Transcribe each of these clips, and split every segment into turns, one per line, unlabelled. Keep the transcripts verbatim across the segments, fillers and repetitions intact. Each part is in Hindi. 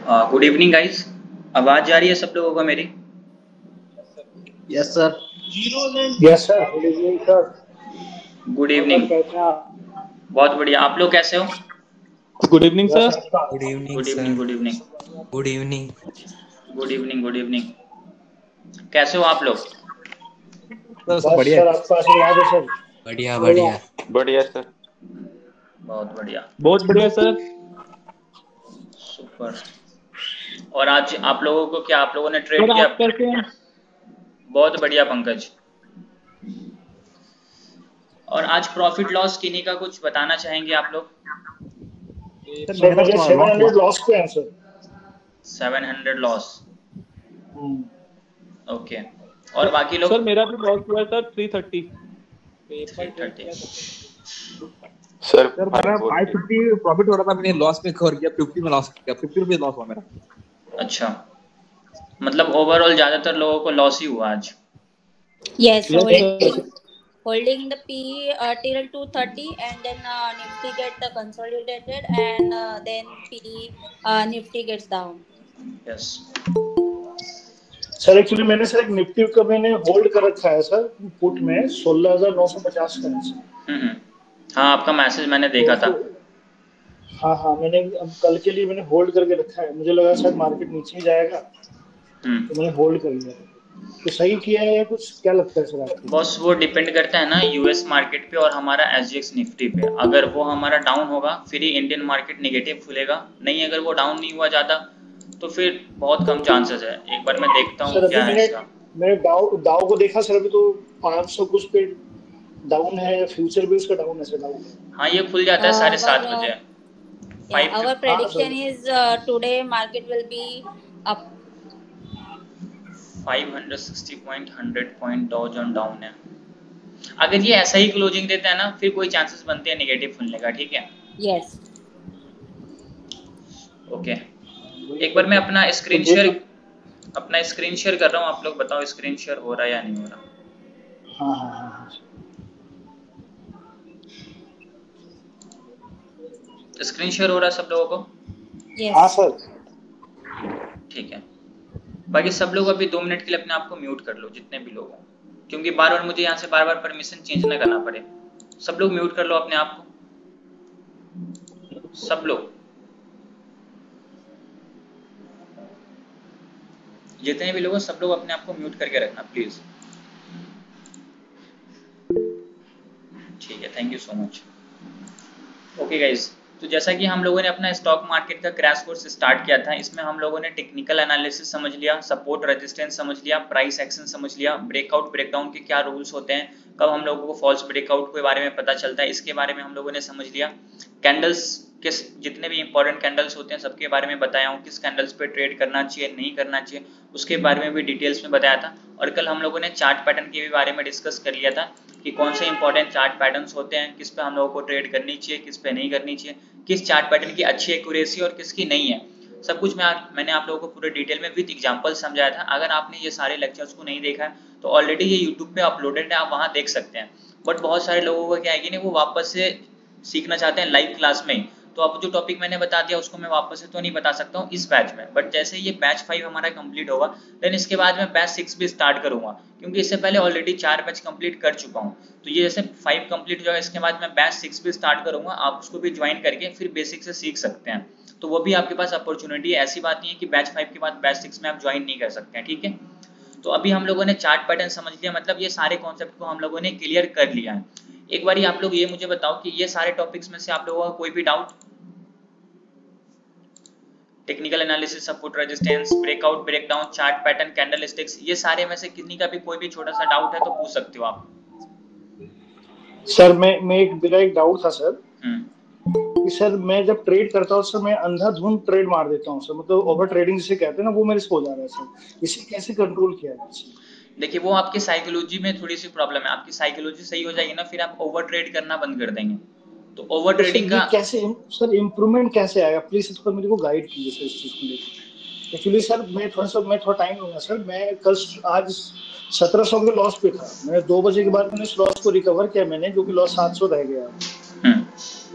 गुड इवनिंग गाइस, आवाज जा रही है सब लोगों को मेरी?
Yes sir.
Yes sir, good evening sir.
Good evening.
कैसे हैं आप?
बहुत बढ़िया, आप लोग कैसे हो?
Good evening sir.
Good evening
good evening good evening
good evening
good evening good evening कैसे हो आप लोग?
बस सर, आपका आशीर्वाद है सर।
बढ़िया बढ़िया
बढ़िया सर।
बहुत बढ़िया,
बहुत बढ़िया सर।
सुपर। और आज आप लोगों को क्या, आप लोगों ने ट्रेड
सर
किया?
आप कैसे हैं?
बहुत बढ़िया पंकज। और आज प्रॉफिट लॉस किन्हीं का कुछ बताना चाहेंगे आप लोग?
सर मुझे सेवन हंड्रेड लॉस पे है sir.
Seven hundred loss, okay. और बाकी लोग?
सर मेरा भी लॉस हुआ है sir, three thirty.
Three thirty.
Sir मेरा फाइव फिफ्टी प्रॉफिट हो रहा था, मैंने लॉस में कवर किया, फिफ्टी में लॉस किया, फिफ्टी रुपीज लॉस हुआ मेरा।
अच्छा, मतलब ओवरऑल ज्यादातर लोगों को लॉस ही हुआ आज।
Yes, holding, holding the P E uh, till two thirty, and then uh, Nifty get the consolidated, and uh, then P E uh, Nifty gets down.
Yes.
Sir actually मैंने सर एक निफ्टी का मैंने होल्ड कर रखा है सर, पुट में सोलह हज़ार नौ सौ पचास का है सर।
हम्म हाँ, आपका मैसेज मैंने देखा था।
हाँ हाँ, मैंने अब कल के लिए मैंने होल्ड करके रखा है, मुझे लगा शायद मार्केट नीचे ही जाएगा तो मैंने होल्ड कर लिया। तो सही किया है या कुछ, क्या लगता है सर आपको?
बस वो डिपेंड करता है ना यूएस मार्केट पे और हमारा एसजीएक्स निफ्टी पे। अगर वो हमारा डाउन होगा फिर ही इंडियन मार्केट नेगेटिव खुलेगा, नहीं अगर वो डाउन नहीं हुआ ज्यादा तो फिर बहुत कम चांसेस है। एक बार मैं देखता हूँ क्या है इसका।
मैंने डाउ डाउ को देखा सर, अभी तो पाँच सौ कुछ पे डाउन है, फ्यूचर भी उसका डाउन है सर। डाउन
हाँ, ये खुल जाता है साढ़े सात बजे।
Yeah, our prediction is uh, today market will be up.
Five sixty point, hundred point डॉ जोन डाउन है। अगर ये ऐसा ही क्लोजिंग देता है ना फिर कोई चांसेस बनते हैं नेगेटिव खुलने का, ठीक है?
Yes.
ओके, एक बार मैं अपना स्क्रीन शेयर अपना स्क्रीन शेयर कर रहा हूँ, आप लोग बताओ स्क्रीन शेयर हो रहा है या नहीं हो रहा?
हाँ हाँ हाँ
स्क्रीन शेयर हो रहा है सब लोगों को?
Yes.
हाँ सर,
ठीक है। बाकी सब लोग अभी दो मिनट के लिए अपने आप को म्यूट कर लो, जितने भी लोग हो, क्योंकि बार बार मुझे यहाँ से बार बार परमिशन चेंज ना करना पड़े। सब लोग म्यूट कर लो अपने आप को, सब लोग, जितने भी लोग हो सब लोग अपने आप को म्यूट करके रखना प्लीज। ठीक है, thank you so much. Okay guys, तो जैसा कि हम लोगों ने अपना स्टॉक मार्केट का क्रैश कोर्स स्टार्ट किया था, इसमें हम लोगों ने टेक्निकल एनालिसिस समझ लिया, सपोर्ट रेजिस्टेंस समझ लिया, प्राइस एक्शन समझ लिया, ब्रेकआउट ब्रेकडाउन के क्या रूल्स होते हैं, कब हम लोगों को फॉल्स ब्रेकआउट के बारे में पता चलता है, इसके बारे में हम लोगों ने समझ लिया। कैंडल्स किस जितने भी इंपॉर्टेंट कैंडल्स होते हैं सबके बारे में बताया हूँ, किस कैंडल्स पे ट्रेड करना चाहिए नहीं करना चाहिए उसके बारे में भी डिटेल्स में बताया था। और कल हम लोगों ने चार्ट पैटर्न के भी बारे में डिस्कस कर लिया था कि कौन से इंपॉर्टेंट चार्ट पैटर्न्स होते हैं, किस पे हम लोगों को ट्रेड करनी चाहिए, किस पे नहीं करनी चाहिए, किस चार्ट पैटर्न की अच्छी एक्यूरेसी और किसकी नहीं है, सब कुछ मैं मैंने आप लोगों को पूरे डिटेल में विद एग्जांपल समझाया था। अगर आपने ये सारे लेक्चर्स को नहीं देखा है तो ऑलरेडी ये यूट्यूब पे अपलोडेड है, आप वहाँ देख सकते हैं। बट बहुत सारे लोगों को क्या है कि नहीं, वो वापस से सीखना चाहते हैं लाइव क्लास में ही, तो अब जो टॉपिक मैंने बता दिया उसको मैं वापस से तो नहीं बता सकता हूँ इस बैच में। बट जैसे ये बैच फाइव हमारा कंप्लीट होगा देन इसके बाद मैं बैच सिक्स भी स्टार्ट करूंगा, क्योंकि इससे पहले ऑलरेडी चार बैच कंप्लीट कर चुका हूँ। तो ये जैसे फाइव कंप्लीट हो जाएगा इसके बाद मैं बैच सिक्स भी स्टार्ट करूंगा, आप उसको भी ज्वाइन करके फिर बेसिक से सीख सकते हैं। तो वो भी आपके पास अपॉर्चुनिटी है, ऐसी बात नहीं है कि बैच फाइव के बाद बैच सिक्स में आप ज्वाइन नहीं कर सकते हैं, ठीक है? तो अभी हम लोगों ने चार्ट पैटर्न समझ लिया, मतलब ये सारे कॉन्सेप्ट को हम लोगों ने क्लियर कर लिया है। एक बार आप लोग ये मुझे बताओ कि ये सारे टॉपिक्स में से आप लोगों का कोई भी doubt? Technical analysis, support resistance, breakout breakdown, chart pattern, candlesticks, ये सारे में से किसी का भी कोई भी छोटा सा डाउट है तो पूछ सकते हो आप।
सर मैं मैं एक मेरा एक डाउट था सर कि सर मैं जब ट्रेड करता हूँ सर मैं अंधाधुंध ट्रेड मार देता हूँ सर, मतलब ओवर ट्रेडिंग जिसे कहते हैं ना, वो मेरे से हो जा रहा है सर, इसे कैसे कंट्रोल किया जाए?
देखिए वो आपकी साइकोलॉजी में थोड़ी सी प्रॉब्लम है, आपकी साइकोलॉजी सही हो जाएगी ना फिर आप ओवर ट्रेड करना बंद कर देंगे। तो ओवर
तो
ट्रेडिंग का
कैसे सर इम्प्रूवमेंट कैसे आएगा, प्लीज इसको मेरे को गाइड कीजिए सर इस चीज को लेकर। एक्चुअली सर मैं थोड़ा सा मैं थोड़ा टाइम लूंगा सर, मैं कल आज सत्रह सौ के लॉस पे था, मैंने दो बजे के बाद मैंने इस लॉस को रिकवर किया मैंने, जो कि लॉस सात सौ रह गया।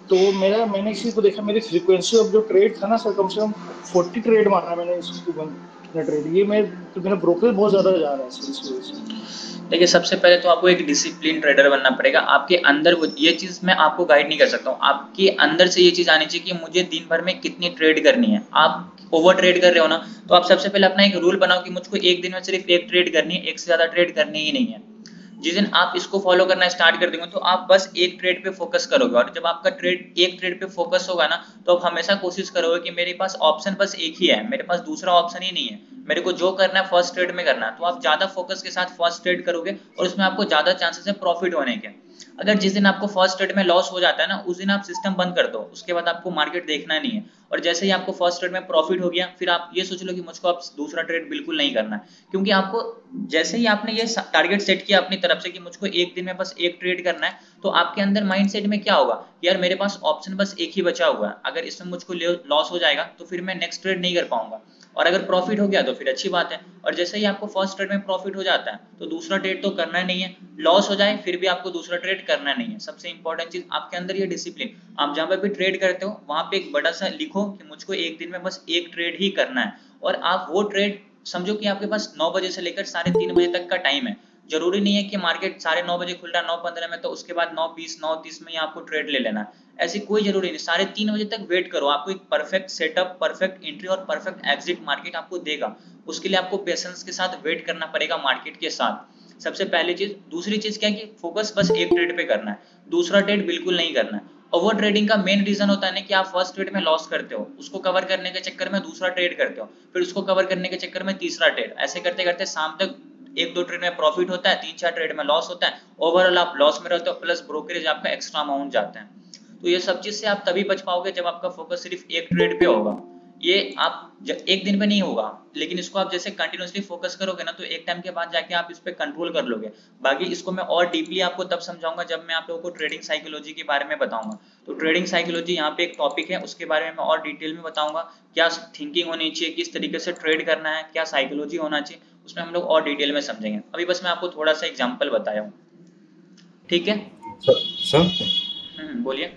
तो मेरा मैंने इसी को देखा, मेरी फ्रीक्वेंसी ऑफ जो ट्रेड था ना सर, कम से कम फोर्टी ट्रेड मारा मैंने इसको ट्रेड, ये मैं तो मेरा ब्रोकर बहुत ज्यादा जा रहा है सर इस वजह से।
देखिए सबसे पहले तो आपको एक डिसिप्लिन ट्रेडर बनना पड़ेगा। आपके अंदर वो ये चीज़ मैं आपको गाइड नहीं कर सकता हूँ, आपके अंदर से ये चीज़ आनी चाहिए कि मुझे दिन भर में कितनी ट्रेड करनी है। आप ओवर ट्रेड कर रहे हो ना, तो आप सबसे पहले अपना एक रूल बनाओ कि मुझको एक दिन में सिर्फ एक ट्रेड करनी है, एक से ज़्यादा ट्रेड करनी ही नहीं है। जिस दिन आप इसको फॉलो करना स्टार्ट कर देंगे तो आप बस एक ट्रेड पे फोकस करोगे, और जब आपका ट्रेड एक ट्रेड पे फोकस होगा ना, तो आप हमेशा कोशिश करोगे कि मेरे पास ऑप्शन बस एक ही है, मेरे पास दूसरा ऑप्शन ही नहीं है, मेरे को जो करना है फर्स्ट ट्रेड में करना है। तो आप ज्यादा फोकस के साथ फर्स्ट ट्रेड करोगे और उसमें आपको ज्यादा चांसेस है प्रॉफिट होने के। अगर जिस दिन आपको फर्स्ट ट्रेड में लॉस हो जाता है ना, उस दिन आप सिस्टम बंद कर दो, उसके बाद आपको मार्केट देखना नहीं है। और जैसे ही आपको फर्स्ट ट्रेड में प्रॉफिट हो गया, फिर आप ये सोच लो कि मुझको अब दूसरा ट्रेड बिल्कुल नहीं करना है, क्योंकि आपको जैसे ही आपने ये टारगेट सेट किया अपनी तरफ से कि मुझको एक दिन में बस एक ट्रेड करना है, तो आपके अंदर माइंडसेट में क्या होगा, यार मेरे पास ऑप्शन बस एक ही बचा हुआ है, अगर इसमें मुझको लॉस हो जाएगा तो फिर मैं नेक्स्ट ट्रेड नहीं कर पाऊंगा, और अगर प्रॉफिट हो गया तो फिर अच्छी बात है। और जैसे ही आपको फर्स्ट ट्रेड में प्रॉफिट हो जाता है तो दूसरा ट्रेड तो करना नहीं है, लॉस हो जाए फिर भी आपको दूसरा ट्रेड करना नहीं है। सबसे इंपॉर्टेंट चीज आपके अंदर ये डिसिप्लिन, आप जहां पर भी ट्रेड करते हो वहां पे एक बड़ा सा लिखो कि मुझको एक दिन में बस एक ट्रेड ही करना है, और आप वो ट्रेड समझो कि आपके पास नौ बजे से लेकर साढ़े तीन बजे तक का टाइम है। जरूरी नहीं है कि मार्केट साढ़े नौ बजे खुल रहा है नौ पंद्रह में तो उसके बाद नौ बीस नौ तीस में ही आपको ट्रेड ले लेना है, ऐसी कोई जरूरी नहीं। साढ़े तीन बजे तक वेट करो, आपको एक परफेक्ट सेटअप, परफेक्ट एंट्री और परफेक्ट एग्जिट मार्केट आपको देगा। उसके लिए आपको पेशेंस के साथ वेट करना पड़ेगा मार्केट के साथ, सबसे पहली चीज। दूसरी चीज क्या है कि फोकस बस एक ट्रेड पे करना है, दूसरा ट्रेड बिल्कुल नहीं करना है। ओवर ट्रेडिंग का मेन रीजन होता है ना कि आप फर्स्ट ट्रेड में लॉस करते हो, उसको कवर करने के चक्कर में दूसरा ट्रेड करते हो, फिर उसको कवर करने के चक्कर में तीसरा ट्रेड, ऐसे करते करते शाम तक एक दो ट्रेड में प्रॉफिट होता है, तीन चार ट्रेड में लॉस होता है, ओवरऑल आप लॉस में रहते हो, प्लस ब्रोकरेज आपका एक्स्ट्रा अमाउंट जाता है। तो ये सब चीज से आप तभी बच पाओगे जब आपका फोकस सिर्फ एक ट्रेड पे होगा। ये आप एक दिन में नहीं होगा, लेकिन इसको आप जैसे कंटिन्यूसली फोकस करोगे ना, तो एक टाइम के बाद जाके आप इस पे कंट्रोल कर लोगे। बाकी इसको मैं और डीपली आपको तब समझाऊंगा जब मैं आप लोगों को ट्रेडिंग साइकोलॉजी के बारे में बताऊंगा। तो ट्रेडिंग साइकोलॉजी यहाँ पे एक टॉपिक है, उसके बारे में मैं और डिटेल में बताऊंगा, क्या थिंकिंग होनी चाहिए, किस तरीके से ट्रेड करना है, क्या साइकोलॉजी होना चाहिए, उसमें हम लोग और डिटेल में समझेंगे। अभी बस मैं आपको थोड़ा सा एग्जाम्पल बताया हूँ, ठीक है
सर?
हम्म बोलिए।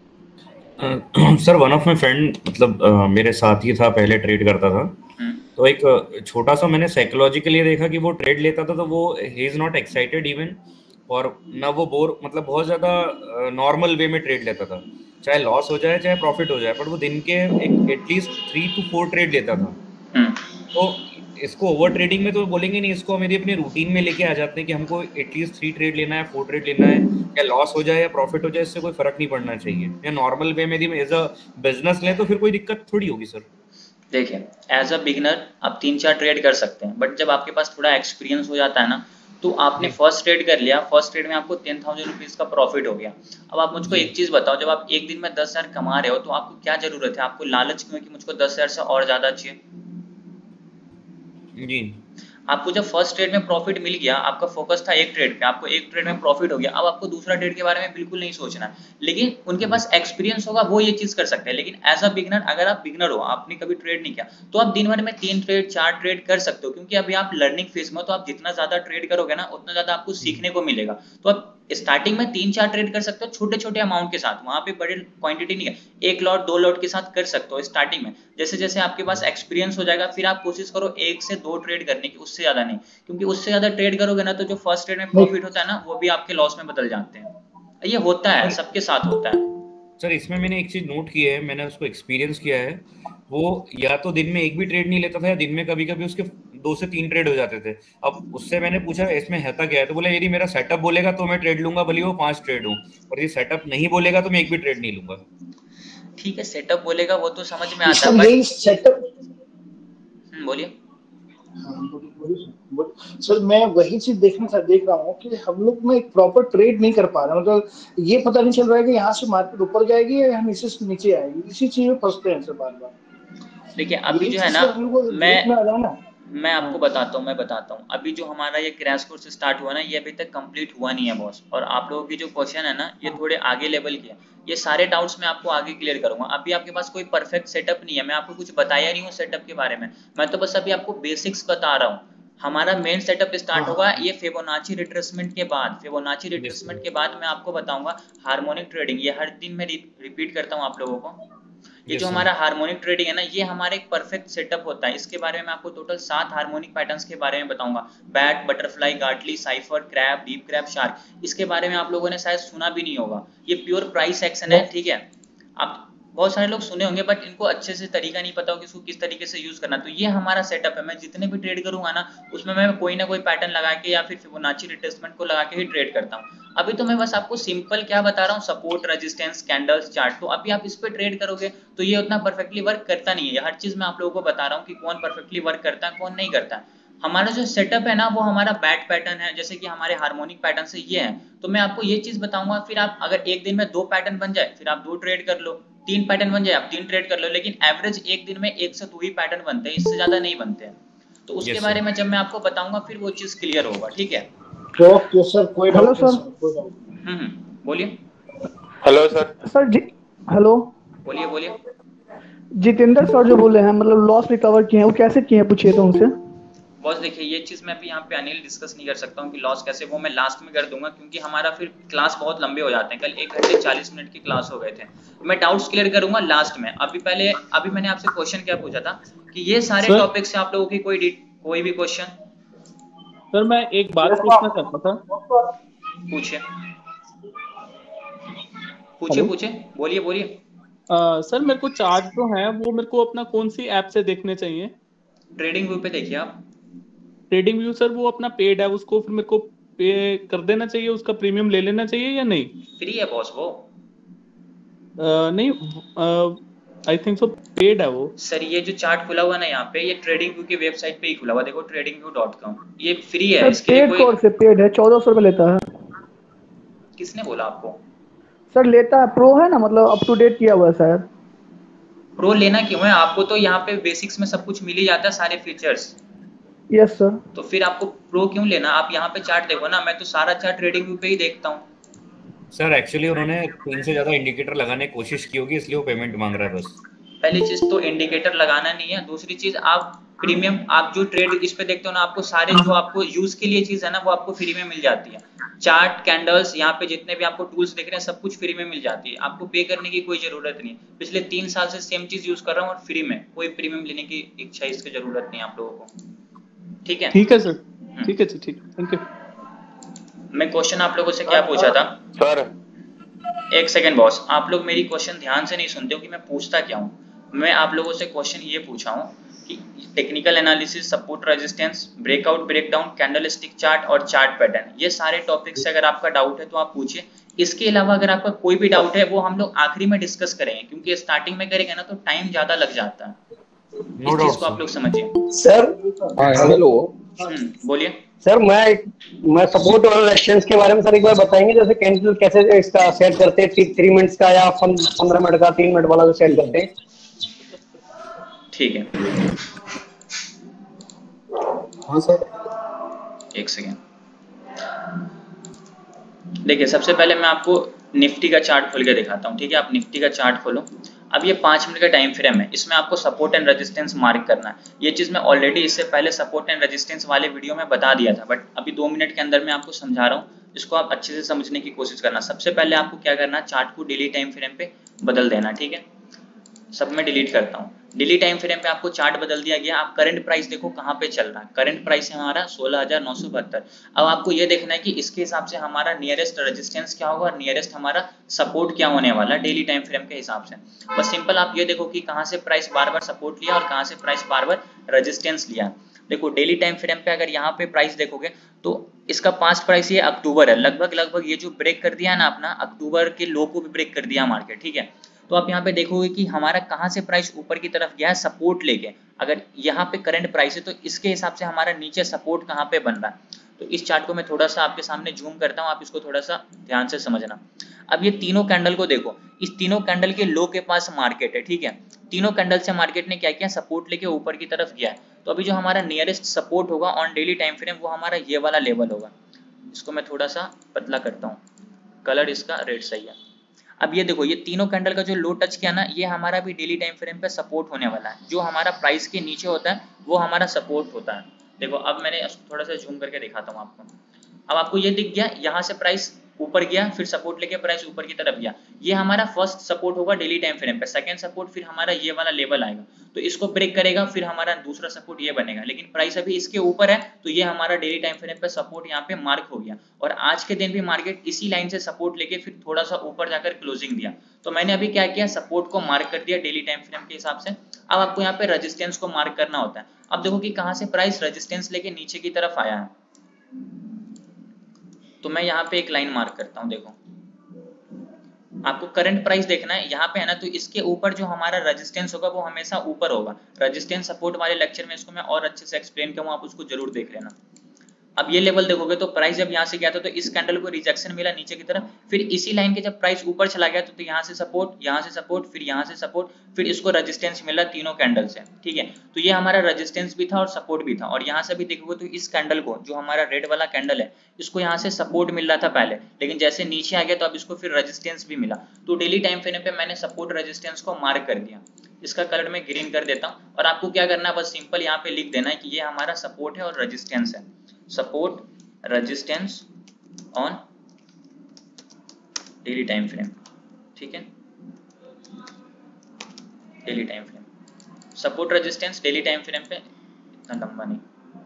Sir one of my friend, मतलब uh, मेरे साथ ही था, पहले ट्रेड करता था, तो एक छोटा सा मैंने साइकोलॉजिकली देखा कि वो ट्रेड लेता था तो वो he is not excited even, और ना वो बोर, मतलब बहुत ज्यादा नॉर्मल वे में ट्रेड लेता था, चाहे लॉस हो जाए चाहे प्रॉफिट हो जाए, पर वो दिन के एक at least three two four trade लेता था। तो इसको ओवर ट्रेडिंग में तो बोलेंगे नहीं, इसको हम यदि अपने रूटीन में लेके आ जाते हैं कि हमको एटलीस्ट थ्री ट्रेड लेना है, फोर ट्रेड लेना है, या लॉस हो जाए या प्रॉफिट हो जाए इससे कोई फर्क नहीं पड़ना चाहिए, या नॉर्मल वे में यदि एज अ बिजनेस लें तो फिर कोई दिक्कत थोड़ी होगी सर।
देखिए एज अ बिगिनर आप तीन चार ट्रेड कर सकते हैं, बट जब आपके पास थोड़ा एक्सपीरियंस हो जाता है ना, तो आपने फर्स्ट ट्रेड कर लिया, फर्स्ट ट्रेड में आपको टेन थाउजेंड रुपीज का प्रॉफिट हो गया। अब आप मुझको एक चीज बताओ, जब आप एक दिन में दस हजार कमा रहे हो तो आपको क्या जरूरत है, आपको लालच क्यों है कि मुझको दस हजार से और ज्यादा चाहिए?
जी।
आपको जब फर्स्ट ट्रेड में प्रॉफिट मिल गया, आपका फोकस था एक ट्रेड पे, आपको एक ट्रेड में प्रॉफिट हो गया, अब आपको दूसरा ट्रेड के बारे में बिल्कुल नहीं सोचना। लेकिन उनके पास एक्सपीरियंस होगा, वो ये चीज कर सकते हैं। लेकिन एज अ बिगनर, अगर आप बिगनर हो, आपने कभी ट्रेड नहीं किया, तो आप दिन भर में तीन ट्रेड चार ट्रेड कर सकते हो, क्योंकि अभी आप लर्निंग फेज में हो। तो आप जितना ज्यादा ट्रेड करोगे ना, उतना ज्यादा आपको सीखने को मिलेगा। तो आप स्टार्टिंग में तीन चार ट्रेड कर सकते हो छोटे छोटे अमाउंट के साथ, वहां पे बड़े क्वांटिटी नहीं है, एक लॉट दो लॉट के साथ कर सकते हो स्टार्टिंग में। जैसे जैसे आपके पास एक्सपीरियंस हो जाएगा, फिर आप कोशिश करो एक से दो ट्रेड करने की, उससे ज्यादा नहीं, क्योंकि उससे ज्यादा ट्रेड करोगे ना तो जो फर्स्ट ट्रेड में प्रॉफिट होता है ना, वो भी आपके लॉस में बदल जाते हैं। ये होता है, सबके साथ होता है
सर। इसमें मैंने एक चीज नोट की है, मैंने उसको एक्सपीरियंस किया है, वो या तो दिन में एक भी ट्रेड नहीं लेता था, या दिन में कभी कभी उसके दो से तीन ट्रेड हो जाते थे। अब उससे मैंने पूछा इसमें हैता क्या है, तो बोला यदि मेरा सेटअप बोलेगा तो मैं ट्रेड लूंगा, भले वो पांच ट्रेड हो, और यदि सेटअप नहीं बोलेगा तो मैं एक भी ट्रेड नहीं लूंगा।
ठीक है, सेटअप बोलेगा वो तो समझ में आता है, बट
सेटअप
बोलिए
सर। मैं वही चीज देखना था, देख रहा हूँ कि हम लोग में एक प्रॉपर ट्रेड नहीं कर पा रहे, मतलब ये पता नहीं चल रहा है कि यहाँ से मार्केट ऊपर जाएगी या नीचे से नीचे आएगी, इसी चीज में फंसते हैं सर बार बार।
देखिए अभी जो है ना, मैं मैं आपको
हाँ।
बताता हूँ मैं बताता हूँ अभी जो हमारा ये क्रैश कोर्स स्टार्ट हुआ ना, ये अभी तक कंप्लीट हुआ नहीं है बॉस। और आप लोगों की जो क्वेश्चन है ना, ये थोड़े आगे लेवल के हैं, ये सारे डाउट्स मैं आपको आगे क्लियर करूंगा। अभी आपके पास कोई परफेक्ट सेटअप नहीं है, मैं आपको कुछ बताया नहीं हूँ सेटअप के बारे में, मैं तो बस अभी आपको बेसिक्स बता रहा हूँ। हमारा मेन सेटअप स्टार्ट होगा ये फिबोनाची रिट्रेसमेंट के बाद। फिबोनाची रिट्रेसमेंट के बाद मैं आपको बताऊंगा हार्मोनिक ट्रेडिंग। ये हर दिन मैं रिपीट करता हूँ आप लोगों को। ये जो हमारा हार्मोनिक ट्रेडिंग है ना, ये हमारा एक परफेक्ट सेटअप होता है। इसके बारे में मैं आपको टोटल सात हार्मोनिक पैटर्न्स के बारे में बताऊंगा। Bat, butterfly, Gartley, cypher, crab, deep crab, shark. इसके बारे में आप लोगों ने शायद सुना भी नहीं होगा। ये प्योर प्राइस एक्शन है, ठीक है। आप बहुत सारे लोग सुने होंगे बट इनको अच्छे से तरीका नहीं पता हो कि इसको किस तरीके से यूज करना। तो ये हमारा सेटअप है। मैं जितने भी ट्रेड करूंगा ना, उसमें मैं कोई ना कोई पैटर्न लगा के या फिर फिबोनाची रिट्रेसमेंट को लगा के ही ट्रेड करता हूँ। अभी तो मैं बस आपको सिंपल क्या बता रहा हूँ, सपोर्ट, रेजिस्टेंस, कैंडल्स, चार्ट। तो अभी आप इस पे ट्रेड करोगे तो ये उतना परफेक्टली वर्क करता नहीं है। हर चीज मैं आप लोगों को बता रहा हूँ कि कौन परफेक्टली वर्क करता है, कौन नहीं करता है। हमारा जो सेटअप है ना, वो हमारा बैट पैटर्न है, जैसे कि हमारे हार्मोनिक पैटर्न से ये है। तो मैं आपको ये चीज बताऊंगा, फिर आप अगर एक दिन में दो पैटर्न बन जाए फिर आप दो ट्रेड कर लो, तीन पैटर्न बन जाए आप तीन ट्रेड कर लो, लेकिन एवरेज एक दिन में एक से दो ही पैटर्न बनते हैं, इससे ज्यादा नहीं बनते हैं। तो उसके yes, बारे में जब मैं आपको बताऊंगा फिर वो चीज क्लियर होगा, ठीक है।
ओके सर, कोई डाउट नहीं सर, कोई डाउट।
हम्म बोलिए।
Hello sir.
सर जी, हेलो,
बोलिए बोलिए।
जितेंद्र सर जो बोले हैं मतलब लॉस रिकवर किए हैं, वो कैसे किए हैं पूछिए तो उनसे।
बॉस देखिए, ये चीज मैं अभी यहाँ पे अनिल डिस्कस नहीं कर सकता हूँ कि लॉस कैसे, वो मैं लास्ट में कर दूंगा क्योंकि हमारा फिर क्लास बहुत लंबे हो जाते हैं। कल एक घंटे चालीस मिनट की क्लास हो गए थे। मैं डाउट्स क्लियर करूंगा लास्ट में। अभी पहले अभी मैंने आपसे क्वेश्चन क्या पूछा था कि ये सारे टॉपिक से आप लोगों की कोई कोई भी क्वेश्चन।
सर मैं एक बात पूछना चाहता था।
पूछिए पूछिए पूछिए, बोलिए बोलिए।
सर मेरे को चार्ट जो है वो मेरे को अपना कौन सी ऐप से देखने चाहिए?
ट्रेडिंग व्यू पे देखिए आप।
ट्रेडिंग व्यू सर वो अपना पेड है, उसको फिर मेरे को पे कर देना चाहिए, उसका प्रीमियम ले लेना चाहिए या नहीं?
फ्री है बॉस वो।
आ, नहीं आई थिंक सो पेड है वो।
सर ये जो चार्ट खुला हुआ ना यहाँ पे, ये ट्रेडिंग व्यू की वेबसाइट पे ही खुला हुआ, देखो ट्रेडिंग व्यू डॉट कॉम। ये फ्री है।
इसके लिए कोई कोर्स है, पेड है, चौदह सौ रुपए लेता है।
किसने बोला आपको?
सर लेता है, प्रो है ना, मतलब अप टू डेट किया हुआ है शायद।
प्रो लेना क्यों है आपको? तो यहाँ पे बेसिक्स में सब कुछ मिल ही जाता है, सारे फीचर्स।
Yes sir.
तो फिर आपको प्रो क्यों लेना? आप यहाँ पे चार्ट देखो ना, मैं तो सारा चार्ट ट्रेडिंग व्यू पे ही देखता हूँ।
सर एक्चुअली उन्होंने तीन से ज्यादा इंडिकेटर लगाने की कोशिश की होगी, इसलिए वो पेमेंट मांग रहा है बस।
पहली चीज तो इंडिकेटर लगाना नहीं है। दूसरी चीज, आप प्रीमियम, आप जो ट्रेड इस पे देखते हो ना, आपको सारे जो आपको यूज के लिए चीज है ना वो आपको फ्री में मिल जाती है। चार्ट, कैंडल्स, यहाँ पे जितने भी आपको टूल्स दिख रहे हैं सब कुछ फ्री में मिल जाती है। आपको पे करने की कोई जरूरत नहीं। पिछले तीन साल से सेम चीज यूज कर रहा हूँ और फ्री में, कोई प्रीमियम लेने की इच्छा इसकी जरूरत नहीं आप लोगों को, ठीक है?
ठीक है सर, ठीक है ठीक, थैंक यू।
मैं क्वेश्चन आप लोगों से क्या पूछा था
सर?
एक सेकंड बॉस, आप लोग मेरी क्वेश्चन ध्यान से नहीं सुनते हो कि मैं पूछता क्या हूँ। मैं आप लोगों से क्वेश्चन ये पूछा हूँ कि technical analysis, support, resistance, breakout, breakdown, candlestick chart और चार्ट पैटर्न, ये सारे टॉपिक से अगर आपका डाउट है तो आप पूछिए। इसके अलावा अगर आपका कोई भी डाउट है वो हम लोग आखिरी में डिस्कस करेंगे, क्योंकि स्टार्टिंग में करेंगे ना तो टाइम ज्यादा लग जाता है। इस चीज को आप लोग समझिए।
सर हेलो,
बोलिए
सर। मैं मैं सपोर्ट और रेजिस्टेंस के बारे में सर एक बार बताएंगे, जैसे कैंडल कैसे इसका सेट करते हैं, थ्री मिनट्स का या पंद्रह मिनट का, तीन मिनट वाला जो सेट करते हैं।
ठीक है,
हाँ सर।
एक सेकेंड देखिए, सबसे पहले मैं आपको निफ्टी का चार्ट खोल के दिखाता हूँ, ठीक है? आप निफ्टी का चार्ट खोलो। अब ये पाँच मिनट का टाइम फ्रेम है, इसमें आपको सपोर्ट एंड रेजिस्टेंस मार्क करना है। ये चीज़ मैं ऑलरेडी इससे पहले सपोर्ट एंड रेजिस्टेंस वाले वीडियो में बता दिया था, बट अभी दो मिनट के अंदर मैं आपको समझा रहा हूँ। इसको आप अच्छे से समझने की कोशिश करना। सबसे पहले आपको क्या करना है, चार्ट को डेली टाइम फ्रेम पे बदल देना, ठीक है? सब मैं डिलीट करता हूँ। डेली टाइम फ्रेम पे आपको चार्ट बदल दिया गया। आप करंट प्राइस देखो कहाँ पे चल रहा है। करंट प्राइस है हमारा सोलह हजार नौ सौ बहत्तर। अब आपको ये देखना है कि इसके हिसाब से हमारा नियरेस्ट रेजिस्टेंस क्या होगा और नियरेस्ट हमारा सपोर्ट क्या होने वाला है डेली टाइम फ्रेम के हिसाब से। बस सिंपल आप ये देखो कि कहाँ से प्राइस बार बार सपोर्ट लिया और कहाँ से प्राइस बार बार रेजिस्टेंस लिया। देखो डेली टाइम फ्रेम पे अगर यहाँ पे प्राइस देखोगे तो इसका पास्ट प्राइस ये अक्टूबर है, लगभग लगभग ये जो ब्रेक कर दिया ना अपना, अक्टूबर के लो को भी ब्रेक कर दिया मार्केट, ठीक है? तो आप यहाँ पे देखोगे कि हमारा कहाँ से प्राइस ऊपर की तरफ गया है सपोर्ट लेके। अगर यहाँ पे करंट प्राइस है तो इसके हिसाब से हमारा नीचे सपोर्ट कहाँ पे बन रहा है। तो इस चार्ट को मैं थोड़ा सा आपके सामने जूम करता हूँ, आप इसको थोड़ा सा ध्यान से समझना। अब ये तीनों कैंडल को देखो, इस तीनों कैंडल के लो के पास मार्केट है, ठीक है? तीनों कैंडल से मार्केट ने क्या किया, सपोर्ट लेके ऊपर की तरफ गया है। तो अभी जो हमारा नियरेस्ट सपोर्ट होगा ऑन डेली टाइम फ्रेम वो हमारा ये वाला लेवल होगा। इसको मैं थोड़ा सा पतला करता हूँ, कलर इसका रेड सही है। अब ये देखो, ये तीनों कैंडल का जो लो टच किया ना, ये हमारा भी डेली टाइम फ्रेम पे सपोर्ट होने वाला है। जो हमारा प्राइस के नीचे होता है वो हमारा सपोर्ट होता है। देखो अब मैंने इसको थोड़ा सा जूम करके दिखाता हूँ आपको। अब आपको ये दिख गया, यहाँ से प्राइस ऊपर गया, फिर सपोर्ट लेके प्राइस ऊपर की तरफ गया, ये हमारा फर्स्ट सपोर्ट होगा डेली टाइम फ्रेम पे। सेकंड सपोर्ट फिर हमारा ये वाला लेवल आएगा, तो इसको ब्रेक करेगा, फिर हमारा दूसरा सपोर्ट ये बनेगा। लेकिन प्राइस अभी इसके ऊपर है, तो ये हमारा डेली टाइम फ्रेम पे सपोर्ट यहाँ पे मार्क हो गया। और आज के दिन भी मार्केट इसी लाइन से सपोर्ट लेके फिर थोड़ा सा ऊपर जाकर क्लोजिंग दिया। तो मैंने अभी क्या किया, सपोर्ट को मार्क कर दिया डेली टाइम फ्रेम के हिसाब से। अब आपको यहाँ पे रेजिस्टेंस को मार्क करना होता है। अब देखो कि कहाँ से प्राइस रेजिस्टेंस लेके नीचे की तरफ आया है, तो मैं यहाँ पे एक लाइन मार्क करता हूँ। देखो आपको करंट प्राइस देखना है यहाँ पे है ना, तो इसके ऊपर जो हमारा रेजिस्टेंस होगा वो हमेशा ऊपर होगा। रेजिस्टेंस सपोर्ट वाले लेक्चर में इसको मैं और अच्छे से एक्सप्लेन करूँ, आप उसको जरूर देख लेना। अब ये लेवल देखोगे तो प्राइस जब यहाँ से गया था तो इस कैंडल को रिजेक्शन मिला नीचे की तरफ, फिर इसी लाइन के जब प्राइस ऊपर चला गया तो, तो यहाँ से सपोर्ट, यहाँ से सपोर्ट, फिर यहाँ से सपोर्ट, फिर इसको रेजिस्टेंस मिला तीनों कैंडल से, ठीक है। तो ये हमारा रेजिस्टेंस भी था और सपोर्ट भी था। और यहाँ से भी देखोगे तो इस कैंडल को, जो हमारा रेड वाला कैंडल है, इसको यहाँ से सपोर्ट मिल रहा था पहले, लेकिन जैसे नीचे आ गया तो अब इसको फिर रेजिस्टेंस भी मिला। तो डेली टाइम फ्रेम पे मैंने सपोर्ट रेजिस्टेंस को मार्क कर दिया। इसका कलर मैं ग्रीन कर देता हूँ। और आपको क्या करना है, बस सिंपल यहाँ पे लिख देना है कि ये हमारा सपोर्ट है और रेजिस्टेंस है। Support resistance on daily time frame, ठीक है। Daily time frame support resistance daily time frame पे, इतना लंबा नहीं,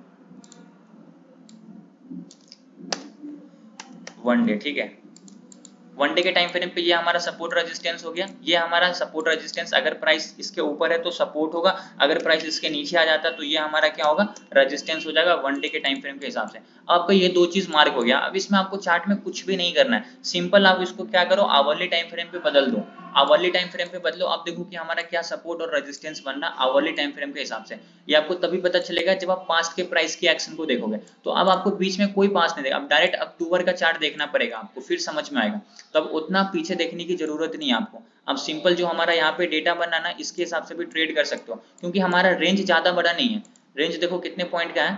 वन डे, ठीक है। वन डे के टाइम फ्रेम पे ये हमारा सपोर्ट रेजिस्टेंस हो गया। ये हमारा सपोर्ट रेजिस्टेंस, अगर प्राइस इसके ऊपर है तो सपोर्ट होगा, अगर प्राइस इसके नीचे आ जाता तो ये हमारा क्या होगा, रेजिस्टेंस हो जाएगा वन डे के टाइम फ्रेम के हिसाब से। आपका ये दो चीज मार्क हो गया। अब इसमें आपको चार्ट में कुछ भी नहीं करना है, सिंपल आप इसको क्या करो, आवरली टाइम फ्रेम पे बदल दो। आवरली टाइम फ्रेम पे बदलो, आप देखो कि हमारा क्या सपोर्ट और रेजिस्टेंस बन रहा है आवरली टाइम फ्रेम के हिसाब से। ये आपको तभी पता चलेगा जब आप पास्ट के प्राइस की एक्शन को देखोगे। तो अब आपको बीच में कोई पास नहीं देगा, अब डायरेक्ट अक्टूबर का चार्ट देखना पड़ेगा आपको, फिर समझ में आएगा। तब उतना पीछे देखने की जरूरत नहीं है आपको। अब सिंपल जो हमारा यहाँ पे डेटा बना ना, इसके हिसाब से भी ट्रेड कर सकते हो, क्योंकि हमारा रेंज ज्यादा बड़ा नहीं है। रेंज देखो कितने पॉइंट का है,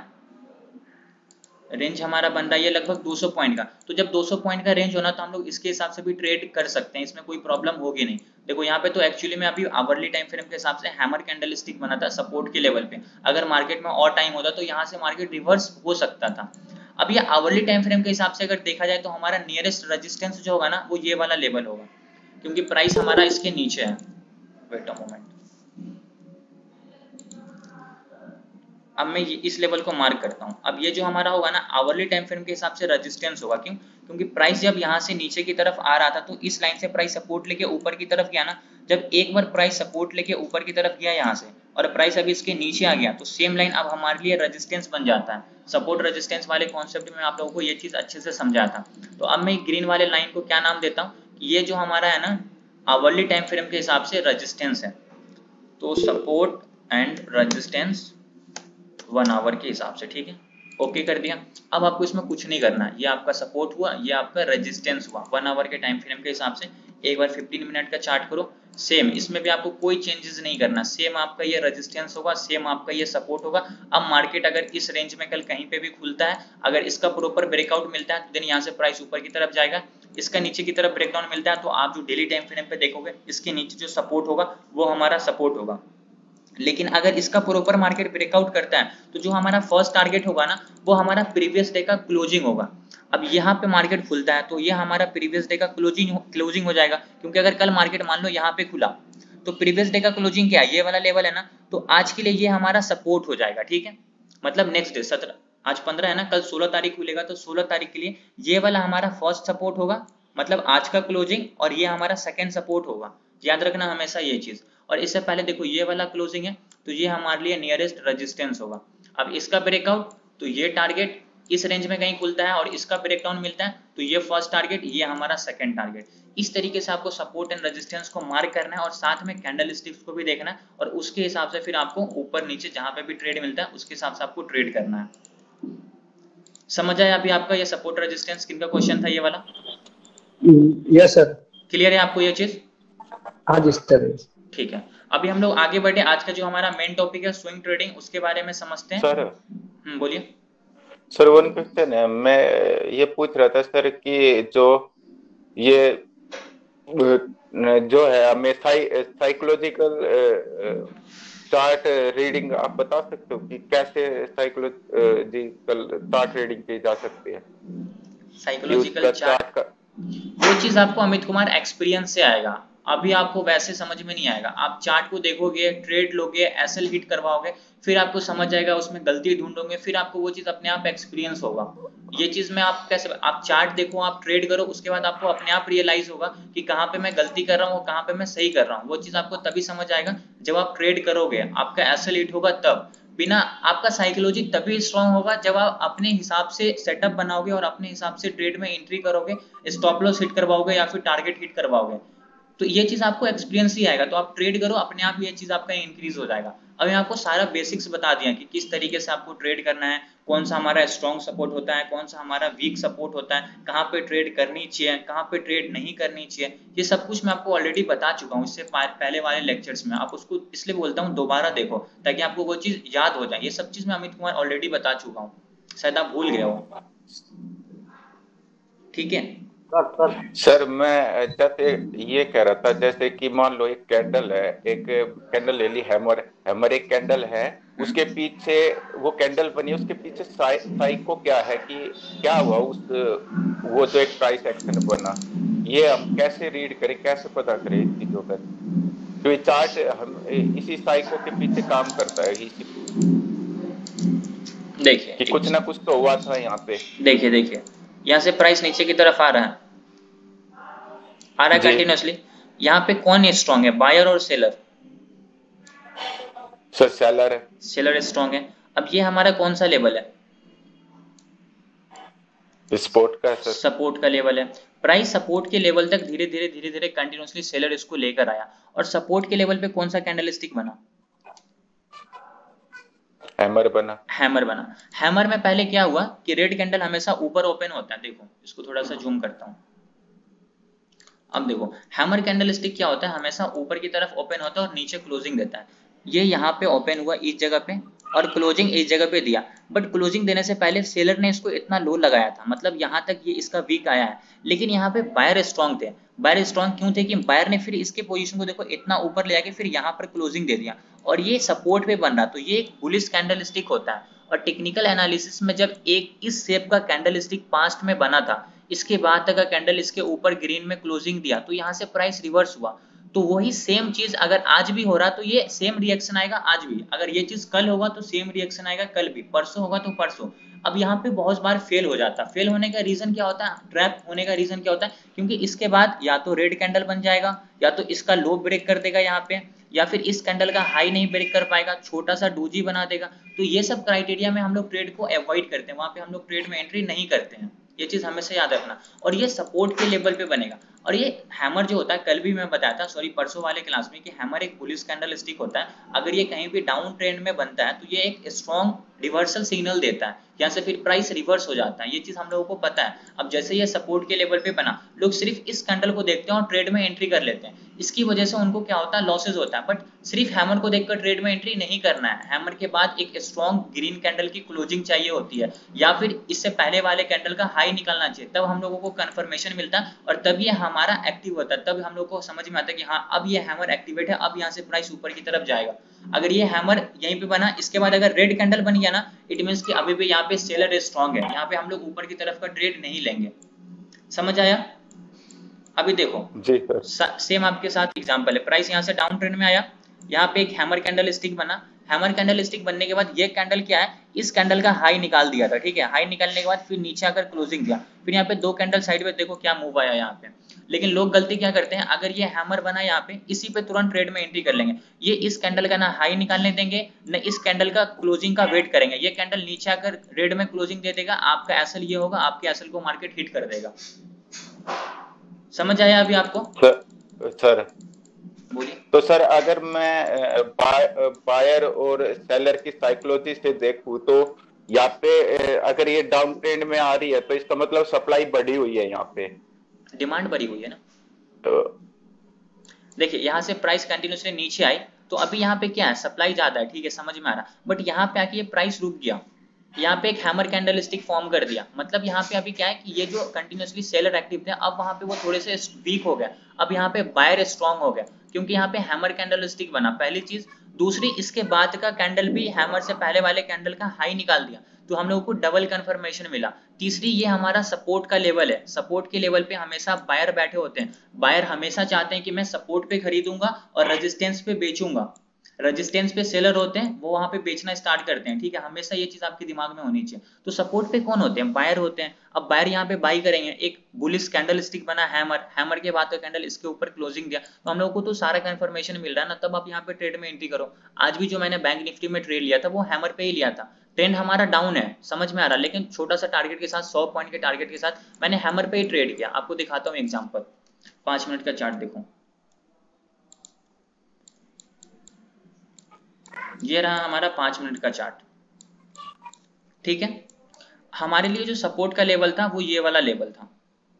रेंज हमारा बन रहा है ये लगभग दो सौ पॉइंट का। तो जब दो सौ पॉइंट का रेंज होना तो हम लोग इसके हिसाब से भी ट्रेड कर सकते हैं, इसमें कोई प्रॉब्लम होगी नहीं। देखो यहाँ पे तो एक्चुअली में अभी आवरली टाइम फ्रेम के हिसाब से हैमर कैंडल स्टिक बना था सपोर्ट के लेवल पे। अगर मार्केट में और टाइम होता तो यहाँ से मार्केट रिवर्स हो सकता था। अब ये आवरली टाइम फ्रेम के हिसाब से अगर देखा जाए तो हमारा नियरेस्ट रेजिस्टेंस जो होगा ना, वो ये वाला लेवल होगा, क्योंकि प्राइस हमारा इसके नीचे है। वेट अ मोमेंट, अब मैं इस लेवल को मार्क करता हूँ। अब ये जो हमारा होगा ना, आवरली टाइम फ्रेम के हिसाब से रेजिस्टेंस होगा। क्यों? क्योंकि प्राइस जब यहाँ से नीचे की तरफ आ रहा था तो इस लाइन से प्राइस सपोर्ट लेके ऊपर की तरफ गया ना। जब एक बार प्राइस सपोर्ट लेके ऊपर की तरफ गया यहाँ से और प्राइस अभी इसके नीचे आ गया, तो सेम लाइन अब हमारे लिए रेजिस्टेंस बन जाता है। सपोर्ट रेजिस्टेंस वाले कॉन्सेप्ट में आप लोगों को ये चीज अच्छे से समझा था। तो अब मैं ग्रीन वाले लाइन को क्या नाम देता हूँ, ये जो हमारा है ना आवरली टाइम फ्रेम के हिसाब से रेजिस्टेंस है। तो support and resistance one hour के हिसाब से, ठीक है। ओके कर दिया। अब आपको इसमें कुछ नहीं करना है, ये आपका सपोर्ट हुआ, ये आपका रेजिस्टेंस हुआ वन आवर के टाइम फ्रेम के हिसाब से। एक बार फिफ्टीन मिनट का चार्ट करो, सेम इसमें भी आपको कोई चेंजेस नहीं करना। सेम आपका ये रेजिस्टेंस होगा, सेम आपका ये सपोर्ट होगा। अब मार्केट अगर इस रेंज में कल कहीं पे भी खुलता है, अगर इसका प्रॉपर ब्रेकआउट मिलता है तो देन यहाँ से प्राइस ऊपर की तरफ जाएगा। इसका नीचे की तरफ ब्रेकडाउन मिलता है तो आप जो डेली टाइम फ्रेम पे देखोगे, इसके नीचे जो सपोर्ट होगा वो हमारा सपोर्ट होगा। लेकिन अगर इसका प्रॉपर मार्केट ब्रेकआउट करता है तो जो हमारा फर्स्ट टारगेट होगा ना, वो हमारा प्रीवियस डे का क्लोजिंग होगा। अब यहाँ पे मार्केट खुलता है तो ये हमारा प्रीवियस डे का क्लोजिंग क्लोजिंग हो जाएगा। क्योंकि अगर कल मार्केट मान लो यहाँ पे खुला तो प्रीवियस डे का क्लोजिंग क्या है, ये वाला लेवल है ना, तो आज के लिए ये हमारा सपोर्ट हो जाएगा, ठीक है। मतलब नेक्स्ट डे सत्रह, आज पंद्रह है ना, कल सोलह तारीख खुलेगा तो सोलह तारीख के लिए ये वाला हमारा फर्स्ट सपोर्ट होगा, मतलब आज का क्लोजिंग, और ये हमारा सेकेंड सपोर्ट होगा। याद रखना हमेशा ये चीज। और इससे पहले देखो ये वाला क्लोजिंग है तो ये हमारे लिए नियरेस्ट रेजिस्टेंस होगा। अब इसका ब्रेकआउट तो ये टारगेट इस रेंज में कहीं खुलता है और इसका ब्रेकडाउन मिलता है तो ये फर्स्ट टारगेट, ये हमारा सेकंड टारगेट। इस तरीके से आपको सपोर्ट एंड रेजिस्टेंस को मार्क करना है और साथ में कैंडल स्टिक्स को भी देखना है और उसके हिसाब से फिर आपको ऊपर नीचे जहां पे भी ट्रेड मिलता है उसके हिसाब से आपको ट्रेड करना है। समझ आया अभी आपका ये सपोर्ट रेजिस्टेंस किनका क्वेश्चन था ये वाला?
Yes sir.
क्लियर है आपको ये चीज?
हाँ जी सर।
ठीक है, अभी हम लोग आगे बढ़े। आज का जो हमारा मेन टॉपिक है स्विंग ट्रेडिंग, उसके बारे में समझते हैं।
सर
हम्म बोलिए
सर। वन क्वेश्चन है, मैं ये पूछ रहा था सर कि जो ये जो है हमें साइकोलॉजिकल चार्ट रीडिंग आप बता सकते हो कि कैसे साइकोलॉजिकल चार्ट रीडिंग की जा सकती है?
साइकोलॉजिकल चार्ट का वो चीज आपको अमित कुमार एक्सपीरियंस से आएगा, अभी आपको वैसे समझ में नहीं आएगा। आप चार्ट को देखोगे, ट्रेड लोगे, एसएल हिट करवाओगे, फिर आपको समझ जाएगा, उसमें गलती ढूंढोगे, फिर आपको वो चीज अपने आप एक्सपीरियंस होगा। ये चीज में आप कैसे, आप चार्ट देखो, आप ट्रेड करो, उसके बाद आपको अपने आप रियलाइज होगा कि कहाँ पे मैं गलती कर रहा हूँ, कहाँ पे मैं सही कर रहा हूँ। वो चीज आपको तभी समझ आएगा जब आप ट्रेड करोगे, आपका एसएल हिट होगा तब। बिना आपका साइकोलॉजी तभी स्ट्रांग होगा जब आप अपने हिसाब से सेटअप बनाओगे और अपने हिसाब से ट्रेड में एंट्री करोगे, स्टॉप लॉस हिट करवाओगे या फिर टारगेट हिट करवाओगे। तो ये चीज आपको एक्सपीरियंस ही आएगा, तो आप ट्रेड करो, अपने आप ये चीज आपका इंक्रीज हो जाएगा। अब मैं आपको सारा बेसिक्स बता दिया कि किस तरीके से आपको ट्रेड करना है, कौन सा हमारा स्ट्रॉन्ग सपोर्ट होता है, कौन सा हमारा वीक सपोर्ट होता है, कहाँ पे ट्रेड करनी चाहिए, कहाँ पे ट्रेड नहीं करनी चाहिए। ये सब कुछ मैं आपको ऑलरेडी बता चुका हूँ इससे पहले वाले लेक्चर्स में। आप उसको इसलिए बोलता हूँ दोबारा देखो ताकि आपको वो चीज याद हो जाए। ये सब चीज मैं अमित कुमार ऑलरेडी बता चुका हूँ, शायद आप भूल गए हो। ठीक है
सर, मैं जैसे ये कह रहा था, जैसे कि मान लो एक कैंडल है, एक कैंडल ले ली, हैमर हैमर एक कैंडल है, उसके पीछे वो कैंडल बनी, उसके पीछे साइ, साइको क्या है कि क्या हुआ उस वो जो एक प्राइस एक्शन बना, ये हम कैसे रीड करें, कैसे पता करें इन चीजों का? तो चार्ट हम इसी साइको के पीछे काम करता है, इसी
देखिए
कि कुछ ना कुछ तो हुआ था यहाँ पे।
देखिए देखिए यहाँ से प्राइस नीचे की तरफ आ रहा है, आ रहा है कंटिन्यूअसली। यहाँ पे कौन है स्ट्रॉन्ग है, बायर और सेलर?
सर सेलर है,
सेलर स्ट्रॉन्ग है। अब ये हमारा कौन सा लेवल है?
सपोर्ट का सर,
सपोर्ट का लेवल है। प्राइस सपोर्ट के लेवल तक धीरे धीरे धीरे धीरे कंटिन्यूअसली सेलर इसको लेकर आया, और सपोर्ट के लेवल पे कौन सा कैंडलस्टिक बना?
हैमर बना।
हैमर बना। हैमर में पहले क्या हुआ कि रेड कैंडल हमेशा ऊपर ओपन होता है। देखो इसको थोड़ा सा जूम करता हूं। अब देखो हैमर कैंडलस्टिक क्या होता है, हमेशा ऊपर की तरफ ओपन होता है और नीचे क्लोजिंग देता है। ये यहाँ पे ओपन हुआ इस जगह पे और क्लोजिंग इस जगह पे दिया, बट क्लोजिंग देने से पहले सेलर ने इसको इतना लो लगाया था, मतलब यहाँ तक ये इसका वीक आया है। लेकिन यहाँ पे बायर स्ट्रॉन्ग थे। बायर स्ट्रॉन्ग क्यों थे कि बायर ने फिर इसके पोजीशन को देखो इतना ऊपर ले आके फिर यहाँ पर क्लोजिंग दे दिया और ये सपोर्ट पे बन रहा। तो ये एक बुलिश कैंडलस्टिक होता है। और टेक्निकल एनालिसिस में जब एक इस शेप का कैंडलस्टिक पास्ट में बना था, इसके बाद अगर कैंडल इसके ऊपर ग्रीन में क्लोजिंग दिया तो यहाँ से प्राइस रिवर्स हुआ। तो वही सेम चीज अगर आज भी हो रहा तो ये सेम रिएक्शन आएगा आज भी। अगर ये चीज कल होगा तो सेम रिएक्शन आएगा कल भी, परसों होगा तो परसों। अब यहाँ पे बहुत बार फेल हो जाता। फेल होने का रीजन क्या होता है, ट्रैप होने का रीजन क्या होता है, क्योंकि इसके बाद या तो रेड कैंडल बन जाएगा या तो इसका लो ब्रेक कर देगा यहाँ पे, या फिर इस कैंडल का हाई नहीं ब्रेक कर पाएगा, छोटा सा डोजी बना देगा। तो ये सब क्राइटेरिया में हम लोग ट्रेड को अवॉइड करते हैं, वहां पे हम लोग ट्रेड में एंट्री नहीं करते हैं। ये चीज हमेशा याद रखना। और ये सपोर्ट के लेवल पे बनेगा। और ये हैमर जो होता है, कल भी मैं बताया था, सॉरी परसों वाले क्लास में, कि हैमर एक बुलिश कैंडल स्टिक होता है। अगर ये कहीं भी डाउन ट्रेंड में बनता है तो ये एक स्ट्रॉन्ग रिवर्सल सिग्नल देता है, यहाँ से फिर प्राइस रिवर्स हो जाता है। ये चीज हम लोगों को पता है। अब जैसे ये सपोर्ट के लेवल पे बना, लोग सिर्फ इस कैंडल को देखते हैं और ट्रेड में एंट्री कर लेते हैं। इसकी वजह से उनको क्या होता है, लॉसेज होता है। बट सिर्फ हैमर को देखकर ट्रेड में एंट्री नहीं करना है। हैमर के बाद एक स्ट्रॉन्ग ग्रीन कैंडल की क्लोजिंग चाहिए होती है, या फिर इससे पहले वाले कैंडल का हाई निकलना चाहिए, तब हम लोगों को कंफर्मेशन मिलता है और तब ये हमारा एक्टिव होता है। तब हम लोग को समझ में आता है कि हाँ अब ये हैमर एक्टिवेट है, अब यहाँ से प्राइस ऊपर की तरफ जाएगा। अगर ये हैमर यहीं पे बना, इसके बाद अगर रेड कैंडल बन गया ना, इट मींस कि अभी भी यहाँ पे सेलर स्ट्रॉन्ग है, यहाँ पे हम लोग ऊपर की तरफ का ट्रेड नहीं लेंगे। समझ आया? अभी देखो
जी सर,
सेम आपके साथ एग्जांपल है। प्राइस यहाँ से डाउन ट्रेंड में आया, यहाँ पे एक हैमर कैंडल स्टिक बना। हैमर कैंडल स्टिक बनने के बाद ये कैंडल क्या है, इस कैंडल का हाई निकाल दिया था, ठीक है। हाई निकालने के बाद फिर नीचे आकर क्लोजिंग दिया, फिर यहाँ पे दो कैंडल साइड में देखो क्या मूव आया यहाँ पे। लेकिन लोग गलती क्या करते हैं, अगर ये हैमर बना यहाँ पे, इसी पे तुरंत ट्रेड में एंट्री कर लेंगे। ये इस कैंडल का ना हाई निकालने देंगे, न इस कैंडल का क्लोजिंग का वेट करेंगे। ये कैंडल नीचे आकर रेड में क्लोजिंग दे देगा, आपका एसएल ये होगा, आपके एसएल को मार्केट हिट कर देगा। समझ आया अभी आपको?
सर सर
बोलिए।
तो सर अगर मैं बायर और सेलर की साइकोलॉजी से देखूं तो यहाँ पे अगर ये डाउन ट्रेंड में आ रही है तो इसका मतलब सप्लाई बढ़ी हुई है, यहाँ पे
डिमांड बढ़ी हुई है ना।
तो
देखिए यहाँ से प्राइस कंटिन्यूसली नीचे आई तो अभी यहाँ पे क्या है, सप्लाई ज्यादा है, ठीक है, समझ में आ रहा। बट यहाँ पे आके ये प्राइस रुक गया, यहाँ पे एक हैमर कैंडल स्टिक फॉर्म कर दिया। मतलब यहाँ पे अभी क्या है कि ये जो कंटिन्यूसली सेलर एक्टिव थे, अब वहां पे वो थोड़े से वीक हो गया। अब यहाँ पे बायर स्ट्रॉन्ग हो गया, क्योंकि यहाँ पे हैमर कैंडल स्टिक बना। पहली चीज दूसरी, इसके बाद का कैंडल भी हैमर से पहले वाले कैंडल का हाई निकाल दिया, तो हम लोगों को डबल कंफर्मेशन मिला। तीसरी, ये हमारा सपोर्ट का लेवल है, सपोर्ट के लेवल पे हमेशा बायर बैठे होते हैं, बायर हमेशा चाहते हैं कि मैं सपोर्ट पे खरीदूंगा और रेजिस्टेंस पे बेचूंगा। रेजिस्टेंस पे सेलर होते हैं, वो वहां पे बेचना स्टार्ट करते हैं, ठीक है, हमेशा ये चीज आपके दिमाग में होनी चाहिए। तो सपोर्ट पे कौन होते हैं? बायर होते हैं। अब बायर यहाँ पे बाई करेंगे, एक बुलिश कैंडल स्टिक बना हैमर, हैमर के बाद का कैंडल इसके ऊपर क्लोजिंग दिया, तो हम लोग को तो सारा कंफर्मेशन मिल रहा है ना, तब आप यहाँ पे ट्रेड में एंट्री करो। आज भी जो मैंने बैंक निफ्टी में ट्रेड लिया था वो हैमर पे ही लिया था, ट्रेंड हमारा डाउन है, समझ में आ रहा, लेकिन छोटा सा टारगेट के साथ, सौ पॉइंट के टारगेट के साथ मैंने हैमर पे ही ट्रेड किया। आपको दिखाता हूँ एग्जांपल, पांच मिनट का चार्ट देखो, ये रहा हमारा पांच मिनट का चार्ट, ठीक है। हमारे लिए जो सपोर्ट का लेवल था वो ये वाला लेवल था,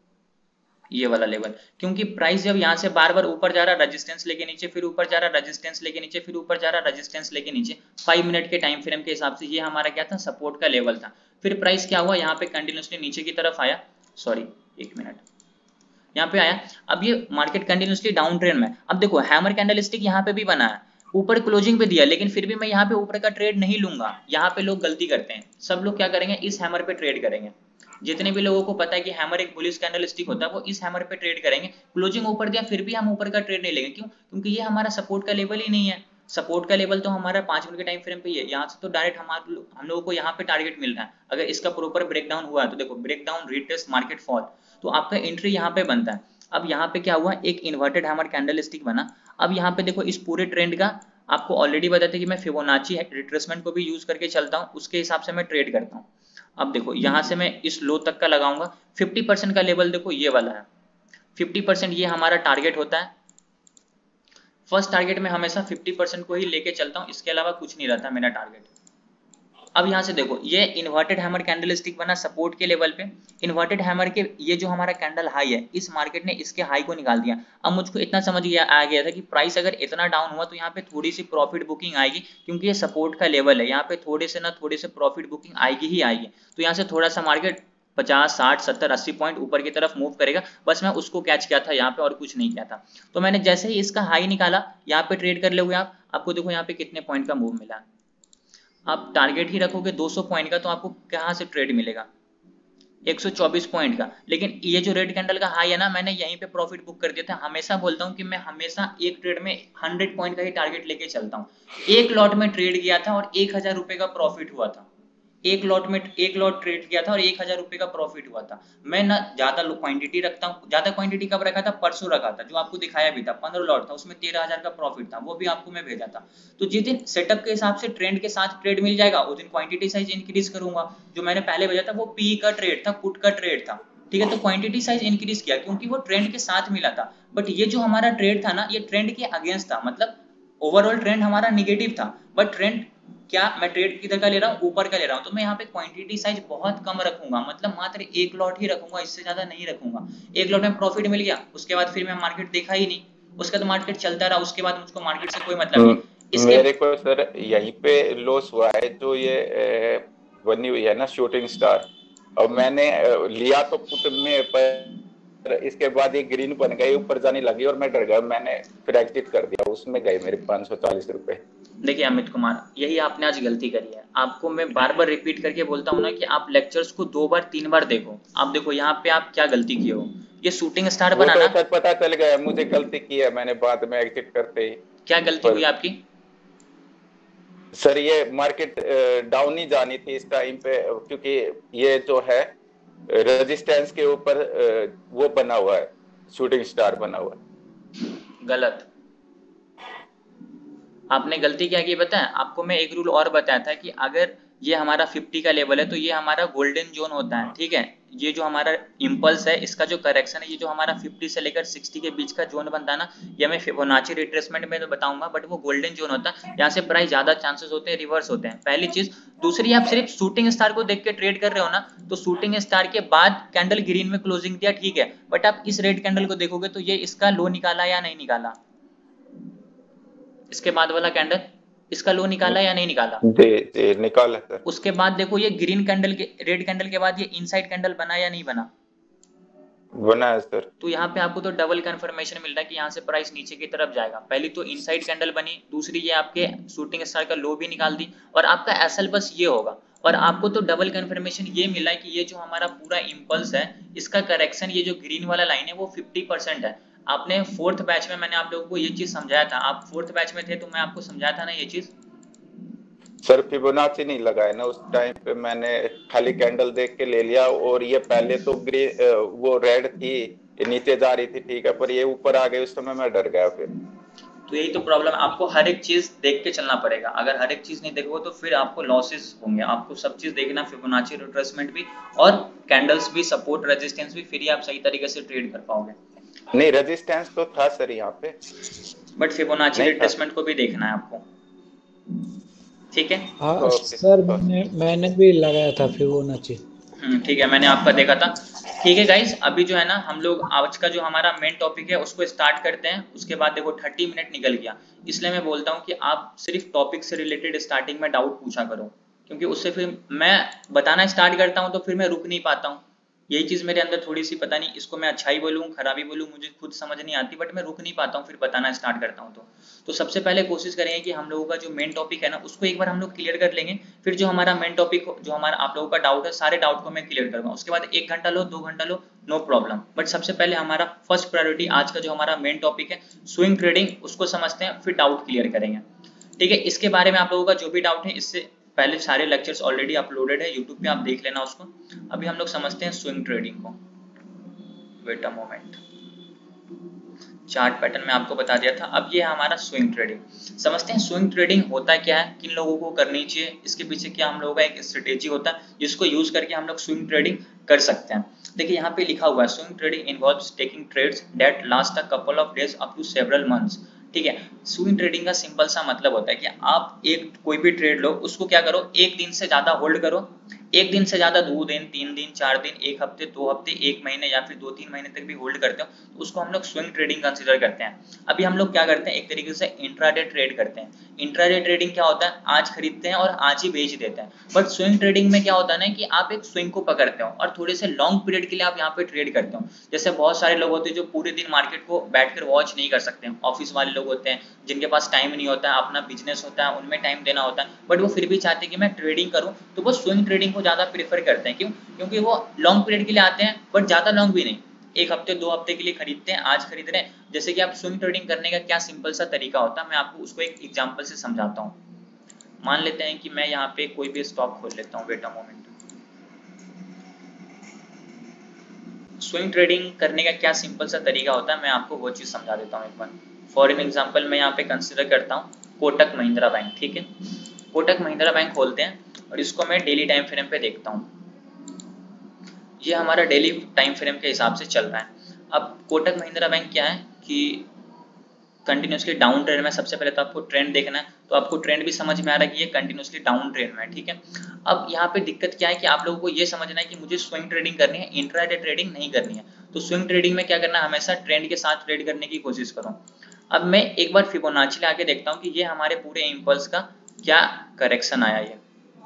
ये वाला लेवल, क्योंकि प्राइस जब यहाँ से बार बार ऊपर जा रहा, रेजिस्टेंस लेके नीचे, फिर ऊपर जा रहा, रेजिस्टेंस लेके नीचे, फिर ऊपर जा रहा, रेजिस्टेंस लेके नीचे, फाइव मिनट के टाइम फ्रेम के हिसाब से ये हमारा क्या था? सपोर्ट का लेवल था। फिर प्राइस क्या हुआ? यहाँ पे कंटिन्यूसली नीचे की तरफ आया, सॉरी एक मिनट, यहाँ पे आया। अब ये मार्केट कंटिन्यूसली डाउन ट्रेंड में, अब देखो हैमर कैंडल स्टिक यहाँ पे भी बना है, ऊपर क्लोजिंग पे दिया, लेकिन फिर भी मैं यहाँ पे ऊपर का ट्रेड नहीं लूंगा। यहाँ पे लोग गलती करते हैं, सब लोग क्या करेंगे? इस हैमर पे ट्रेड करेंगे। जितने भी लोगों को पता है कि हैमर एक बुलिश कैंडल स्टिक होता है, वो इस हैमर पे ट्रेड करेंगे। क्लोजिंग ऊपर दिया, फिर भी हम ऊपर का ट्रेड नहीं लेंगे, क्यों? क्योंकि ये हमारा सपोर्ट का लेवल ही नहीं है। सपोर्ट का लेवल तो हमारा पांच मिनट के टाइम फ्रेम पे ही है, यहाँ से तो डायरेक्ट हमारे हम लोगों को यहाँ पे टारगेट मिल रहा है। अगर इसका प्रॉपर ब्रेकडाउन हुआ है तो देखो, ब्रेकडाउन, रीटेस्ट, मार्केट फॉल, तो आपका एंट्री यहाँ पे बनता है। अब यहाँ पे क्या हुआ? एक इन्वर्टेड हैमर कैंडल स्टिक बना। अब यहाँ पे देखो, इस पूरे ट्रेंड का आपको ऑलरेडी बताते कि मैं फिबोनाची रिट्रेसमेंट को भी यूज करके चलता हूँ, उसके हिसाब से मैं ट्रेड करता हूँ। अब देखो, यहाँ से मैं इस लो तक का लगाऊंगा, फिफ्टी परसेंट का लेवल देखो ये वाला है, फिफ्टी परसेंट ये हमारा टारगेट होता है। फर्स्ट टारगेट में हमेशा फिफ्टी परसेंट को ही लेके चलता हूँ, इसके अलावा कुछ नहीं रहता मेरा टारगेट। अब यहाँ से देखो, ये इन्वर्टेड हैमर कैंडल स्टिक बना सपोर्ट के लेवल पे, इन्वर्टेड हैमर के ये जो हमारा कैंडल हाई है, इस मार्केट ने इसके हाई को निकाल दिया। अब मुझको इतना समझ गया आ गया था कि प्राइस अगर इतना डाउन हुआ तो यहाँ पे थोड़ी सी प्रॉफिट बुकिंग आएगी, क्योंकि ये सपोर्ट का लेवल है, यहाँ पे थोड़े से ना थोड़े से प्रॉफिट बुकिंग आएगी ही आएगी। तो यहाँ से थोड़ा सा मार्केट पचास, साठ, सत्तर, अस्सी पॉइंट ऊपर की तरफ मूव करेगा, बस मैं उसको कैच किया था यहाँ पे, और कुछ नहीं किया था। तो मैंने जैसे ही इसका हाई निकाला, यहाँ पे ट्रेड कर लोगे आप, आपको देखो यहाँ पे कितने पॉइंट का मूव मिला। आप टारगेट ही रखोगे दो सौ पॉइंट का, तो आपको कहाँ से ट्रेड मिलेगा? एक सौ चौबीस पॉइंट का। लेकिन ये जो रेड कैंडल का हाई है ना, मैंने यहीं पे प्रॉफिट बुक कर दिया था। हमेशा बोलता हूँ कि मैं हमेशा एक ट्रेड में हंड्रेड पॉइंट का ही टारगेट लेके चलता हूँ। एक लॉट में ट्रेड किया था और एक हजार रुपए का प्रॉफिट हुआ था। एक लॉट में एक लॉट ट्रेड किया था और एक हजार रुपए का प्रॉफिट हुआ था। मैं ना ज्यादा क्वांटिटी रखता हूँ, ज्यादा क्वांटिटी कब रखा था? परसों रखा था, जो आपको दिखाया भी था, पंद्रह लॉट था, उसमें तेरह हजार का प्रॉफिट था, वो भी आपको मैं भेजा था। तो जिस दिन सेटअप के हिसाब से ट्रेंड के साथ ट्रेड मिल जाएगा, उस दिन क्वांटिटी साइज इंक्रीज करूंगा। जो मैंने पहले भेजा था वो पी का ट्रेड था, पुट का ट्रेड था, ठीक है। तो क्वांटिटी साइज इंक्रीज किया क्योंकि वो ट्रेंड के साथ मिला था। बट ये जो हमारा ट्रेड था ना, ये ट्रेंड के अगेंस्ट था, मतलब ओवरऑल ट्रेंड हमारा निगेटिव था, बट ट्रेंड क्या मैं ट्रेड किधर का ले रहा हूँ? ऊपर का ले रहा हूँ। तो मैं यहाँ पे क्वांटिटी साइज बहुत कम रखूंगा, मतलब मात्र एक लॉट ही रखूंगा, इससे ज्यादा नहीं रखूंगा। एक लॉट में प्रॉफिट मिल गया, उसके बाद फिर मैं मार्केट देखा ही नहीं, उसके बाद मार्केट चलता रहा, उसके बाद मुझको मार्केट से कोई मतलब नहीं।
इसके मेरे को सर यहीं पे लॉस हुआ है, जो ये बनी हुई है ना शूटिंग स्टार, और मैंने लिया तो पुट में, पर इसके बाद ये ग्रीन बन गई, ऊपर जाने लगी और मैं डर गया, मैंने फिर एग्जिट कर दिया, उसमें गए मेरे पाँच सौ चालीस रुपए।
देखिए अमित कुमार, यही आपने आज गलती करी है। आपको मैं बार बार रिपीट करके बोलता हूँ ना कि आप लेक्चर्स को दो बार तीन बार देखो। आप देखो यहाँ पे आप क्या गलती किए हो, ये शूटिंग स्टार बनाना,
तो पता चल गया मुझे गलती की है मैंने बाद में एग्जिट करते ही।
क्या गलती हुई आपकी?
सर ये मार्केट डाउन ही जानी थी इस टाइम पे, क्योंकि ये जो है रेजिस्टेंस के ऊपर वो बना हुआ है, शूटिंग स्टार बना हुआ है।
गलत, आपने गलती क्या की पता है? आपको मैं एक रूल और बताया था कि अगर ये हमारा पचास का लेवल है तो ये हमारा गोल्डन जोन होता है, ठीक है। ये जो हमारा इंपल्स है, इसका जो करेक्शन है, ये जो हमारा पचास से लेकर साठ के बीच का जोन बनता है ना, ये मैं फिबोनाची रिट्रेसमेंट में तो बताऊंगा, बट वो गोल्डन जोन होता है। यहाँ से प्राइस ज्यादा चांसेस होते हैं रिवर्स होते हैं, पहली चीज। दूसरी, आप सिर्फ शूटिंग स्टार को देख के ट्रेड कर रहे हो ना, तो शूटिंग स्टार के बाद कैंडल ग्रीन में क्लोजिंग दिया, ठीक है, बट आप इस रेड कैंडल को देखोगे तो ये इसका लो निकाला या नहीं निकाला? इसके बाद वाला कैंडल इसका लो निकाला या नहीं निकाला?
जी जी निकाला सर।
उसके बाद देखो ये ग्रीन कैंडल के, रेड कैंडल के बाद ये इनसाइड कैंडल बना या नहीं बना?
बना है सर।
तो यहाँ पे आपको तो डबल कंफर्मेशन मिल रहा है कि यहाँ से प्राइस नीचे की तरफ जाएगा। पहली तो इनसाइड कैंडल बनी, दूसरी ये आपके शूटिंग स्टार का लो भी निकाल दी, और आपका एसएल बस ये होगा। और आपको तो डबल कंफर्मेशन ये मिला है कि ये जो हमारा पूरा इम्पल्स है इसका करेक्शन, ये जो ग्रीन वाला लाइन है वो फिफ्टी परसेंट है। आपने फोर्थ बैच में मैंने आप लोगों को ये चीज समझाया था, आप फोर्थ बैच में थे तो मैं आपको समझाया था ना ये चीज।
सर फिबोनाची नहीं लगाया ना उस टाइम पे, मैंने खाली कैंडल देख के ले लिया, और ये पहले तो ग्रे वो रेड थी, ये नीचे जा रही थी ठीक है, पर ये ऊपर आ गई, उस समय मैं डर गया फिर।
तो यही तो प्रॉब्लम, आपको हर एक चीज देख के चलना पड़ेगा। अगर हर एक चीज नहीं देखोगे तो फिर आपको लॉसेस होंगे। आपको सब चीज देखना, फिबोनाची रिट्रेसमेंट भी और कैंडल्स भी, सपोर्ट रेजिस्टेंस भी, फिर ही आप सही तरीके से ट्रेड कर पाओगे।
नहीं रेजिस्टेंस तो था सर यहाँ पे,
बट फिबोनाची रिट्रेसमेंट को भी देखना है आपको, ठीक है।
हाँ सर मैंने मैंने भी लगाया था फिबोनाची।
हम्म ठीक है, मैंने आपका देखा था। ठीक है गाइस, अभी जो है ना हम लोग आज का जो हमारा मेन टॉपिक है उसको स्टार्ट करते हैं। उसके बाद देखो थर्टी मिनट निकल गया, इसलिए मैं बोलता हूँ कि आप सिर्फ टॉपिक से रिलेटेड स्टार्टिंग में डाउट पूछा करो, क्योंकि उससे फिर मैं बताना स्टार्ट करता हूँ तो फिर मैं रुक नहीं पाता हूँ। यही चीज मेरे अंदर थोड़ी सी, पता नहीं इसको मैं अच्छाई बोलूँ खराबी बोलूँ, मुझे खुद समझ नहीं आती, बट मैं रुक नहीं पाता हूँ फिर बताना स्टार्ट करता हूँ तो तो सबसे पहले कोशिश करेंगे कि हम लोगों का जो मेन टॉपिक है ना उसको एक बार हम लोग क्लियर कर लेंगे। फिर जो हमारा मेन टॉपिक, जो हमारा आप लोगों का डाउट है, सारे डाउट को मैं क्लियर करूंगा। उसके बाद एक घंटा लो, दो घंटा लो, नो प्रॉब्लम। बट सबसे पहले हमारा फर्स्ट प्रायोरिटी आज का जो हमारा मेन टॉपिक है स्विंग ट्रेडिंग, उसको समझते हैं, फिर डाउट क्लियर करेंगे, ठीक है। इसके बारे में आप लोगों का जो भी डाउट है, इससे पहले सारे लेक्चर्स ऑलरेडी अपलोडेड है यूट्यूब पे, आप देख लेना उसको। अभी हम लोग समझते हैं स्विंग ट्रेडिंग को। Wait a moment, chart pattern में आपको बता दिया था। अब ये है हमारा स्विंग ट्रेडिंग। समझते हैं स्विंग ट्रेडिंग होता क्या है, किन लोगों को करनी चाहिए, इसके पीछे क्या हम लोगों का एक स्ट्रेटेजी होता है जिसको यूज करके हम लोग स्विंग ट्रेडिंग कर सकते हैं। देखिए यहाँ पे लिखा हुआ है, swing trading involves taking trades that last a couple of days up to several months, ठीक है। स्विंग ट्रेडिंग का सिंपल सा मतलब होता है कि आप एक कोई भी ट्रेड लो, उसको क्या करो, एक दिन से ज्यादा होल्ड करो। एक दिन से ज्यादा, दो दिन, तीन दिन, चार दिन, एक हफ्ते, दो हफ्ते, एक महीने या फिर दो तीन महीने तक भी होल्ड करते हो तो उसको हम लोग स्विंग ट्रेडिंग कंसीडर करते हैं। अभी हम लोग क्या करते हैं, एक तरीके से इंट्राडे ट्रेड करते हैं। इंट्राडे ट्रेडिंग क्या होता है, आज खरीदते हैं और आज ही बेच देते हैं। बट स्विंग ट्रेडिंग में क्या होता है ना कि आप एक स्विंग को पकड़ते हो और थोड़े से लॉन्ग पीरियड के लिए आप यहाँ पे ट्रेड करते हो। जैसे बहुत सारे लोग होते हैं जो पूरे दिन मार्केट को बैठकर वॉच नहीं कर सकते हैं, ऑफिस वाले लोग होते हैं जिनके पास टाइम नहीं होता है, अपना बिजनेस होता है, उनमें टाइम देना होता है, बट वो फिर भी चाहते हैं कि मैं ट्रेडिंग करूं, तो वो स्विंग ट्रेडिंग को ज्यादा प्रेफर करते हैं। क्यों? क्योंकि वो लॉन्ग पीरियड के लिए आते हैं, बट ज्यादा लॉन्ग भी नहीं, एक हफ्ते दो हफ्ते के लिए खरीदते हैं, आज खरीद रहे हैं। जैसे कि आप स्विंग ट्रेडिंग करने का क्या सिंपल सा तरीका होता है, मैं आपको उसको एक एग्जांपल से समझाता हूँ। मान लेते हैं कि मैं यहाँ पे कोई भी स्टॉक खोल लेता हूँ, wait a moment. Swing trading करने का क्या सिंपल सा तरीका होता है, मैं आपको वो चीज समझा देता हूँ एक बार। फॉर एन एग्जाम्पल मैं यहाँ पे कंसिडर करता हूँ कोटक महिंद्रा बैंक, ठीक है। कोटक महिंद्रा बैंक खोलते हैं और इसको मैं डेली टाइम फ्रेम पे देखता हूँ। ये हमारा डेली टाइम फ्रेम के हिसाब से चल रहा है। अब कोटक महिंद्रा बैंक क्या है कि कंटिन्यूसली डाउन ट्रेंड में, सबसे पहले तो आपको ट्रेंड देखना है, तो आपको ट्रेंड भी समझ में आ रहा है कि ये कंटिन्यूसली डाउन ट्रेंड में है, ठीक है। अब यहाँ पे दिक्कत क्या है कि आप लोगों को ये समझना है कि मुझे स्विंग ट्रेडिंग करनी है, इंट्राडे ट्रेडिंग नहीं करनी है। तो स्विंग ट्रेडिंग में क्या करना है, हमेशा ट्रेंड के साथ ट्रेड करने की कोशिश करो। अब मैं एक बार फिबोनाची ले आके देखता हूँ कि ये हमारे पूरे इम्पल्स का क्या करेक्शन आया। ये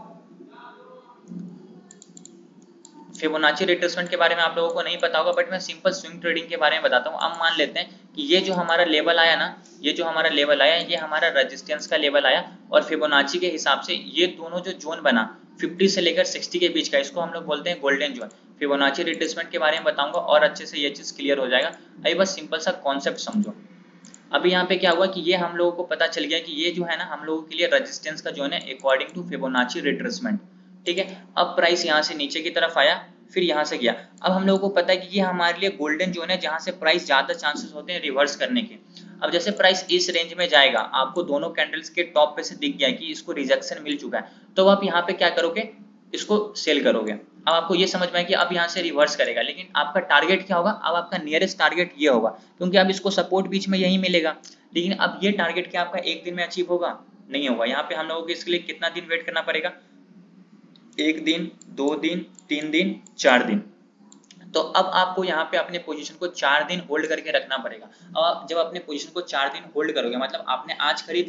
फिबोनाची रिट्रेसमेंट के बारे में आप लोगों को नहीं पता होगा, बट मैं सिंपल स्विंग ट्रेडिंग के बारे में बताता हूँ। अब मान लेते हैं कि ये जो हमारा लेवल आया ना, ये जो हमारा लेवल आया, ये हमारा रेजिस्टेंस का लेवल आया, और फिबोनाची के हिसाब से ये दोनों जो जोन बना पचास से लेकर साठ के बीच का, इसको हम लोग बोलते हैं गोल्डन जोन। फिबोनाची रिट्रेसमेंट के बारे में बताऊंगा और अच्छे से ये चीज क्लियर हो जाएगा। अभी बस सिंपल सा कॉन्सेप्ट समझो। अभी यहाँ पे क्या हुआ कि ये हम लोगों को पता चल गया कि ये जो है ना हम लोगों के लिए रेजिस्टेंस का जोन है अकॉर्डिंग टू फिबोनाची रिट्रेसमेंट, ठीक है। अब प्राइस यहाँ से नीचे की तरफ आया, फिर यहाँ से गया। अब हम लोगों को पता है कि ये हमारे लिए गोल्डन जोन है जहाँ से प्राइस ज्यादा चांसेस होते हैं रिवर्स करने के। अब जैसे प्राइस इस रेंज में जाएगा, आपको दोनों कैंडल्स के टॉप पे से दिख गया कि इसको रिजेक्शन मिल चुका है, तो आप यहाँ पे क्या करोगे, इसको सेल करोगे। अब आपको ये समझ में आया कि अब यहाँ से रिवर्स करेगा, लेकिन आपका टारगेट क्या होगा, अब आपका नियरेस्ट टारगेट ये होगा, क्योंकि अब इसको सपोर्ट बीच में यही मिलेगा। लेकिन अब ये टारगेट क्या आपका एक दिन में अचीव होगा, नहीं होगा। यहाँ पे हम लोगों को इसके लिए कितना दिन वेट करना पड़ेगा, एक दिन, दो दिन, तीन दिन, चार दिन। तो अब आपको यहाँ पे अपने पोजीशन को चार दिन होल्ड करके रखना पड़ेगा। अब जब अपने पोजीशन को चार दिन होल्ड करोगे, मतलब आपने आज खरीद लिया,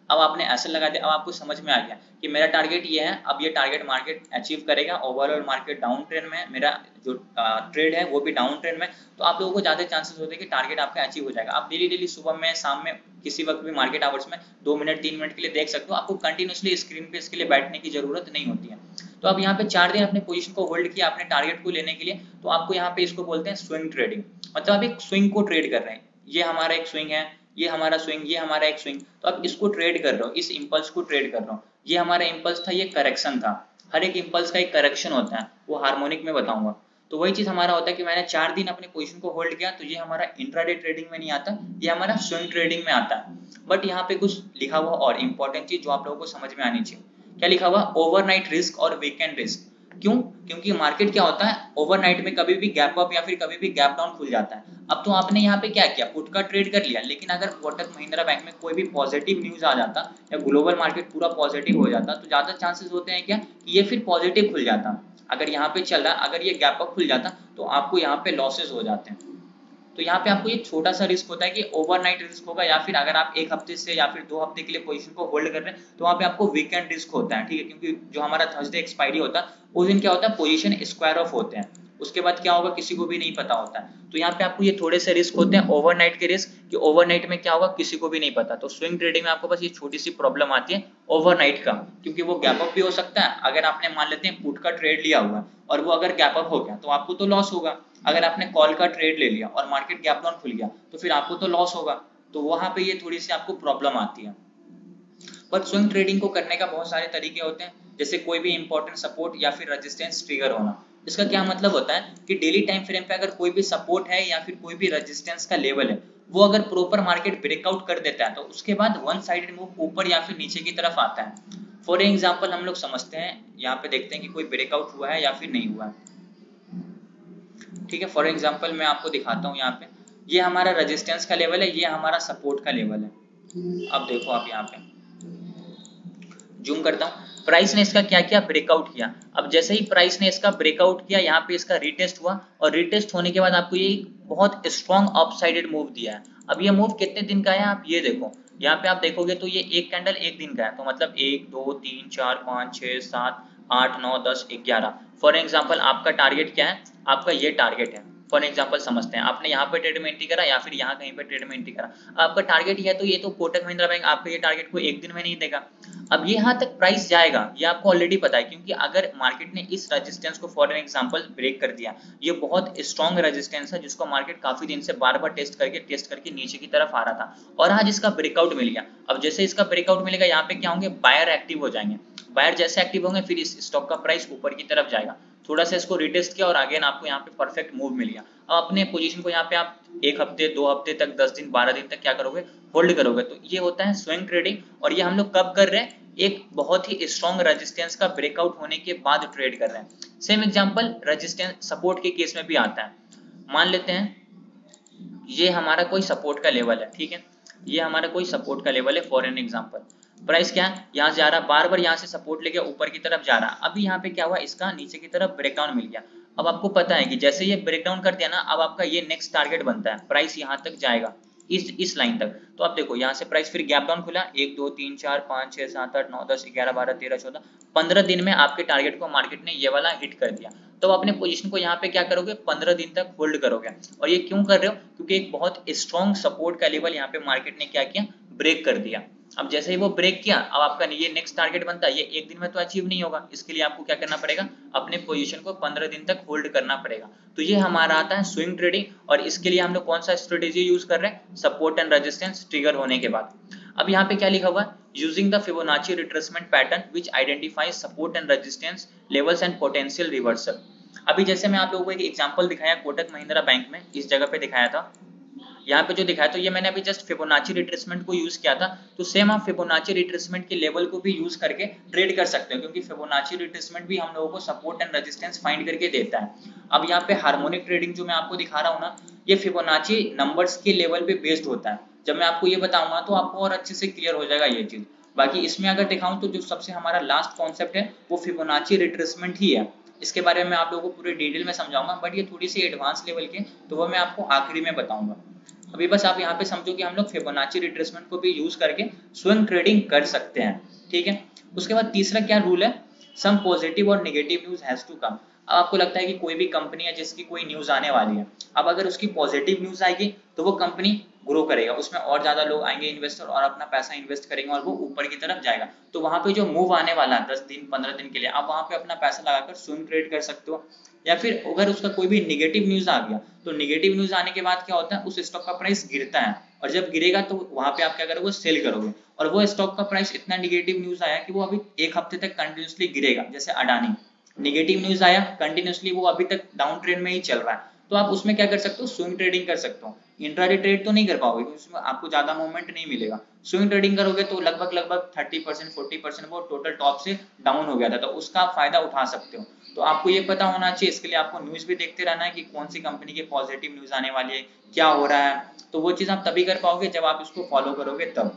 अब आपने ऐसे लगा दिया, अब आपको समझ में आ गया कि मेरा टारगेट ये है, अब ये टारगेट मार्केट अचीव करेगा, ओवरऑल मार्केट डाउन ट्रेंड में, मेरा जो ट्रेड है वो भी डाउन ट्रेंड में, तो आप लोगों को ज्यादा चांसेस होते हैं कि टारगेट आपका अचीव हो जाएगा। आप डेली डेली सुबह में, शाम में, किसी वक्त भी मार्केट आवर्स में दो मिनट तीन मिनट के लिए देख सकते हो, आपको कंटिन्यूसली स्क्रीन पे इसके लिए बैठने की जरूरत नहीं होती है। तो अब यहाँ पे चार दिन अपने पोजीशन को होल्ड किया अपने टारगेट को लेने के लिए, तो आपको यहाँ पे इसको बोलते हैं स्विंग ट्रेडिंग, मतलब आप एक स्विंग को ट्रेड कर रहे हैं। ये हमारा एक स्विंग है, ये हमारा स्विंग, ये हमारा एक स्विंग, तो आप इसको ट्रेड कर रहे हो, इस इंपल्स को ट्रेड कर रहे हो। ये हमारा इंपल्स था, ये करेक्शन था, हर एक इंपल्स का एक करेक्शन होता है, वो हार्मोनिक में बताऊंगा। तो वही चीज हमारा होता है कि मैंने चार दिन अपने पोजीशन को होल्ड किया, तो ये हमारा इंट्राडे ट्रेडिंग में नहीं आता, ये हमारा स्विंग ट्रेडिंग में आता है। बट यहाँ पे कुछ लिखा हुआ और इंपॉर्टेंट चीज जो आप लोगों को समझ में आनी चाहिए, क्या लिखा हुआ, ओवरनाइट रिस्क और वीकेंड रिस्क। क्यों? क्योंकि मार्केट क्या होता है, ओवरनाइट में कभी भी गैप अप या फिर कभी भी गैप डाउन खुल जाता है। अब तो आपने यहाँ पे क्या किया, पुट का ट्रेड कर लिया, लेकिन अगर कोटक महिंद्रा बैंक में कोई भी पॉजिटिव न्यूज आ जाता या ग्लोबल मार्केट पूरा पॉजिटिव हो जाता, तो ज्यादा चांसेस होते हैं क्या कि ये फिर पॉजिटिव खुल जाता। अगर यहाँ पे चल रहा, अगर ये गैप अप खुल जाता तो आपको यहाँ पे लॉसेस हो जाते हैं। तो यहाँ पे आपको एक छोटा सा रिस्क होता है कि ओवरनाइट रिस्क होगा, या फिर अगर आप एक हफ्ते से या फिर दो हफ्ते के लिए पोजीशन को होल्ड कर रहे हैं तो वहाँ पे आपको वीकेंड रिस्क होता है, ठीक है, क्योंकि जो हमारा थर्सडे एक्सपायरी होता है उस दिन क्या होता है, पोजीशन स्क्वायर ऑफ होते हैं, उसके बाद क्या होगा किसी को भी नहीं पता होता है। तो यहाँ पे आपको ये थोड़े से रिस्क होते हैं ओवरनाइट के रिस्क, कि ओवरनाइट में क्या होगा किसी को भी नहीं पता। तो स्विंग ट्रेडिंग में आपको बस ये छोटी सी प्रॉब्लम आती है ओवरनाइट का, क्योंकि वो गैप अप भी हो सकता है। अगर आपने मान लेते हैं पुट का ट्रेड लिया हुआ है और वो अगर गैप अप हो गया तो आपको तो लॉस होगा। अगर आपने कॉल का ट्रेड ले लिया और मार्केट गैप डाउन खुल गया तो फिर आपको तो लॉस होगा। तो वहां पे ये थोड़ी सी आपको प्रॉब्लम आती है। पर स्विंग ट्रेडिंग को करने का बहुत सारे तरीके होते हैं, जैसे कोई भी इंपॉर्टेंट सपोर्ट या फिर रेजिस्टेंस ट्रिगर होना। इसका क्या मतलब होता है कि डेली टाइम फ्रेम पे अगर कोई भी सपोर्ट है या फिर कोई भी रेजिस्टेंस का लेवल है, वो अगर प्रॉपर मार्केट ब्रेकआउट कर देता है तो उसके बाद वन साइडेड मूव ऊपर या फिर नीचे की तरफ आता है। फॉर एग्जाम्पल हम लोग समझते हैं, यहाँ पे देखते हैं कि कोई ब्रेकआउट हुआ है या फिर नहीं हुआ है, ठीक है। फॉर एग्जाम्पल मैं आपको दिखाता हूँ, यहाँ पे ये हमारा रेजिस्टेंस का लेवल है, ये हमारा सपोर्ट का लेवल है। अब देखो आप यहाँ पे जूम करता हूँ, प्राइस ने इसका क्या किया, ब्रेकआउट किया। अब जैसे ही प्राइस ने इसका ब्रेकआउट किया, यहाँ पे इसका रीटेस्ट हुआ और रीटेस्ट होने के बाद आपको ये बहुत स्ट्रॉन्ग अपसाइडेड मूव दिया है। अब ये मूव कितने दिन का है आप ये देखो, यहाँ पे आप देखोगे तो ये एक कैंडल एक दिन का है, तो मतलब एक दो तीन चार पाँच छः सात आठ नौ दस ग्यारह। फॉर एग्जाम्पल आपका टारगेट क्या है, आपका ये टारगेट है। फॉर एग्जाम्पल समझते हैं, आपने यहाँ पे ट्रेड में एंट्री करा या फिर यहाँ कहीं पे ट्रेड में एंट्री करा, आपका टारगेट ये है, तो ये तो कोटक महिंद्रा बैंक आपके ये टारगेट को एक दिन में नहीं देगा। अब ये यहाँ तक प्राइस जाएगा ये आपको ऑलरेडी पता है, क्योंकि अगर मार्केट ने इस रेजिस्टेंस को फॉर एग्जांपल ब्रेक कर दिया, ये बहुत स्ट्रॉन्ग रेजिस्टेंस है जिसको मार्केट काफी दिन से बार बार टेस्ट करके टेस्ट करके नीचे की तरफ आ रहा था, और आज इसका ब्रेकआउट मिल गया। अब जैसे इसका ब्रेकआउट मिलेगा, यहाँ पे क्या होंगे, बायर एक्टिव हो जाएंगे। बायर जैसे एक्टिव होंगे फिर इस स्टॉक का प्राइस ऊपर की तरफ जाएगा। थोड़ा सा इसको रिटेस्ट किया और अगेन आपको यहाँ पे परफेक्ट मूव मिल गया। अब अपने पोजीशन को यहाँ पे आप एक हफ्ते दो हफ्ते तक दस दिन बारह दिन तक क्या करोगे, होल्ड करोगे। तो ये होता है स्विंग ट्रेडिंग, और ये हम लोग कब कर रहे हैं, एक बहुत ही स्ट्रॉन्ग रेजिस्टेंस का ब्रेकआउट होने के बाद ट्रेड कर रहे हैं। सेम एग्जांपल रेजिस्टेंस सपोर्ट के केस में भी आता है। मान लेते हैं ये हमारा कोई सपोर्ट का लेवल है, ठीक है, ये हमारा कोई सपोर्ट का लेवल है। फॉर एन एग्जांपल प्राइस क्या है, यहाँ से जा रहा, बार बार यहाँ से सपोर्ट लेके ऊपर की तरफ जा रहा। अभी यहाँ पे क्या हुआ, इसका नीचे की तरफ ब्रेकडाउन मिल गया। अब आपको पता है कि जैसे ये ब्रेकडाउन कर दिया ना, अब आपका ये नेक्स्ट टारगेट बनता है, प्राइस यहाँ तक जाएगा, इस इस लाइन तक। तो आप देखो यहाँ से प्राइस फिर गैप डाउन खुला, एक दो तीन चार पाँच छः सात आठ नौ दस ग्यारह बारह तेरह चौदह पंद्रह दिन में आपके टारगेट को मार्केट ने ये वाला हिट कर दिया। तो अपने पोजीशन को यहाँ पे क्या करोगे, पंद्रह दिन तक होल्ड करोगे। और ये क्यों कर रहे हो, क्योंकि एक बहुत स्ट्रॉन्ग सपोर्ट का लेवल यहाँ पे मार्केट ने क्या किया, ब्रेक कर दिया। अब जैसे ही वो ब्रेक किया, अब आपका ये नेक्स्ट टारगेट बनता है, ये एक दिन में तो अचीव नहीं होगा, इसके लिए आपको क्या करना पड़ेगा, अपने पोजीशन को पंद्रह दिन तक होल्ड करना पड़ेगा। तो ये हमारा आता है स्विंग ट्रेडिंग, और इसके लिए हम लोग कौन सा स्ट्रेटेजी यूज कर रहे हैं, सपोर्ट एंड रेजिस्टेंस ट्रिगर होने के बाद। अब यहाँ पे क्या लिखा हुआ है, using the Fibonacci retracement pattern which identifies support and resistance levels and potential reversal. अभी जैसे मैं आप लोगों को एक एग्जांपल दिखाया कोटक महिंद्रा बैंक में, इस जगह पे दिखाया था, यहाँ पे जो दिखाया, तो ये मैंने अभी जस्ट फिबोनाची रिट्रेसमेंट को यूज किया था। तो सेम आप फिबोनाची रिट्रेसमेंट के लेवल को भी यूज करके ट्रेड कर सकते हो, क्योंकि फिबोनाची रिट्रेसमेंट भी हम लोगों को सपोर्ट एंड रेजिस्टेंस फाइंड करके देता है। अब यहाँ पे हार्मोनिक ट्रेडिंग जो मैं आपको दिखा रहा हूँ ना, ये फिबोनाची नंबर्स के लेवल पे बेस्ड होता है। जब मैं आपको ये बताऊंगा तो आपको और अच्छे से क्लियर हो जाएगा ये चीज। बाकी इसमें अगर दिखाऊं तो जो सबसे हमारा लास्ट कॉन्सेप्ट है वो फिबोनाची रिट्रेसमेंट ही है। इसके बारे में मैं आप लोगों को पूरे डिटेल में समझाऊंगा, बट ये थोड़ी सी एडवांस लेवल के, तो वो मैं आपको आखिरी में बताऊंगा। अभी बस आप यहाँ पे समझो कि हम लोग फिबोनाची रिट्रेसमेंट को भी यूज करके स्विंग ट्रेडिंग कर सकते हैं, ठीक है। उसके बाद तीसरा क्या रूल है, सम पॉजिटिव और negative news has to come. अब आपको लगता है कि कोई भी कंपनी है जिसकी कोई न्यूज आने वाली है, अब अगर उसकी पॉजिटिव न्यूज आएगी तो वो कंपनी ग्रो करेगा, उसमें और ज्यादा लोग आएंगे इन्वेस्टर और अपना पैसा इन्वेस्ट करेंगे और वो ऊपर की तरफ जाएगा। तो वहां पे जो मूव आने वाला है दस दिन पंद्रह दिन के लिए, आप वहां पे अपना पैसा लगाकर स्विंग ट्रेड कर सकते हो। या फिर अगर उसका कोई भी निगेटिव न्यूज आ गया तो निगेटिव न्यूज आने के बाद क्या होता है, उस स्टॉक का प्राइस गिरता है और जब गिरेगा तो वहां पे आप क्या करोगे, सेल करोगे। और वो स्टॉक का प्राइस इतना निगेटिव न्यूज आया कि वो अभी एक हफ्ते तक कंटिन्यूसली गिरेगा, जैसे अडानी, निगेटिव न्यूज आया कंटिन्यूसली वो अभी तक डाउन ट्रेंड में ही चल रहा है, तो आप उसमें क्या कर सकते हो, स्विंग ट्रेडिंग कर सकते हो। इंट्राडे ट्रेड तो नहीं कर पाओगे क्योंकि उसमें आपको ज्यादा मूवमेंट नहीं मिलेगा। स्विंग ट्रेडिंग करोगे तो लगभग लगभग तीस परसेंट चालीस परसेंट वो टोटल टॉप से डाउन हो गया था, तो उसका आप फायदा उठा सकते हो। तो आपको ये पता होना चाहिए, इसके लिए आपको न्यूज भी देखते रहना है कि कौन सी कंपनी के पॉजिटिव न्यूज आने वाली है, क्या हो रहा है, तो वो चीज आप तभी कर पाओगे जब आप इसको फॉलो करोगे तब।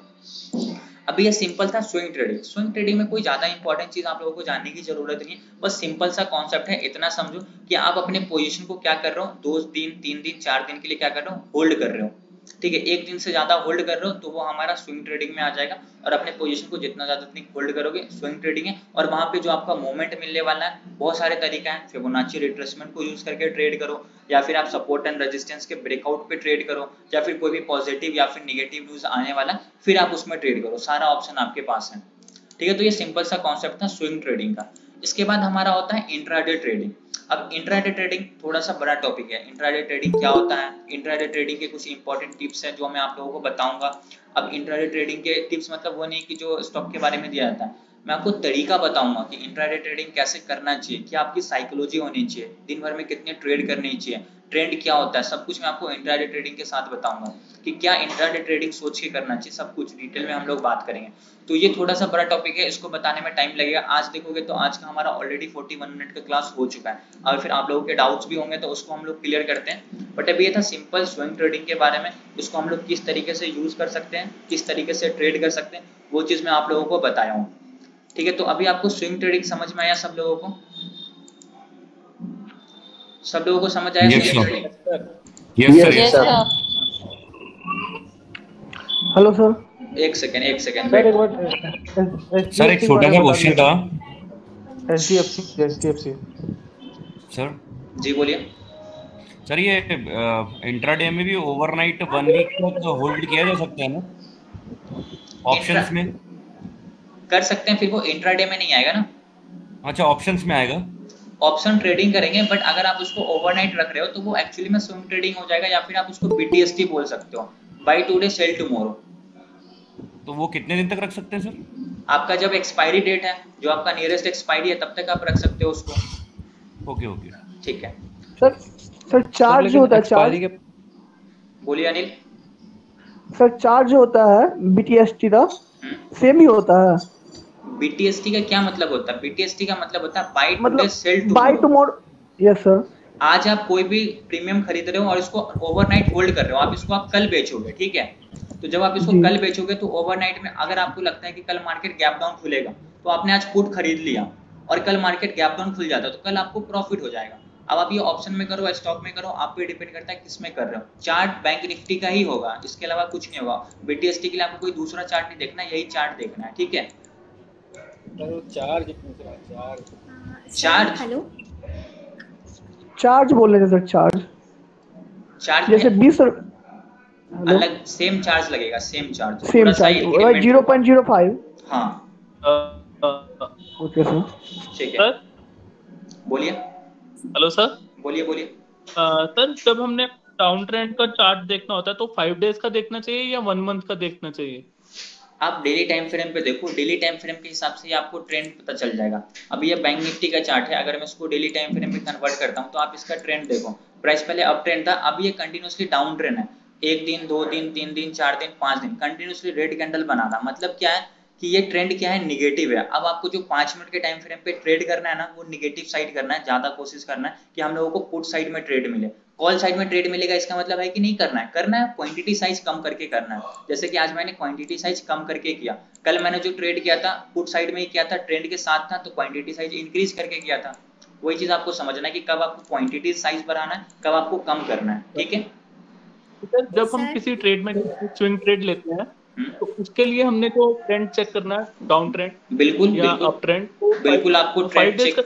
अभी ये सिंपल था स्विंग ट्रेडिंग। स्विंग ट्रेडिंग में कोई ज्यादा इंपॉर्टेंट चीज आप लोगों को जानने की जरूरत नहीं है, बस सिंपल सा कॉन्सेप्ट है, इतना समझो कि आप अपने पोजीशन को क्या कर रहे हो, दो दिन तीन दिन चार दिन के लिए क्या कर रहे हो, होल्ड कर रहे हो, ठीक है। एक दिन से ज्यादा होल्ड कर रहे हो तो वो हमारा स्विंग ट्रेडिंग में आ जाएगा, और अपने पोजीशन को जितना ज्यादा उतनी होल्ड करोगे स्विंग ट्रेडिंग है। और वहां पे जो आपका मोमेंट मिलने वाला है, बहुत सारे तरीका है, फिबोनाची रिट्रेसमेंट को यूज करके ट्रेड करो, या फिर आप सपोर्ट एंड रेजिस्टेंस के ब्रेकआउट पे ट्रेड करो, या फिर कोई भी पॉजिटिव या फिर निगेटिव न्यूज आने वाला फिर आप उसमें ट्रेड करो, सारा ऑप्शन आपके पास है, ठीक है। तो ये सिंपल सा कॉन्सेप्ट था स्विंग ट्रेडिंग का। इसके बाद हमारा होता है इंट्राडे ट्रेडिंग। अब इंट्राडे ट्रेडिंग थोड़ा सा बड़ा टॉपिक है। इंट्राडे ट्रेडिंग क्या होता है, इंट्राडे ट्रेडिंग के कुछ इंपॉर्टेंट टिप्स हैं जो मैं आप लोगों को बताऊंगा। अब इंट्राडे ट्रेडिंग के टिप्स मतलब वो नहीं कि जो स्टॉक के बारे में दिया जाता है, मैं आपको तरीका बताऊंगा कि इंट्राडे ट्रेडिंग कैसे करना चाहिए, क्या आपकी साइकोलॉजी होनी चाहिए, दिन भर में कितने ट्रेड करनी चाहिए, ट्रेंड क्या होता है, सब कुछ मैं आपको इंट्राडे ट्रेडिंग के साथ बताऊंगा कि क्या इंट्राडे ट्रेडिंग सोच के करना चाहिए, सब कुछ डिटेल में हम लोग बात करेंगे। तो ये थोड़ा सा बड़ा टॉपिक है, इसको बताने में टाइम लगेगा। आज देखोगे तो आज का हमारा ऑलरेडी इकतालीस मिनट का क्लास हो चुका है, और फिर आप लोगों के डाउट्स भी होंगे तो उसको हम लोग क्लियर करते हैं। बट अभी ये था सिंपल स्विंग ट्रेडिंग के बारे में, इसको हम लोग किस तरीके से यूज कर सकते हैं, किस तरीके से ट्रेड कर सकते हैं, वो चीज मैं आप लोगों को बताया हूँ, ठीक है। तो अभी आपको स्विंग ट्रेडिंग समझ में आया सब लोगों को, सब लोगों को समझ आया swing trading?
Yes sir. Hello sir,
एक सेकेंड एक सेकेंड
सर, एक बार
सर एक छोटा सा क्वेश्चन था।
एचडीएफसी एचडीएफसी
सर
जी बोलिए।
सर ये इंट्राडे में भी ओवरनाइट वन वीक तक होल्ड किया जा सकता है ना, ऑप्शंस में
कर सकते हैं, फिर वो इंट्राडे में नहीं आएगा ना।
अच्छा, ऑप्शंस में आएगा,
ऑप्शन ट्रेडिंग करेंगे, बट अगर आप उसको ओवरनाइट रख रहे हो तो वो एक्चुअली में स्विंग ट्रेडिंग हो जाएगा, या फिर आप उसको बीटीएसटी बोल सकते हो, बाय टुडे सेल टुमारो।
तो वो कितने दिन तक रख सकते हैं सर?
आपका जब एक्सपायरी डेट है, जो आपका नियरेस्ट एक्सपायरी है, तब तक आप रख सकते हो उसको।
ओके ओके
ठीक है
सर। सर चार्ज जो होता है, चार्ज
बोलिए अनिल।
सर चार्ज होता है बीटीएसटी का सेम ही होता है।
बीटीएसटी का क्या मतलब होता है? बीटीएसटी का मतलब होता है बाय
मतलब
today sell
buy tomorrow. Yes sir.
आज आप कोई भी प्रीमियम खरीद रहे हो और इसको ओवरनाइट होल्ड कर रहे हो, आप इसको आप कल बेचोगे, ठीक है। तो जब आप इसको कल बेचोगे तो ओवरनाइट में अगर आपको लगता है कि कल मार्केट गैप डाउन खुलेगा, तो आपने आज पुट खरीद लिया और कल मार्केट गैप डाउन खुल जाता है तो कल आपको प्रॉफिट हो जाएगा। अब आप ये ऑप्शन में करो, स्टॉक में करो, आप पे डिपेंड करता है किस में कर रहे हो। चार्ट बैंक निफ्टी का ही होगा, इसके अलावा कुछ नहीं होगा। बीटीएसटी के लिए आपको कोई दूसरा चार्ट नहीं देखना, यही चार्ट देखना है, ठीक है।
चार्ज
चार्ज
हेलो
चार्ज बोल रहे थे सर, चार्ज
चार्ज
जैसे बीस
अलग सेम चार्ज लगेगा, same charge
same charge zero point zero five.
हाँ
ओके सर,
ठीक है। बोलिए।
Hello sir.
बोलिए बोलिए
सर, जब हमने डाउन ट्रेंड का चार्ट देखना होता है तो फाइव डेज का देखना चाहिए या वन मंथ का देखना चाहिए?
आप डेली टाइम फ्रेम पे देखो, डेली टाइम फ्रेम के हिसाब से आपको ट्रेंड पता चल जाएगा। अभी ये बैंक निफ्टी का चार्ट है, अगर मैं इसको डेली टाइम फ्रेम में कन्वर्ट करता हूँ तो आप इसका ट्रेंड देखो। प्राइस पहले अप ट्रेंड था, अब ये कंटिन्यूसली डाउन ट्रेंड है। एक दिन, दो दिन, तीन दिन, चार दिन, पांच दिन कंटिन्यूसली रेड कैंडल बना रहा। मतलब क्या है कि ये ट्रेंड क्या है, निगेटिव है। अब आपको जो पांच मिनट के टाइम फ्रेम पे ट्रेड करना है ना, वो निगेटिव साइड करना है, ज्यादा कोशिश करना है कि हम लोगों को पुट साइड में ट्रेड मिले। कॉल साइड में ट्रेड मिलेगा इसका मतलब है कि नहीं करना है, करना है क्वांटिटी साइज कम करके करना है। जैसे कि आज मैंने क्वांटिटी साइज कम करके किया, कल मैंने जो ट्रेड किया था पुट साइड में ही किया था, ट्रेंड के साथ था, तो क्वांटिटी साइज इंक्रीज करके किया था। वही चीज आपको समझना है कि कब आपको क्वांटिटी साइज बढ़ाना है, कब आपको कम करना है, ठीक है।
सर जब हम किसी ट्रेड में स्विंग ट्रेड लेते हैं तो उसके लिए हमने को ट्रेंड चेक करना है, डाउन ट्रेंड
बिल्कुल
या
बिल्कुल
अप ट्रेंड।
बिल्कुल आपको ट्रेंड चेक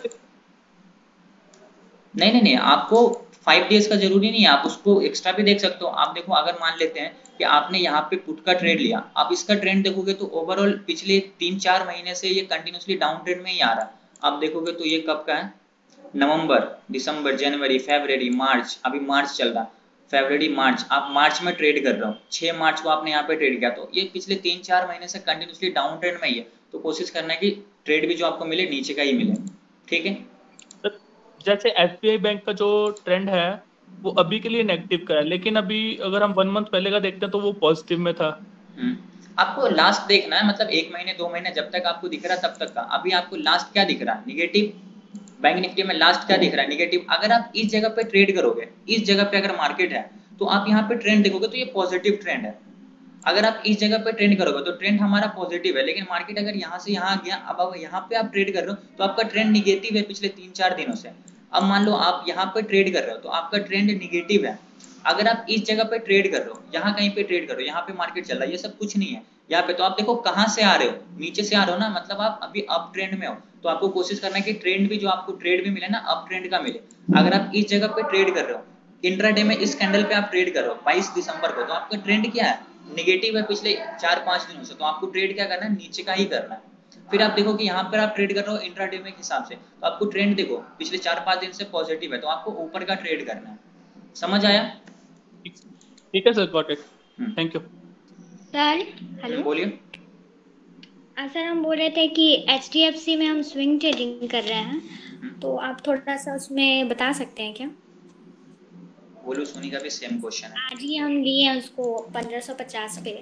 नहीं नहीं नहीं आपको फाइव डेज का जरूरी नहीं है, आप उसको एक्स्ट्रा भी देख सकते हो। आप देखो अगर मान लेते हैं कि आपने यहाँ पे पुट का ट्रेड लिया, आप इसका ट्रेंड देखोगे तो ओवरऑल पिछले तीन चार महीने से ये कंटिन्यूसली डाउन ट्रेंड में ही आ रहा है। आप देखोगे तो ये कब का है, नवंबर, दिसंबर, जनवरी, फरवरी, मार्च, अभी मार्च चल रहा, फरवरी मार्च, आप मार्च में ट्रेड कर रहे हो, छह मार्च को आपने यहाँ पे ट्रेड किया, तो ये पिछले तीन चार महीने से कंटिन्यूसली डाउन ट्रेंड में ही है। तो कोशिश करना है कि ट्रेड भी जो आपको मिले नीचे का ही मिले, ठीक है।
जैसे एसबीआई बैंक का जो ट्रेंड है वो अभी के लिए नेगेटिव का है, लेकिन अभी अगर हम वन मंथ पहले का देखते हैं तो वो पॉजिटिव में था।
आपको लास्ट देखना है, मतलब एक महीने दो महीने जब तक आपको दिख रहा है तब तक का। अभी आपको लास्ट क्या दिख रहा है, निगेटिव। बैंक निफ्टी में लास्ट क्या दिख रहा है, निगेटिव। अगर आप इस जगह पे ट्रेड करोगे, इस जगह पे अगर मार्केट है तो आप यहाँ पे ट्रेंड देखोगे तो ये पॉजिटिव ट्रेंड है। अगर आप इस जगह पे ट्रेंड करोगे तो ट्रेंड हमारा पॉजिटिव है, लेकिन मार्केट अगर यहाँ से यहाँ आ गया, अब अब यहाँ पे आप ट्रेड कर रहे हो तो आपका ट्रेंड निगेटिव है पिछले तीन चार दिनों से। अब मान लो आप यहाँ पे ट्रेड कर रहे हो तो आपका ट्रेंड निगेटिव है। अगर आप इस जगह पे ट्रेड कर रहे हो, यहाँ कहीं पे ट्रेड कर रहे हो, यहाँ पे मार्केट चल रहा है, ये सब कुछ नहीं है यहाँ पे। तो आप देखो कहाँ से आ रहे हो, नीचे से आ रहे हो ना, मतलब आप अभी अप ट्रेंड में हो। तो आपको कोशिश करना है कि ट्रेंड भी जो आपको ट्रेड भी मिले ना, अप ट्रेंड का मिले। अगर आप इस जगह पे ट्रेड कर रहे हो, इंट्राडे में इस कैंडल पे आप ट्रेड कर रहे हो बाईस दिसंबर को, तो आपका ट्रेंड क्या है, निगेटिव है पिछले चार पांच दिनों से। तो आपको ट्रेड क्या करना है, नीचे का ही करना है। फिर आप देखो कि यहाँ पर आप ट्रेड कर रहे हो इंट्राडे में हिसाब से, तो आपको ट्रेंड देखो पिछले चार पांच दिन से पॉजिटिव है, तो आपको ऊपर का ट्रेड करना है। समझ आया?
ठीक है sir, got it, thank you
sir. Hello,
बोलिए।
सर हम बोल रहे थे कि एच डी एफ सी में हम स्विंग ट्रेडिंग कर रहे हैं, तो आप थोड़ा सा उसमें बता सकते हैं क्या?
बोलो, सोनी का भी सेम क्वेश्चन है।
आज ही हम लिए हैं उसको पंद्रह सौ पचास पे,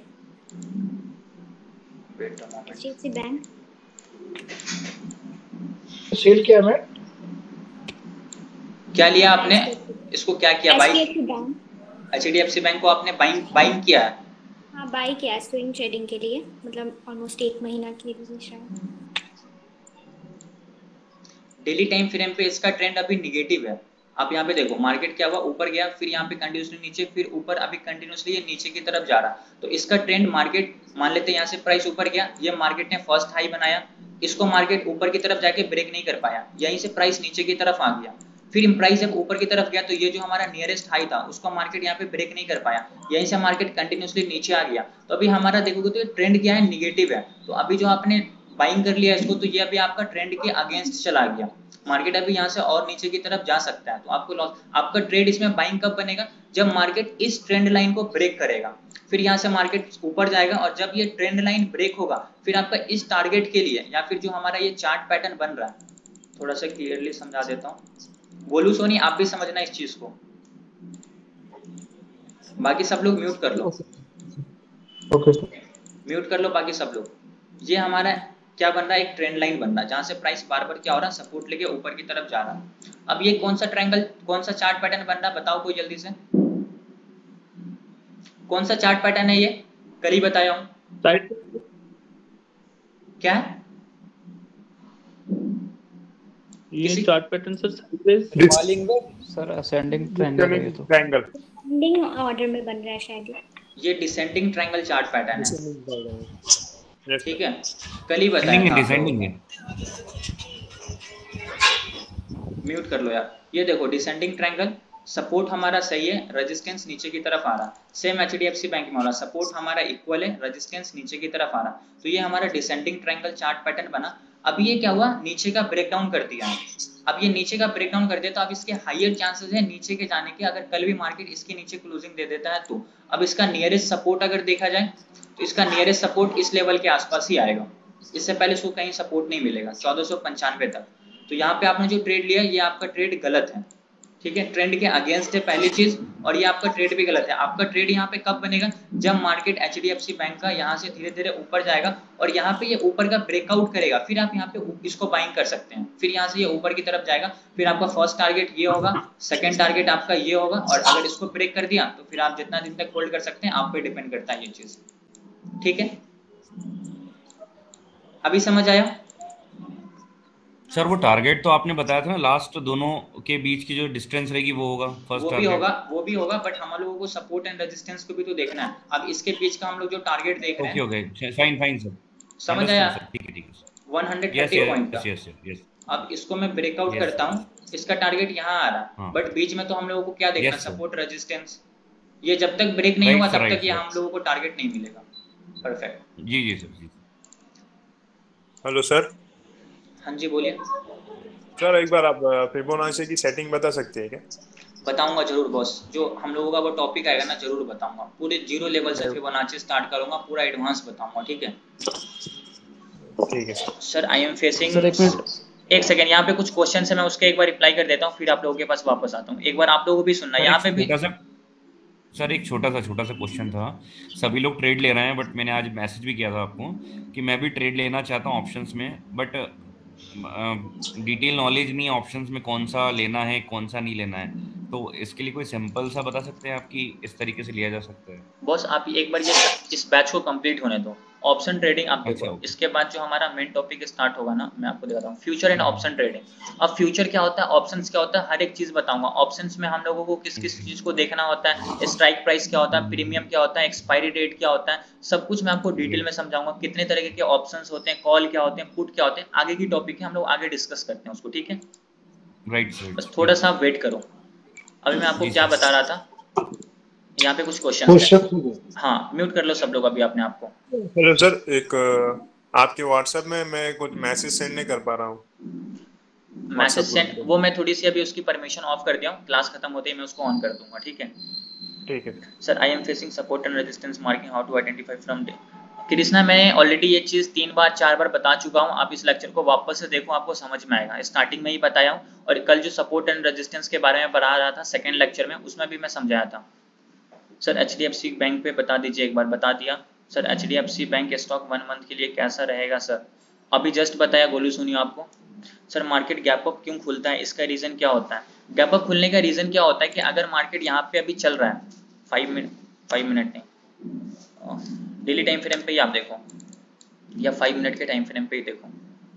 H
D F C bank.
Sell किया मैं,
क्या लिया आपने इसको, क्या किया, buying?
H D F C bank,
H D F C bank को आपने बाइंग बाइंग किया है?
हाँ बाई किया स्विंग ट्रेडिंग के लिए, मतलब ऑलमोस्ट एक महीना के लिए शायद।
डेली टाइम फ्रेम पे इसका ट्रेंड अभी निगेटिव है। आप यहाँ पे देखो मार्केट क्या हुआ, ऊपर गया, फिर यहाँ पे कंटिन्यूसली नीचे, फिर ऊपर, अभी कंटिन्यूसली ये नीचे की तरफ जा रहा। तो इसका ट्रेंड मार्केट मान लेते हैं यहाँ से प्राइस ऊपर गया, ये मार्केट ने फर्स्ट हाई बनाया, इसको मार्केट ऊपर की तरफ जाके ब्रेक नहीं कर पाया, यहीं से प्राइस नीचे की तरफ आ गया। फिर प्राइस जब ऊपर की तरफ गया तो ये जो हमारा नियरेस्ट हाई था उसको मार्केट यहाँ पे ब्रेक नहीं कर पाया, यहीं से मार्केट कंटिन्यूसली नीचे आ गया। तो अभी हमारा देखोगे तो ये ट्रेंड क्या है, निगेटिव है। तो अभी जो आपने बाइंग कर लिया इसको, तो ये अभी आपका ट्रेंड के अगेंस्ट चला गया। मार्केट अभी यहाँ से और नीचे की तरफ जा सकता है, तो आपको लॉस, आपका ट्रेड इसमें बाइंग कब बनेगा, जब मार्केट इस ट्रेंड लाइन को ब्रेक करेगा, फिर यहाँ से मार्केट ऊपर जाएगा, और जब ये ट्रेंड लाइन ब्रेक होगा फिर आपका इस टारगेट के लिए, या फिर जो हमारा ये चार्ट पैटर्न बन रहा है, थोड़ा सा क्लियरली समझा देता हूँ। बोलू सोनी, आप भी समझना इस चीज को, बाकी सब लोग म्यूट कर लो।
ओके,
म्यूट कर लो बाकी सब लोग। ये हमारा क्या बन रहा है, एक ट्रेंड लाइन बन रहा है, जहां से प्राइस बार बार क्या हो रहा है, सपोर्ट लेके ऊपर की तरफ जा रहा है। अब ये कौन सा ट्रायंगल, कौन सा चार्ट पैटर्न बन रहा है, बताओ कोई जल्दी से, कौन सा चार्ट पैटर्न है ये, कल ही बताया हूं। क्या है
ये chart pattern sir? Sideways
sir ascending triangle है, तो
ट्रायंगल असेंडिंग ऑर्डर में बन रहा है शायद। ये
डिसेंडिंग ट्रायंगल चार्ट पैटर्न है, ठीक है, कल ही बताया।
डिसेंडिंग है,
म्यूट कर लो यार। ये देखो डिसेंडिंग ट्रायंगल, सपोर्ट हमारा सही है, रेजिस्टेंस नीचे की तरफ आ रहा। सेम एचडीएफसी बैंक में हो रहा, सपोर्ट हमारा इक्वल है, रेजिस्टेंस नीचे की तरफ आ रहा। तो ये हमारा डिसेंडिंग ट्रायंगल चार्ट पैटर्न बना। अब ये क्या हुआ, नीचे का ब्रेकडाउन कर दिया। अब ये नीचे का ब्रेकडाउन कर दिया तो अब इसके हायर चांसेस है नीचे के जाने के, अगर कल भी मार्केट इसके नीचे क्लोजिंग दे देता है तो। अब इसका नियरेस्ट सपोर्ट अगर देखा जाए तो इसका नियरेस्ट सपोर्ट इस लेवल के आसपास ही आएगा, इससे पहले इसको कहीं सपोर्ट नहीं मिलेगा, चौदह सौ पंचानवे तक। तो यहाँ पे आपने जो ट्रेड लिया ये आपका ट्रेड गलत है, ठीक है, ट्रेंड के अगेंस्ट है पहली चीज, और ये आपका ट्रेड भी गलत है। आपका ट्रेड यहाँ पे कब बनेगा, जब मार्केट एचडीएफसी बैंक का यहाँ से धीरे धीरे ऊपर जाएगा और यहाँ पे ये ऊपर का ब्रेकआउट करेगा, फिर आप यहाँ पे इसको बाइंग कर सकते हैं। फिर यहाँ से ये ऊपर की तरफ जाएगा, फिर आपका फर्स्ट टारगेट ये होगा, सेकंड टारगेट आपका ये होगा, और अगर इसको ब्रेक कर दिया तो फिर आप जितना दिन तक होल्ड कर सकते हैं आप पे डिपेंड करता है ये चीज, ठीक है। अभी समझ आया?
सर वो टारगेट तो आपने बताया था ना, लास्ट दोनों के बीच की जो डिस्टेंस रहेगी वो होगा फर्स्ट
वो भी
टारगेट।
होगा वो भी होगा बट हम लोगों को सपोर्ट एंड रेजिस्टेंस को भी तो देखना है। अब इसके बीच का हम लोग जो टारगेट देख रहे
ओके
हैं,
ओके फाइन फाइन सर,
समझ आया,
अंडरस्टूड सर, ठीक है ठीक है sir.
One
yes
thirty point का।
यस यस यस
अब इसको मैं ब्रेकआउट
यस
करता हूँ, इसका टारगेट यहाँ आ रहा है,
हाँ
बट बीच में तो हम लोगों को क्या देखना,
यस सर,
सपोर्ट रेजिस्टेंस। ये जब तक ब्रेक नहीं
राइट
होगा
सर
तब
राइट
तक ये
सर,
हम लोगों को टारगेट नहीं मिलेगा। परफेक्ट।
जी जी सर जी।
Hello sir.
हाँ जी बोलिए
सर एक बार आप फिबोनाची की सेटिंग बता सकते हैं क्या?
बताऊंगा जरूर बॉस, जो हम लोगों का वो टॉपिक आएगा ना जरूर बताऊंगा। पूरे जीरो लेवल से फिबोनाची स्टार्ट करूंगा, पूरा एडवांस बताऊंगा, ठीक है।
ठीक है sir.
Sir I am facing,
sir एक मिनट,
एक सेकंड, यहाँ पे कुछ क्वेश्चन है, मैं उसके एक बार रिप्लाई कर देता हूँ, फिर आप लोगों के पास वापस आता हूँ। एक बार आप लोगों को भी सुनना,
सर
यहाँ
एक
पे भी
छोटा सा सर एक छोटा सा छोटा सा क्वेश्चन था। सभी लोग ट्रेड ले रहे हैं बट मैंने आज मैसेज भी किया था आपको कि मैं भी ट्रेड लेना चाहता हूँ ऑप्शंस में, बट डिटेल नॉलेज नहीं है ऑप्शंस में कौन सा लेना है कौन सा नहीं लेना है, तो इसके लिए कोई सिंपल सा बता सकते हैं आप कि इस तरीके से लिया जा सकता है?
बॉस आप एक बार ये इस बैच को कंप्लीट होने दो। ऑप्शन ट्रेडिंग आप देखो,
अच्छा, okay.
इसके बाद जो हमारा मेन टॉपिक स्टार्ट होगा ना, मैं आपको दिखाता हूँ फ्यूचर एंड ऑप्शन ट्रेडिंग। अब फ्यूचर क्या होता है, ऑप्शंस क्या होता है, हर एक चीज बताऊंगा। ऑप्शंस में हम लोगों को किस किस चीज को देखना होता है, स्ट्राइक प्राइस क्या होता है, प्रीमियम क्या होता है, एक्सपायरी डेट क्या होता है, सब कुछ मैं आपको डिटेल में समझाऊंगा। कितने तरह के ऑप्शंस होते हैं, कॉल क्या होते हैं, पुट क्या होते हैं, आगे की टॉपिक है, हम लोग आगे डिस्कस करते हैं उसको, ठीक है।
राइट
बस थोड़ा सा आप वेट करो, अभी मैं आपको क्या बता रहा था। यहाँ पे कुछ क्वेश्चन है, हाँ म्यूट कर लो सब लोग अभी अपने आप को।
हेलो सर, एक आपके व्हाट्सएप में मैं कुछ मैसेज सेंड नहीं कर पा रहा हूँ।
मैसेज सेंड, वो मैं थोड़ी सी अभी उसकी परमिशन ऑफ कर दिया हूँ, क्लास खत्म होते ही मैं उसको ऑन कर दूंगा, ठीक है।
ठीक है
sir I am facing support and resistance marking, how to identify from day. Krishna मैंने ऑलरेडी ये चीज तीन बार चार बार बता चुका हूँ, आप इस लेक्चर को वापस से देखो, आपको समझ में आएगा। स्टार्टिंग में ही बताया हूँ, और कल जो सपोर्ट एंड रेजिस्टेंस के बारे में पढ़ा रहा था सेकंड लेक्चर में, उसमें भी मैं समझाया था। Sir H D F C bank पे बता दीजिए, एक बार बता दिया। Sir H D F C bank stock one month के लिए कैसा रहेगा सर, अभी जस्ट बताया, गोलू सुनियो आपको। सर मार्केट गैप अप क्यों खुलता है, इसका रीजन क्या होता है? गैप अप खुलने का रीजन क्या होता है कि अगर मार्केट यहाँ पे अभी चल रहा है, फाइव मिनट फाइव मिनट नहीं, डेली टाइम फ्रेम पे ही आप देखो, या फाइव मिनट के टाइम फ्रेम पे ही देखो,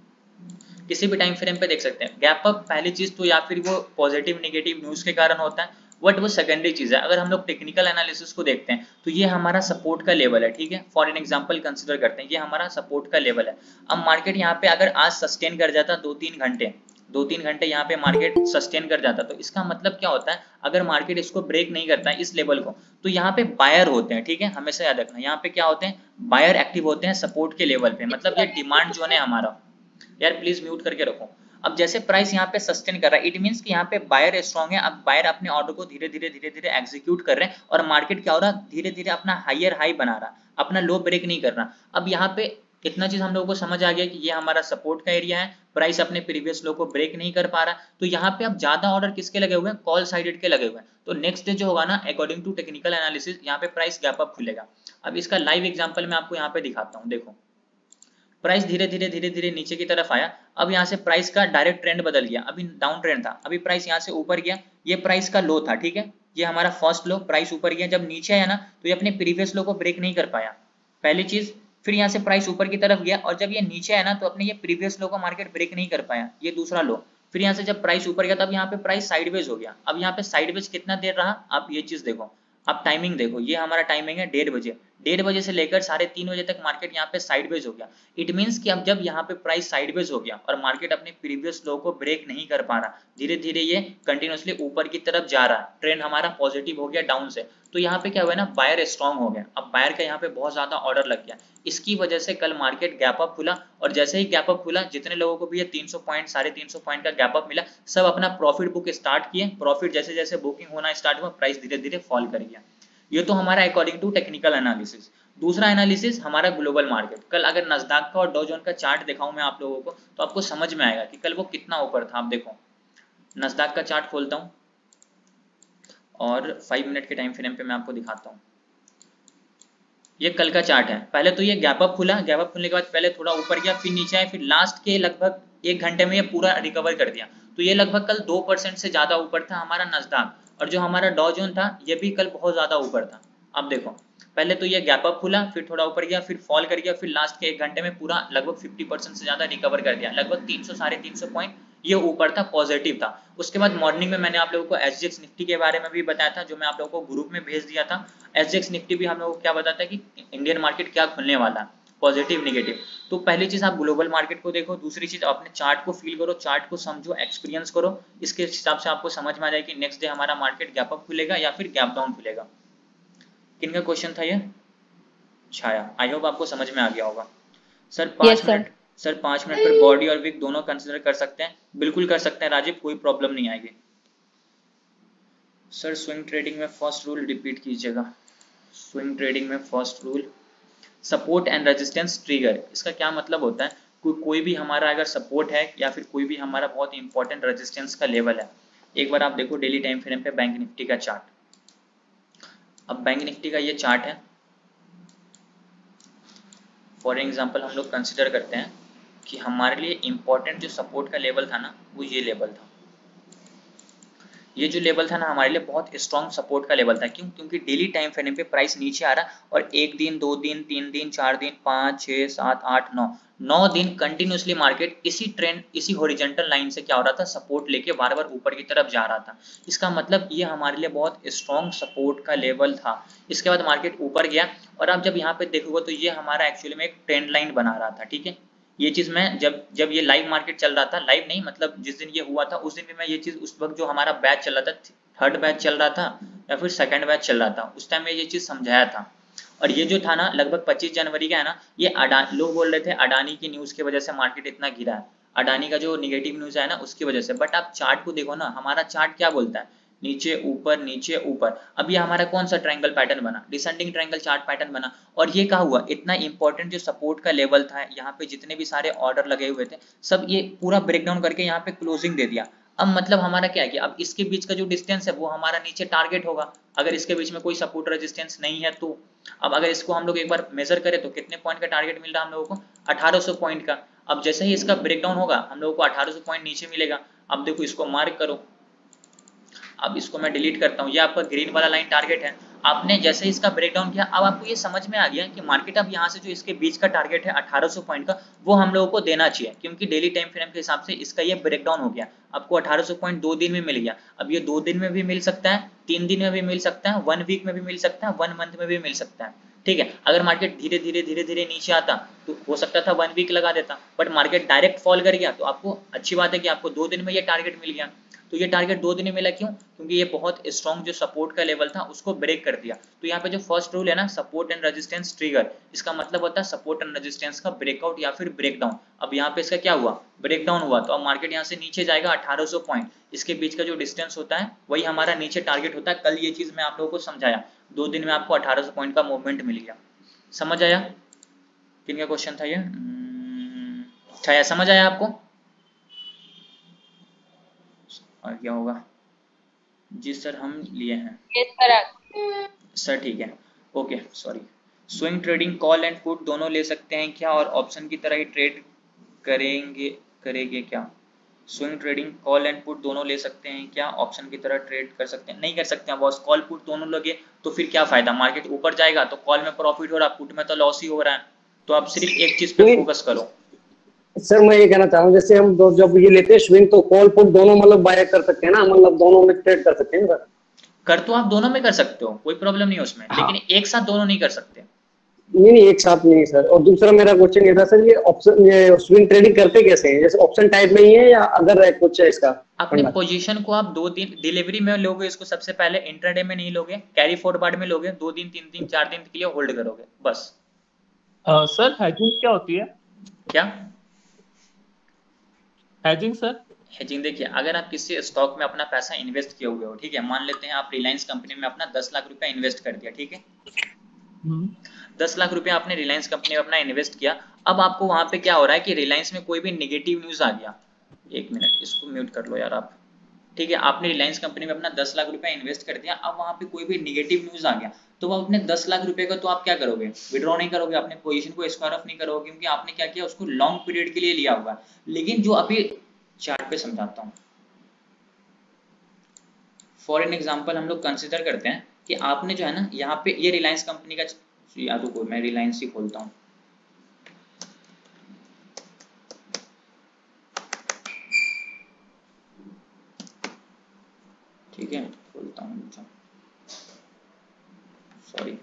किसी भी टाइम फ्रेम पे देख सकते हैं। गैप अप पहली चीज तो या फिर वो पॉजिटिव नेगेटिव न्यूज के कारण होता है, बट वो सेकेंडरी चीज है। अगर हम लोग टेक्निकल एनालिसिस को देखते हैं तो ये हमारा सपोर्ट का लेवल है, ठीक है। फॉर एन एग्जांपल कंसीडर करते हैं, ये हमारा सपोर्ट का लेवल है। अब मार्केट यहाँ पे अगर आज सस्टेन कर जाता दो तीन घंटे दो तीन घंटे यहाँ पे मार्केट सस्टेन कर जाता, तो इसका मतलब क्या होता है, अगर मार्केट इसको ब्रेक नहीं करता है इस लेवल को, तो यहाँ पे बायर होते हैं, ठीक है। हमेशा याद रखना, यहाँ पे क्या होते हैं, बायर एक्टिव होते हैं सपोर्ट के लेवल पे, मतलब ये डिमांड जोन है हमारा। यार प्लीज म्यूट करके रखो। अब जैसे प्राइस यहाँ पे सस्टेन कर रहा है, इट मींस कि यहाँ पे बायर स्ट्रॉन्ग है। अब बायर अपने ऑर्डर को धीरे धीरे धीरे धीरे एग्जीक्यूट कर रहे हैं, और मार्केट क्या हो रहा है, धीरे धीरे अपना हायर हाई बना रहा, अपना लो ब्रेक नहीं कर रहा। अब यहाँ पे इतना चीज हम लोगों को समझ आ गया कि ये हमारा सपोर्ट का एरिया है, प्राइस अपने प्रीवियस लो को ब्रेक नहीं कर पा रहा, तो यहाँ पे अब ज्यादा ऑर्डर किसके लगे हुए हैं, कॉल साइडेड के लगे हुए हैं। तो नेक्स्ट डे जो होगा ना, अकॉर्डिंग टू टेक्निकल एनालिसिस, यहाँ पे प्राइस गैप अप खुलेगा। अब इसका लाइव एग्जांपल मैं आपको यहाँ पे दिखाता हूँ, देखो प्राइस धीरे धीरे धीरे धीरे नीचे की तरफ आया। अब यहाँ से प्राइस का डायरेक्ट ट्रेंड बदल गया, अभी डाउन ट्रेंड था, अभी प्राइस यहाँ से ऊपर गया, ये प्राइस का लो था, ठीक है। ये हमारा फर्स्ट लो, प्राइस ऊपर गया, जब नीचे आया ना तो ये अपने प्रीवियस लो को ब्रेक नहीं कर पाया, पहली चीज। फिर यहाँ से प्राइस ऊपर की तरफ गया, और जब ये नीचे आया ना तो अपने ये प्रीवियस लो को मार्केट ब्रेक नहीं कर पाया, ये दूसरा लो। फिर यहाँ से जब प्राइस ऊपर गया तब यहाँ पे प्राइस साइडवेज हो गया। अब यहाँ पे साइडवेज कितना देर रहा, आप ये चीज देखो, आप टाइमिंग देखो, ये हमारा टाइमिंग है डेढ़ बजे, डेढ़ बजे से लेकर साढ़े तीन बजे तक मार्केट यहाँ पे साइडवेज हो गया। इट मींस कि अब जब यहाँ पे प्राइस साइडवेज हो गया और मार्केट अपने प्रीवियस लो को ब्रेक नहीं कर पा रहा, धीरे धीरे ये कंटिन्यूअसली ऊपर की तरफ जा रहा है, ट्रेंड हमारा पॉजिटिव हो गया डाउन से, तो यहाँ पे क्या हुआ ना, बायर स्ट्रॉन्ग हो गया। अब बायर का यहाँ पे बहुत ज्यादा ऑर्डर लग गया, इसकी वजह से कल मार्केट गैप अप खुला, और जैसे ही गैप अप खुला, जितने लोगों को भी ये तीन सौ पॉइंट साढ़े तीन सौ पॉइंट का गैप अप मिला, सब अपना प्रॉफिट बुक स्टार्ट किए। प्रॉफिट जैसे जैसे बुकिंग होना स्टार्ट हुआ, प्राइस धीरे धीरे फॉल कर गया। ये तो हमारा अकॉर्डिंग टू टेक्निकल एनालिसिस। दूसरा एनालिसिस हमारा ग्लोबल मार्केट। कल अगर नस्दाक का और डॉ जोन का चार्ट दिखाऊं मैं आप लोगों को, तो आपको समझ में आएगा कि कल वो कितना ऊपर था। आप देखो, नस्दाक का चार्ट खोलता हूं और फाइव मिनट के टाइम फ्रेम पे मैं आपको दिखाता हूं। ये कल का चार्ट है। पहले तो ये गैप अप खुला, गैप अप खुलने के बाद पहले थोड़ा ऊपर गया, फिर नीचे आया, फिर लास्ट के लगभग एक घंटे में ये पूरा रिकवर कर दिया। तो ये लगभग कल दो परसेंट से ज्यादा ऊपर था हमारा नस्दाक, और जो हमारा डॉ जोन था ये भी कल बहुत ज्यादा ऊपर था। अब देखो पहले तो ये गैप अप खुला, फिर थोड़ा ऊपर गया, फिर फॉल कर गया, फिर लास्ट के एक घंटे में पूरा लगभग फिफ्टी परसेंट से ज्यादा रिकवर कर दिया, लगभग तीन सौ साढ़े तीन सौ पॉइंट ये ऊपर था, पॉजिटिव था। उसके बाद मॉर्निंग में मैंने आप लोगों को एसजीएक्स निफ्टी के बारे में भी बताया था, जो मैं आप लोगों को ग्रुप में भेज दिया था। एसजीएक्स निफ्टी भी हम लोगों को क्या बताता है कि इंडियन मार्केट क्या खुलने वाला है, पॉजिटिव नेगेटिव। तो पहली चीज आप ग्लोबल मार्केट को देखो, दूसरी चीज अपने चार्ट को फील करो, चार्ट को समझो, एक्सपीरियंस करो, इसके हिसाब से आपको समझ में आ जाए कि नेक्स्ट डे हमारा मार्केट गैप अप खुलेगा या फिर गैप डाउन खुलेगा। किन का क्वेश्चन था ये? छाया, आई होप आपको समझ में आ गया होगा। सर पाँच
Yes,
मिनट सर पाँच मिनट पर बॉडी और विक दोनों कंसिडर कर सकते हैं? बिल्कुल कर सकते हैं राजीव, कोई प्रॉब्लम नहीं आएगी। सर स्विंग ट्रेडिंग में फर्स्ट रूल रिपीट कीजिएगा। स्विंग ट्रेडिंग में first rule support and resistance trigger, इसका क्या मतलब होता है? को, कोई भी हमारा अगर सपोर्ट है या फिर कोई भी हमारा बहुत इंपॉर्टेंट रेजिस्टेंस का लेवल है, एक बार आप देखो डेली टाइम फ्रेम पे बैंक निफ्टी का चार्ट। अब बैंक निफ्टी का ये चार्ट है, फॉर एग्जांपल हम लोग कंसिडर करते हैं कि हमारे लिए इंपॉर्टेंट जो सपोर्ट का लेवल था ना, वो ये लेवल था। ये जो लेवल था ना हमारे लिए बहुत स्ट्रॉन्ग सपोर्ट का लेवल था। क्यों? क्योंकि डेली टाइम फ्रेम पे प्राइस नीचे आ रहा और एक दिन, दो दिन, तीन दिन, चार दिन, पाँच, छः, सात, आठ, नौ नौ दिन कंटिन्यूसली मार्केट इसी ट्रेंड, इसी हॉरिजॉन्टल लाइन से क्या हो रहा था, सपोर्ट लेके बार बार ऊपर की तरफ जा रहा था। इसका मतलब ये हमारे लिए बहुत स्ट्रॉन्ग सपोर्ट का लेवल था। इसके बाद मार्केट ऊपर गया और आप जब यहाँ पे देखोगे तो ये हमारा एक्चुअली में एक ट्रेंड लाइन बना रहा था। ठीक है, ये चीज मैं जब जब ये लाइव मार्केट चल रहा था, लाइव नहीं मतलब जिस दिन ये हुआ था उस दिन भी मैं ये चीज, उस वक्त जो हमारा बैच चल रहा था, थर्ड बैच चल रहा था या फिर सेकंड बैच चल रहा था, उस टाइम में ये चीज समझाया था। और ये जो था ना लगभग पच्चीस जनवरी का है ना, ये अडा लोग बोल रहे थे अडानी की न्यूज की वजह से मार्केट इतना गिरा है, अडानी का जो निगेटिव न्यूज है ना उसकी वजह से। बट आप चार्ट को देखो ना, हमारा चार्ट क्या बोलता है, नीचे ऊपर नीचे ऊपर। अब ये हमारा कौन सा ट्रायंगल पैटर्न बना, डिसेंडिंग ट्रायंगल चार्ट पैटर्न बना। और ये क्या हुआ, इतना इंपॉर्टेंट जो सपोर्ट का लेवल था, यहाँ पे जितने भी सारे ऑर्डर लगे हुए थे सब ये पूरा ब्रेकडाउन करके यहाँ पे क्लोजिंग दे दिया। अब मतलब हमारा क्या है कि अब इसके बीच का जो डिस्टेंस है वो हमारा नीचे टारगेट होगा, अगर इसके बीच में कोई सपोर्ट रेजिस्टेंस नहीं है तो। अब अगर इसको हम लोग एक बार मेजर करें तो कितने पॉइंट का टारगेट मिल रहा है हम लोगों को, अठारह सौ पॉइंट का। अब जैसे ही इसका ब्रेकडाउन होगा हम लोगों को अठारह सौ पॉइंट नीचे मिलेगा। अब देखो इसको मार्क करो, अब इसको मैं डिलीट करता हूँ, ये आपका ग्रीन वाला लाइन टारगेट है। आपने जैसे इसका ब्रेकडाउन किया, अब आपको ये समझ में आ गया कि मार्केट अब यहाँ से जो इसके बीच का टारगेट है अठारह सौ पॉइंट का, वो हम लोगों को देना चाहिए, क्योंकि डेली टाइम फ्रेम के हिसाब से इसका ये ब्रेकडाउन हो गया। आपको अठारह सौ पॉइंट दो दिन में मिल गया। अब ये दो दिन में भी मिल सकता है, तीन दिन में भी मिल सकता है, वन वीक में भी मिल सकता है, वन मंथ में भी मिल सकता है। ठीक है, अगर मार्केट धीरे धीरे धीरे धीरे नीचे आता तो हो सकता था वन वीक लगा देता, बट मार्केट डायरेक्ट फॉल कर गया तो आपको अच्छी बात है कि आपको दो दिन में ये टारगेट मिल गया। तो ये टारगेट दो दिन में मिला, क्यों? क्योंकि ये बहुत स्ट्रॉन्ग जो सपोर्ट का लेवल था उसको ब्रेक कर दिया। तो यहाँ पे जो फर्स्ट रूल है ना, सपोर्ट एंड रेजिस्टेंस ट्रिगर, इसका मतलब होता है सपोर्ट एंड रेजिस्टेंस का ब्रेकआउट या फिर ब्रेकडाउन। अब यहाँ पे इसका क्या हुआ, ब्रेकडाउन हुआ, तो अब मार्केट यहाँ से नीचे जाएगा अठारह सौ पॉइंट, इसके बीच का जो डिस्टेंस होता है वही हमारा नीचे टारगेट होता है। कल ये चीज मैं आप लोगों को समझाया, दो दिन में आपको अठारह सौ पॉइंट का मूवमेंट मिल गया। समझ आया? किन का क्वेश्चन था ये? छाया, समझ आया आपको? आ गया होगा जी सर, हम लिए हैं सर। ठीक है, okay, sorry. Swing trading call and put दोनों ले सकते हैं क्या, और ऑप्शन की तरह ही ट्रेड करेंगे करेंगे क्या? Swing trading call and put दोनों ले सकते हैं क्या, ऑप्शन की तरह ट्रेड कर सकते हैं? नहीं कर सकते हैं बॉस, कॉल पुट दोनों लगे तो फिर क्या फायदा, मार्केट ऊपर जाएगा तो कॉल में प्रॉफिट हो रहा, पुट में तो लॉस ही हो रहा है। तो आप सिर्फ एक चीज पे फोकस करो।
सर मैं ये कहना चाह रहा हूँ, जैसे हम दो जब ये लेते हैं स्विंग तो कॉल पुट दोनों मतलब बाय कर सकते हैं ना, मतलब दोनों में ट्रेड कर सकते हैं सर?
कर तो आप दोनों में कर सकते हो, कोई प्रॉब्लम नहीं है उसमें, लेकिन एक साथ दोनों नहीं कर सकते।
नहीं नहीं एक साथ नहीं सर। और दूसरा मेरा क्वेश्चन ये था सर, ये ऑप्शन ये स्विंग ट्रेडिंग करते कैसे हैं, जैसे ऑप्शन टाइप में ही है या अदर है कुछ है इसका?
अपने पोजीशन को आप दो दिन डिलीवरी में लोगे, इसको सबसे पहले इंट्राडे में नहीं लोगे, कैरी फॉरवर्ड में लोगे, दो दिन तीन दिन चार दिन के लिए होल्ड करोगे बस।
सर हेजिंग क्या होती है?
क्या
हेजिंग सर?
हेजिंग देखिए, अगर आप किसी स्टॉक में अपना पैसा इन्वेस्ट किए हुए हो, ठीक है, मान लेते हैं आप रिलायंस कंपनी में अपना दस लाख रुपया इन्वेस्ट कर दिया, ठीक है, दस लाख रुपया आपने रिलायंस कंपनी में अपना इन्वेस्ट किया। अब आपको वहां पे क्या हो रहा है कि रिलायंस में कोई भी नेगेटिव न्यूज आ गया, एक मिनट इसको म्यूट कर लो यार आप, ठीक है, आपने रिलायंस कंपनी में अपना दस लाख रुपया इन्वेस्ट कर दिया। अब वहां पे कोई भी नेगेटिव न्यूज आ गया तो वो अपने दस लाख रुपए का तो आप क्या करोगे, विड्रॉ नहीं करोगे, अपने पोजीशन को स्क्वायर ऑफ नहीं करोगे, क्योंकि आपने क्या किया, उसको लॉन्ग पीरियड के लिए लिया हुआ। लेकिन जो अभी चार्ट पे समझाता हूँ, फॉर एन एग्जांपल हम लोग कंसीडर करते हैं कि आपने जो है ना यहाँ पे ये रिलायंस कंपनी का, या रुको मैं रिलायंस ही खोलता हूँ, ठीक है खोलता हूँ, सॉरी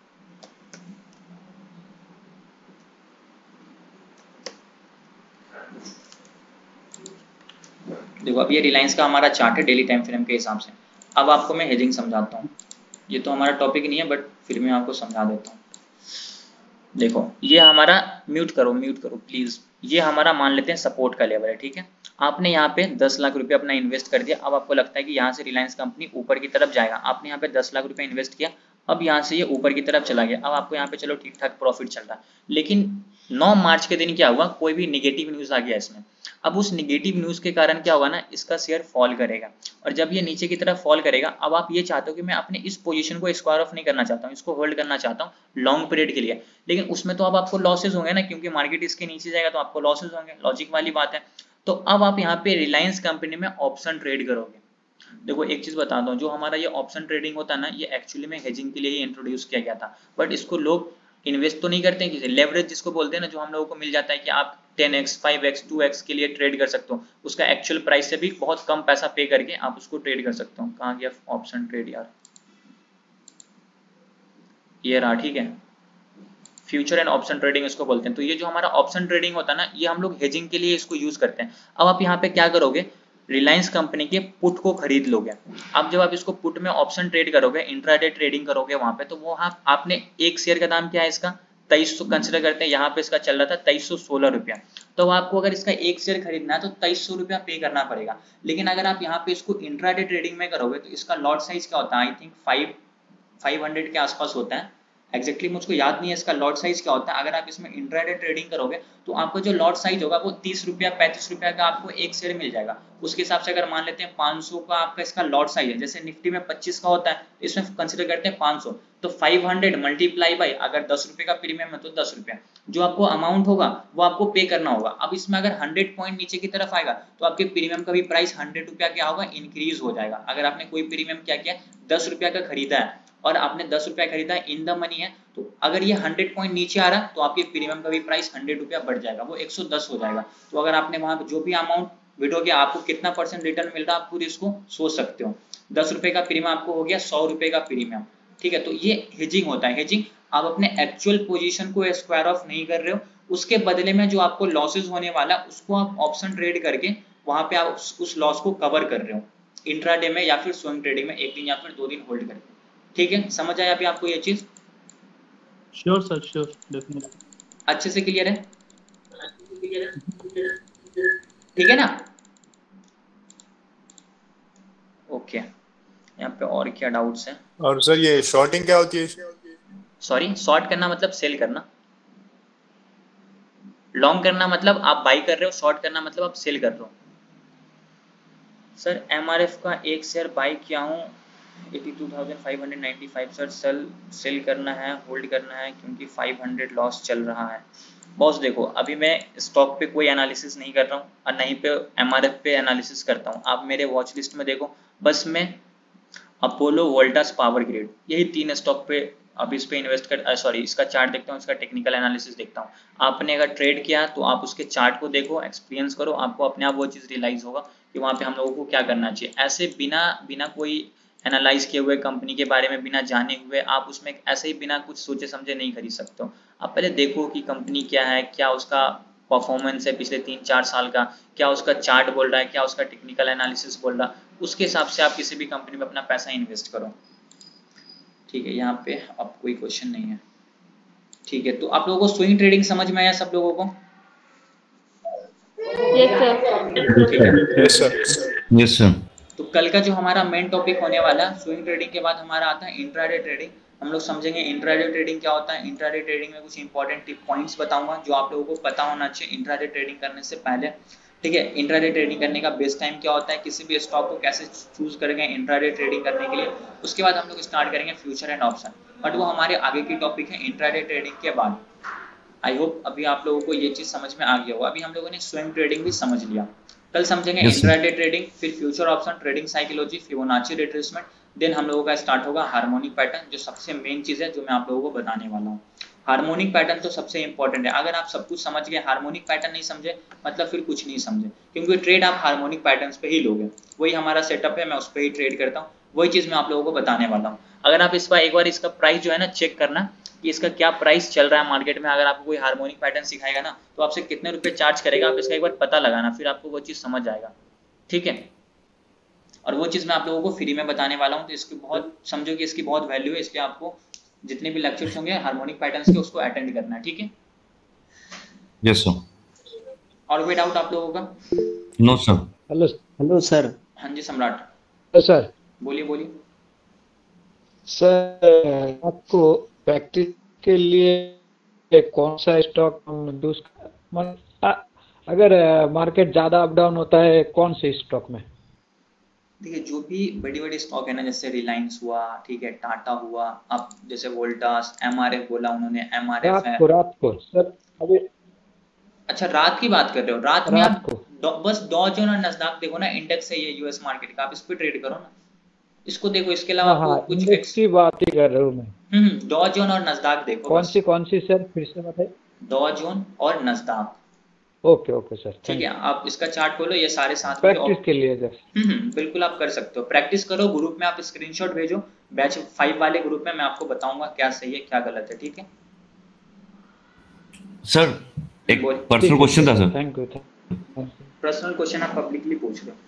देखो अब ये रिलायंस का हमारा चार्ट है डेली टाइम फ्रेम के हिसाब से। अब आपको मैं हेजिंग समझाता हूँ, ये तो हमारा टॉपिक नहीं है बट फिर मैं आपको समझा देता हूँ। देखो ये हमारा, म्यूट करो म्यूट करो प्लीज, ये हमारा मान लेते हैं सपोर्ट का लेवल है, ठीक है। आपने यहाँ पे दस लाख रुपए अपना इन्वेस्ट कर दिया। अब आपको लगता है कि यहाँ से रिलायंस कंपनी ऊपर की तरफ जाएगा, आपने यहाँ पे दस लाख रुपए इन्वेस्ट किया, अब यहाँ से ये ऊपर की तरफ चला गया। अब आपको यहाँ पे चलो ठीक ठाक प्रॉफिट चल रहा है, लेकिन नौ मार्च के दिन क्या हुआ, कोई भी निगेटिव न्यूज आ गया इसमें। अब उस निगेटिव न्यूज के कारण क्या होगा ना, इसका शेयर फॉल करेगा, और जब ये नीचे की तरफ फॉल करेगा, अब आप ये चाहते हो कि मैं अपने इस पोजीशन को स्क्वायर ऑफ नहीं करना चाहता हूँ, इसको होल्ड करना चाहता हूँ लॉन्ग पीरियड के लिए, लेकिन उसमें तो अब आपको लॉसेज होंगे ना, क्योंकि मार्केट इसके नीचे जाएगा तो आपको लॉसेज होंगे, लॉजिक वाली बात है। तो अब आप यहाँ पे रिलायंस कंपनी में ऑप्शन ट्रेड करोगे। देखो एक चीज बताता हूँ, जो हमारा ये ऑप्शन ट्रेडिंग होता है ना, ये एक्चुअली में हेजिंग के लिए ही इंट्रोड्यूस किया गया था, बट इसको लोग इन्वेस्ट तो नहीं करते हैं किसी, लेवरेज जिसको बोलते हैं ना, जो हम लोगों को मिल जाता है कि आप ten X, five X, two X के लिए ट्रेड कर सकते हो, उसका एक्चुअल प्राइस से भी बहुत कम पैसा पे करके आप उसको ट्रेड कर सकते हो। कहाँ गया ऑप्शन ट्रेड यार, ये रहा, ठीक है, फ्यूचर एंड ऑप्शन ट्रेडिंग इसको बोलते हैं। तो ये जो हमारा ऑप्शन ट्रेडिंग होता है ना, ये हम लोग हेजिंग के लिए इसको यूज करते हैं। अब आप यहाँ पे क्या करोगे, रिलायंस कंपनी के पुट को खरीद लोगे। अब जब आप इसको पुट में ऑप्शन ट्रेड करोगे, इंट्राडे ट्रेडिंग करोगे वहां पे, तो वो आप आपने एक शेयर का दाम क्या है इसका तेईस सौ कंसिडर करते हैं, यहाँ पे इसका चल रहा था तेईस सौ सोलह रुपया। तो आपको अगर इसका एक शेयर खरीदना है तो तेईस सौ रुपया पे करना पड़ेगा। लेकिन अगर आप यहाँ पे इसको इंट्राडे ट्रेडिंग में करोगे तो इसका लॉट साइज क्या होता है, I think five five hundred के आसपास होता है, एक्जैक्टली exactly मुझको याद नहीं है इसका लॉट साइज क्या होता है। अगर आप इसमें इंट्राडे ट्रेडिंग करोगे तो आपको जो लॉट साइज होगा वो तीस रुपया पैंतीस रुपया का आपको एक शेयर मिल जाएगा। उसके हिसाब से अगर मान लेते हैं पाँच सौ का आपका इसका लॉट साइज है, जैसे निफ्टी में पच्चीस का होता है, इसमें कंसिडर करते हैं पाँच सौ, तो फाइव हंड्रेड मल्टीप्लाई बाई अगर दस रुपए का प्रीमियम है तो दस रुपया जो आपको अमाउंट होगा वो आपको पे करना होगा। अब इसमें अगर हंड्रेड पॉइंट नीचे की तरफ आएगा तो आपके प्रीमियम का भी प्राइस हंड्रेड रुपया क्या होगा, इंक्रीज हो जाएगा। अगर आपने कोई प्रीमियम क्या किया दस रुपया का खरीदा है और आपने दस रुपया खरीदा है इन द मनी है, तो अगर ये हंड्रेड पॉइंट नीचे आ रहा तो आपके प्रीमियम का भी प्राइस हंड्रेड रुपया बढ़ जाएगा, वो एक सौ दस हो जाएगा। तो अगर आपने वहां जो भी अमाउंट विड्रॉ किया आपको कितना परसेंट रिटर्न मिल रहा है आप पूरी इसको सोच सकते हो। दस रुपए का प्रीमियम आपको हो गया सौ रुपए का प्रीमियम, ठीक है। तो ये हेजिंग होता है। हेजिंग आप अपने एक्चुअल पोजीशन को स्क्वायर ऑफ नहीं कर रहे हो, उसके बदले में जो आपको लॉसेस होने वाला उसको आप ऑप्शन ट्रेड करके वहां पे आप उस लॉस को कवर कर रहे हो इंट्राडे में या फिर स्विंग ट्रेडिंग में एक दिन या फिर दो दिन होल्ड करके। ठीक है, समझ आया अभी आपको ये चीज?
Sure sir, sure, definitely.
अच्छे से क्लियर है? ठीक है ना? ओके, यहाँ पे और क्या डाउट्स हैं?
और सर ये शॉर्टिंग क्या होती है?
सॉरी, शॉर्ट करना मतलब सेल करना, लॉन्ग करना मतलब आप बाई कर रहे हो, शॉर्ट करना मतलब आप सेल कर रहे हो। सर एमआरएफ का एक शेयर बाई किया हूँ बयासी हज़ार पाँच सौ पचानवे सर, सेल सेल करना है, होल्ड करना है क्योंकि पाँच सौ लॉस चल रहा है। बॉस देखो अभी मैं स्टॉक पे कोई एनालिसिस नहीं कर रहा हूँ और नहीं पे एमआरएफ पे एनालिसिस करता हूँ। आप मेरे वॉच लिस्ट में देखो, बस मैं अपोलो, वोल्टास, पावर ग्रिड, यही तीन स्टॉक पे अभी इस पे इन्वेस्ट कर सॉरी इसका चार्ट देखता हूँ, इसका टेक्निकल एनालिसिस देखता हूँ। आपने अगर ट्रेड किया तो आप उसके चार्ट को देखो, एक्सपीरियंस करो, आपको अपने आप वो चीज़ रियलाइज होगा कि वहाँ पे हम लोगों को क्या करना चाहिए। ऐसे बिना बिना कोई एनालाइज किए हुए कंपनी के बारे में बिना जाने हुए आप उसमें ऐसे ही बिना कुछ सोचे समझे नहीं खरीद सकते हो। आप पहले देखो कि कंपनी क्या है, क्या उसका परफॉर्मेंस है पिछले तीन चार साल का, क्या उसका चार्ट बोल रहा है, क्या उसका टेक्निकल एनालिसिस बोल रहा है, उसके हिसाब से आप किसी भी कंपनी में अपना पैसा इन्वेस्ट करो। ठीक है, यहाँ पे अब कोई क्वेश्चन नहीं है। ठीक है, तो आप लोगों को स्विंग ट्रेडिंग समझ में आया सब लोगों को?
Yes sir.
Yes sir,
yes sir.
तो कल का जो हमारा मेन टॉपिक होने वाला है स्विंग ट्रेडिंग के बाद हमारा आता है इंट्राडे ट्रेडिंग। हम लोग समझेंगे इंट्राडे ट्रेडिंग क्या होता है। इंट्राडे ट्रेडिंग में कुछ इंपॉर्टेंट टिप पॉइंट्स बताऊंगा जो आप लोगों को पता होना चाहिए इंट्राडे ट्रेडिंग करने से पहले। ठीक है, इंट्राडे ट्रेडिंग करने का बेस्ट टाइम क्या होता है, किसी भी स्टॉक को कैसे चूज करेंगे इंट्राडे ट्रेडिंग करने के लिए। उसके बाद हम लोग स्टार्ट करेंगे फ्यूचर एंड ऑप्शन, बट वो हमारे आगे की टॉपिक है इंट्राडे ट्रेडिंग के बाद। आई होप अभी आप लोगों को ये चीज समझ में आ गया होगा। अभी हम लोगों ने स्विंग ट्रेडिंग भी समझ लिया, कल समझेंगे
yes,
इंट्राडे ट्रेडिंग, फिर future option, trading psychology, Fibonacci retracement, then हम लोगों का स्टार्ट होगा हार्मोनिक पैटर्न, जो सबसे मेन चीज़ है जो मैं आप लोगों को बताने वाला हूँ। हार्मोनिक पैटर्न तो सबसे इंपॉर्टेंट है। अगर आप सब कुछ समझ गए, हार्मोनिक पैटर्न नहीं समझे मतलब फिर कुछ नहीं समझे, क्योंकि ट्रेड आप हार्मोनिक पैटर्न्स पे ही लोगे। वही हमारा सेटअप है, मैं उस पर ही ट्रेड करता हूँ, वही चीज़ मैं आप लोगों को बताने वाला हूँ। अगर आप इस बार एक बार इसका प्राइस जो है ना चेक करना कि इसका क्या प्राइस चल रहा है मार्केट में। अगर आपको कोई हार्मोनिक पैटर्न सिखाएगा ना तो आपसे कितने रुपए चार्ज करेगा, आप इसका एक बार पता लगाना, फिर आपको वो चीज़ समझ आएगा, ठीक है। और वो चीज़ मैं आप लोगों को फ्री में बताने वाला हूँ, तो इसकी बहुत समझो कि इसकी बहुत वैल्यू है, इसलिए आपको जितने भी लेक्चर्स होंगे हार्मोनिक पैटर्न्स के उसको अटेंड करना है, ठीक है।
Yes sir.
और कोई डाउट आप लोगों का?
No sir.
Hello hello sir.
हाँ जी सम्राट।
Hello sir.
बोलिए बोलिए
सर, आपको प्रैक्टिस के लिए कौन सा स्टॉक हम यूज अगर मार्केट ज्यादा अप डाउन होता है कौन से स्टॉक में?
देखिए जो भी बड़ी बड़ी स्टॉक है ना, जैसे रिलायंस हुआ, ठीक है, टाटा हुआ, अब जैसे वोल्टास, एमआरएफ बोला उन्होंने, एमआरएफ
रात
है।
को रात को सर अभी।
अच्छा रात की बात कर रहे हो? रात, रात में आप को बस डॉ जोन और नस्दाक देखो ना, इंडेक्स है ये यूएस मार्केट का, आप इस पे ट्रेड करो ना, इसको देखो, इसके अलावा
हाँ,
आपको कुछ
इंडेक्स की बात ही कर रहा हूँ मैं।
हम्म डॉ जोन और नस्दाक देखो।
कौन
बस
सी कौन सी सर फिर से बताइए?
डॉ जोन और नस्दाक।
ओके ओके सर,
ठीक है, आप इसका चार्ट खोलो, ये सारे साथ
प्रैक्टिस के लिए सर।
हम्म बिल्कुल आप कर सकते हो, प्रैक्टिस करो, ग्रुप में आप स्क्रीनशॉट भेजो, बैच फाइव वाले ग्रुप में मैं आपको बताऊंगा क्या सही है क्या गलत है, ठीक है
सर। एक पर्सनल क्वेश्चन था sir.
Thank you.
Personal question आप पब्लिकली पूछ लो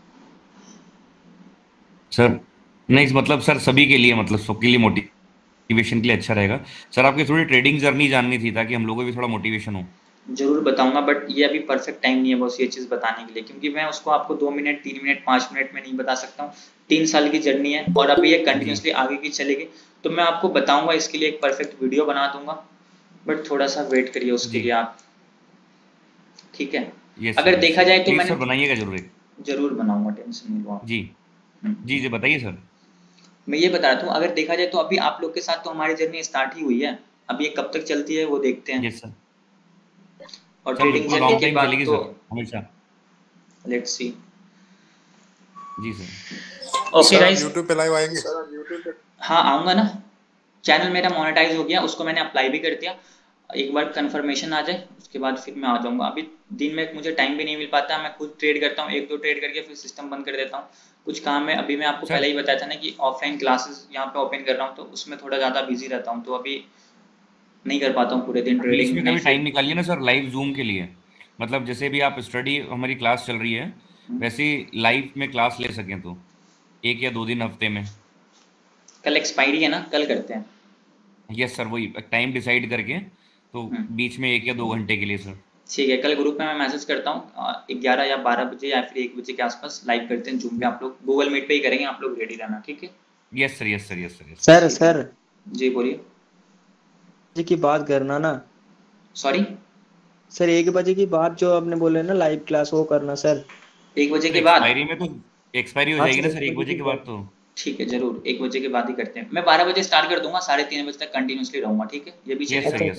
सर। नहीं मतलब सर सभी के लिए, मतलब सबके लिए मोटिवेशन के लिए अच्छा रहेगा सर। आपकी थोड़ी ट्रेडिंग जर्नी जाननी थी ताकि हम लोगों को भी थोड़ा मोटिवेशन हो।
जरूर बताऊंगा, बट ये अभी परफेक्ट टाइम नहीं है बस ये चीज़ बताने के लिए, क्योंकि मैं उसको आपको दो मिनट तीन मिनट पाँच मिनट में नहीं बता सकता हूँ। तीन साल की जर्नी है और अभी ये कंटिन्यूसली आगे की चलेगी, तो मैं आपको बताऊंगा, इसके लिए एक परफेक्ट वीडियो बना दूंगा, बट थोड़ा सा वेट करिए उसके लिए आप, ठीक है। अगर देखा जाए तो मैंने
बनाइएगा जरूर,
जरूर बनाऊंगा, टेंशन नहीं लो आप।
जी जी जी बताइए सर।
मैं ये बता रहा था, अगर देखा जाए तो अभी आप लोग के साथ तो हमारी जर्नी स्टार्ट ही हुई है, अब ये कब तक चलती है वो देखते हैं।
Yes sir.
और ट्रेडिंग जर्नी के बाद तो
हमेशा
लेट्स सी।
जी सर।
ओके गाइस,
YouTube पे लाइव आएंगे?
हाँ आऊंगा ना, चैनल मेरा मोनेटाइज हो गया, उसको मैंने अप्लाई भी कर दिया, एक बार कंफर्मेशन आ जाए उसके बाद फिर मैं आ जाऊंगा। अभी दिन में मुझे टाइम भी नहीं मिल पाता, मैं खुद ट्रेड करता हूँ, एक दो ट्रेड करके फिर सिस्टम बंद कर देता हूँ, कुछ काम है। अभी मैं आपको पहले ही बताया था ना कि ऑफलाइन क्लासेस यहाँ पे ओपन कर रहा हूँ, तो उसमें थोड़ा ज़्यादा बिजी रहता हूँ, तो अभी नहीं कर पाता हूँ पूरे दिन ट्रेडिंग।
बीच में कभी टाइम निकालिए ना सर लाइव जूम के लिए, मतलब जैसे भी आप स्टडी हमारी क्लास चल रही है वैसे ही लाइव में क्लास ले सकें, तो एक या दो दिन हफ्ते में।
कल एक्सपायरी है ना, कल करते हैं।
यस सर, वही टाइम डिसाइड करके, तो बीच में एक या दो घंटे के लिए सर।
ठीक है, कल ग्रुप में मैं मैसेज करता हूँ, ग्यारह या बारह बजे या फिर एक बजे के आसपास लाइव करते हैं जूम पे, आप लोग गूगल मीट पे ही करेंगे, आप लोग रेडी रहना, ठीक है।
Yes sir yes sir yes sir
sir sir
जी बोलिए।
जी की बात करना ना।
सॉरी
सर, एक बजे की बात जो आपने बोले ना लाइव क्लास वो करना सर।
एक बजे के बाद
एक्सपायरी में तो एक्सपायरी हो जाएगी ना सर एक बजे के बाद, तो
ठीक है जरूर एक बजे के बाद ही करते हैं। मैं बारह बजे स्टार्ट कर दूंगा, साढ़े तीन बजे तक कंटिन्यूसली रहूंगा, ठीक है, ये भी
यस सर यस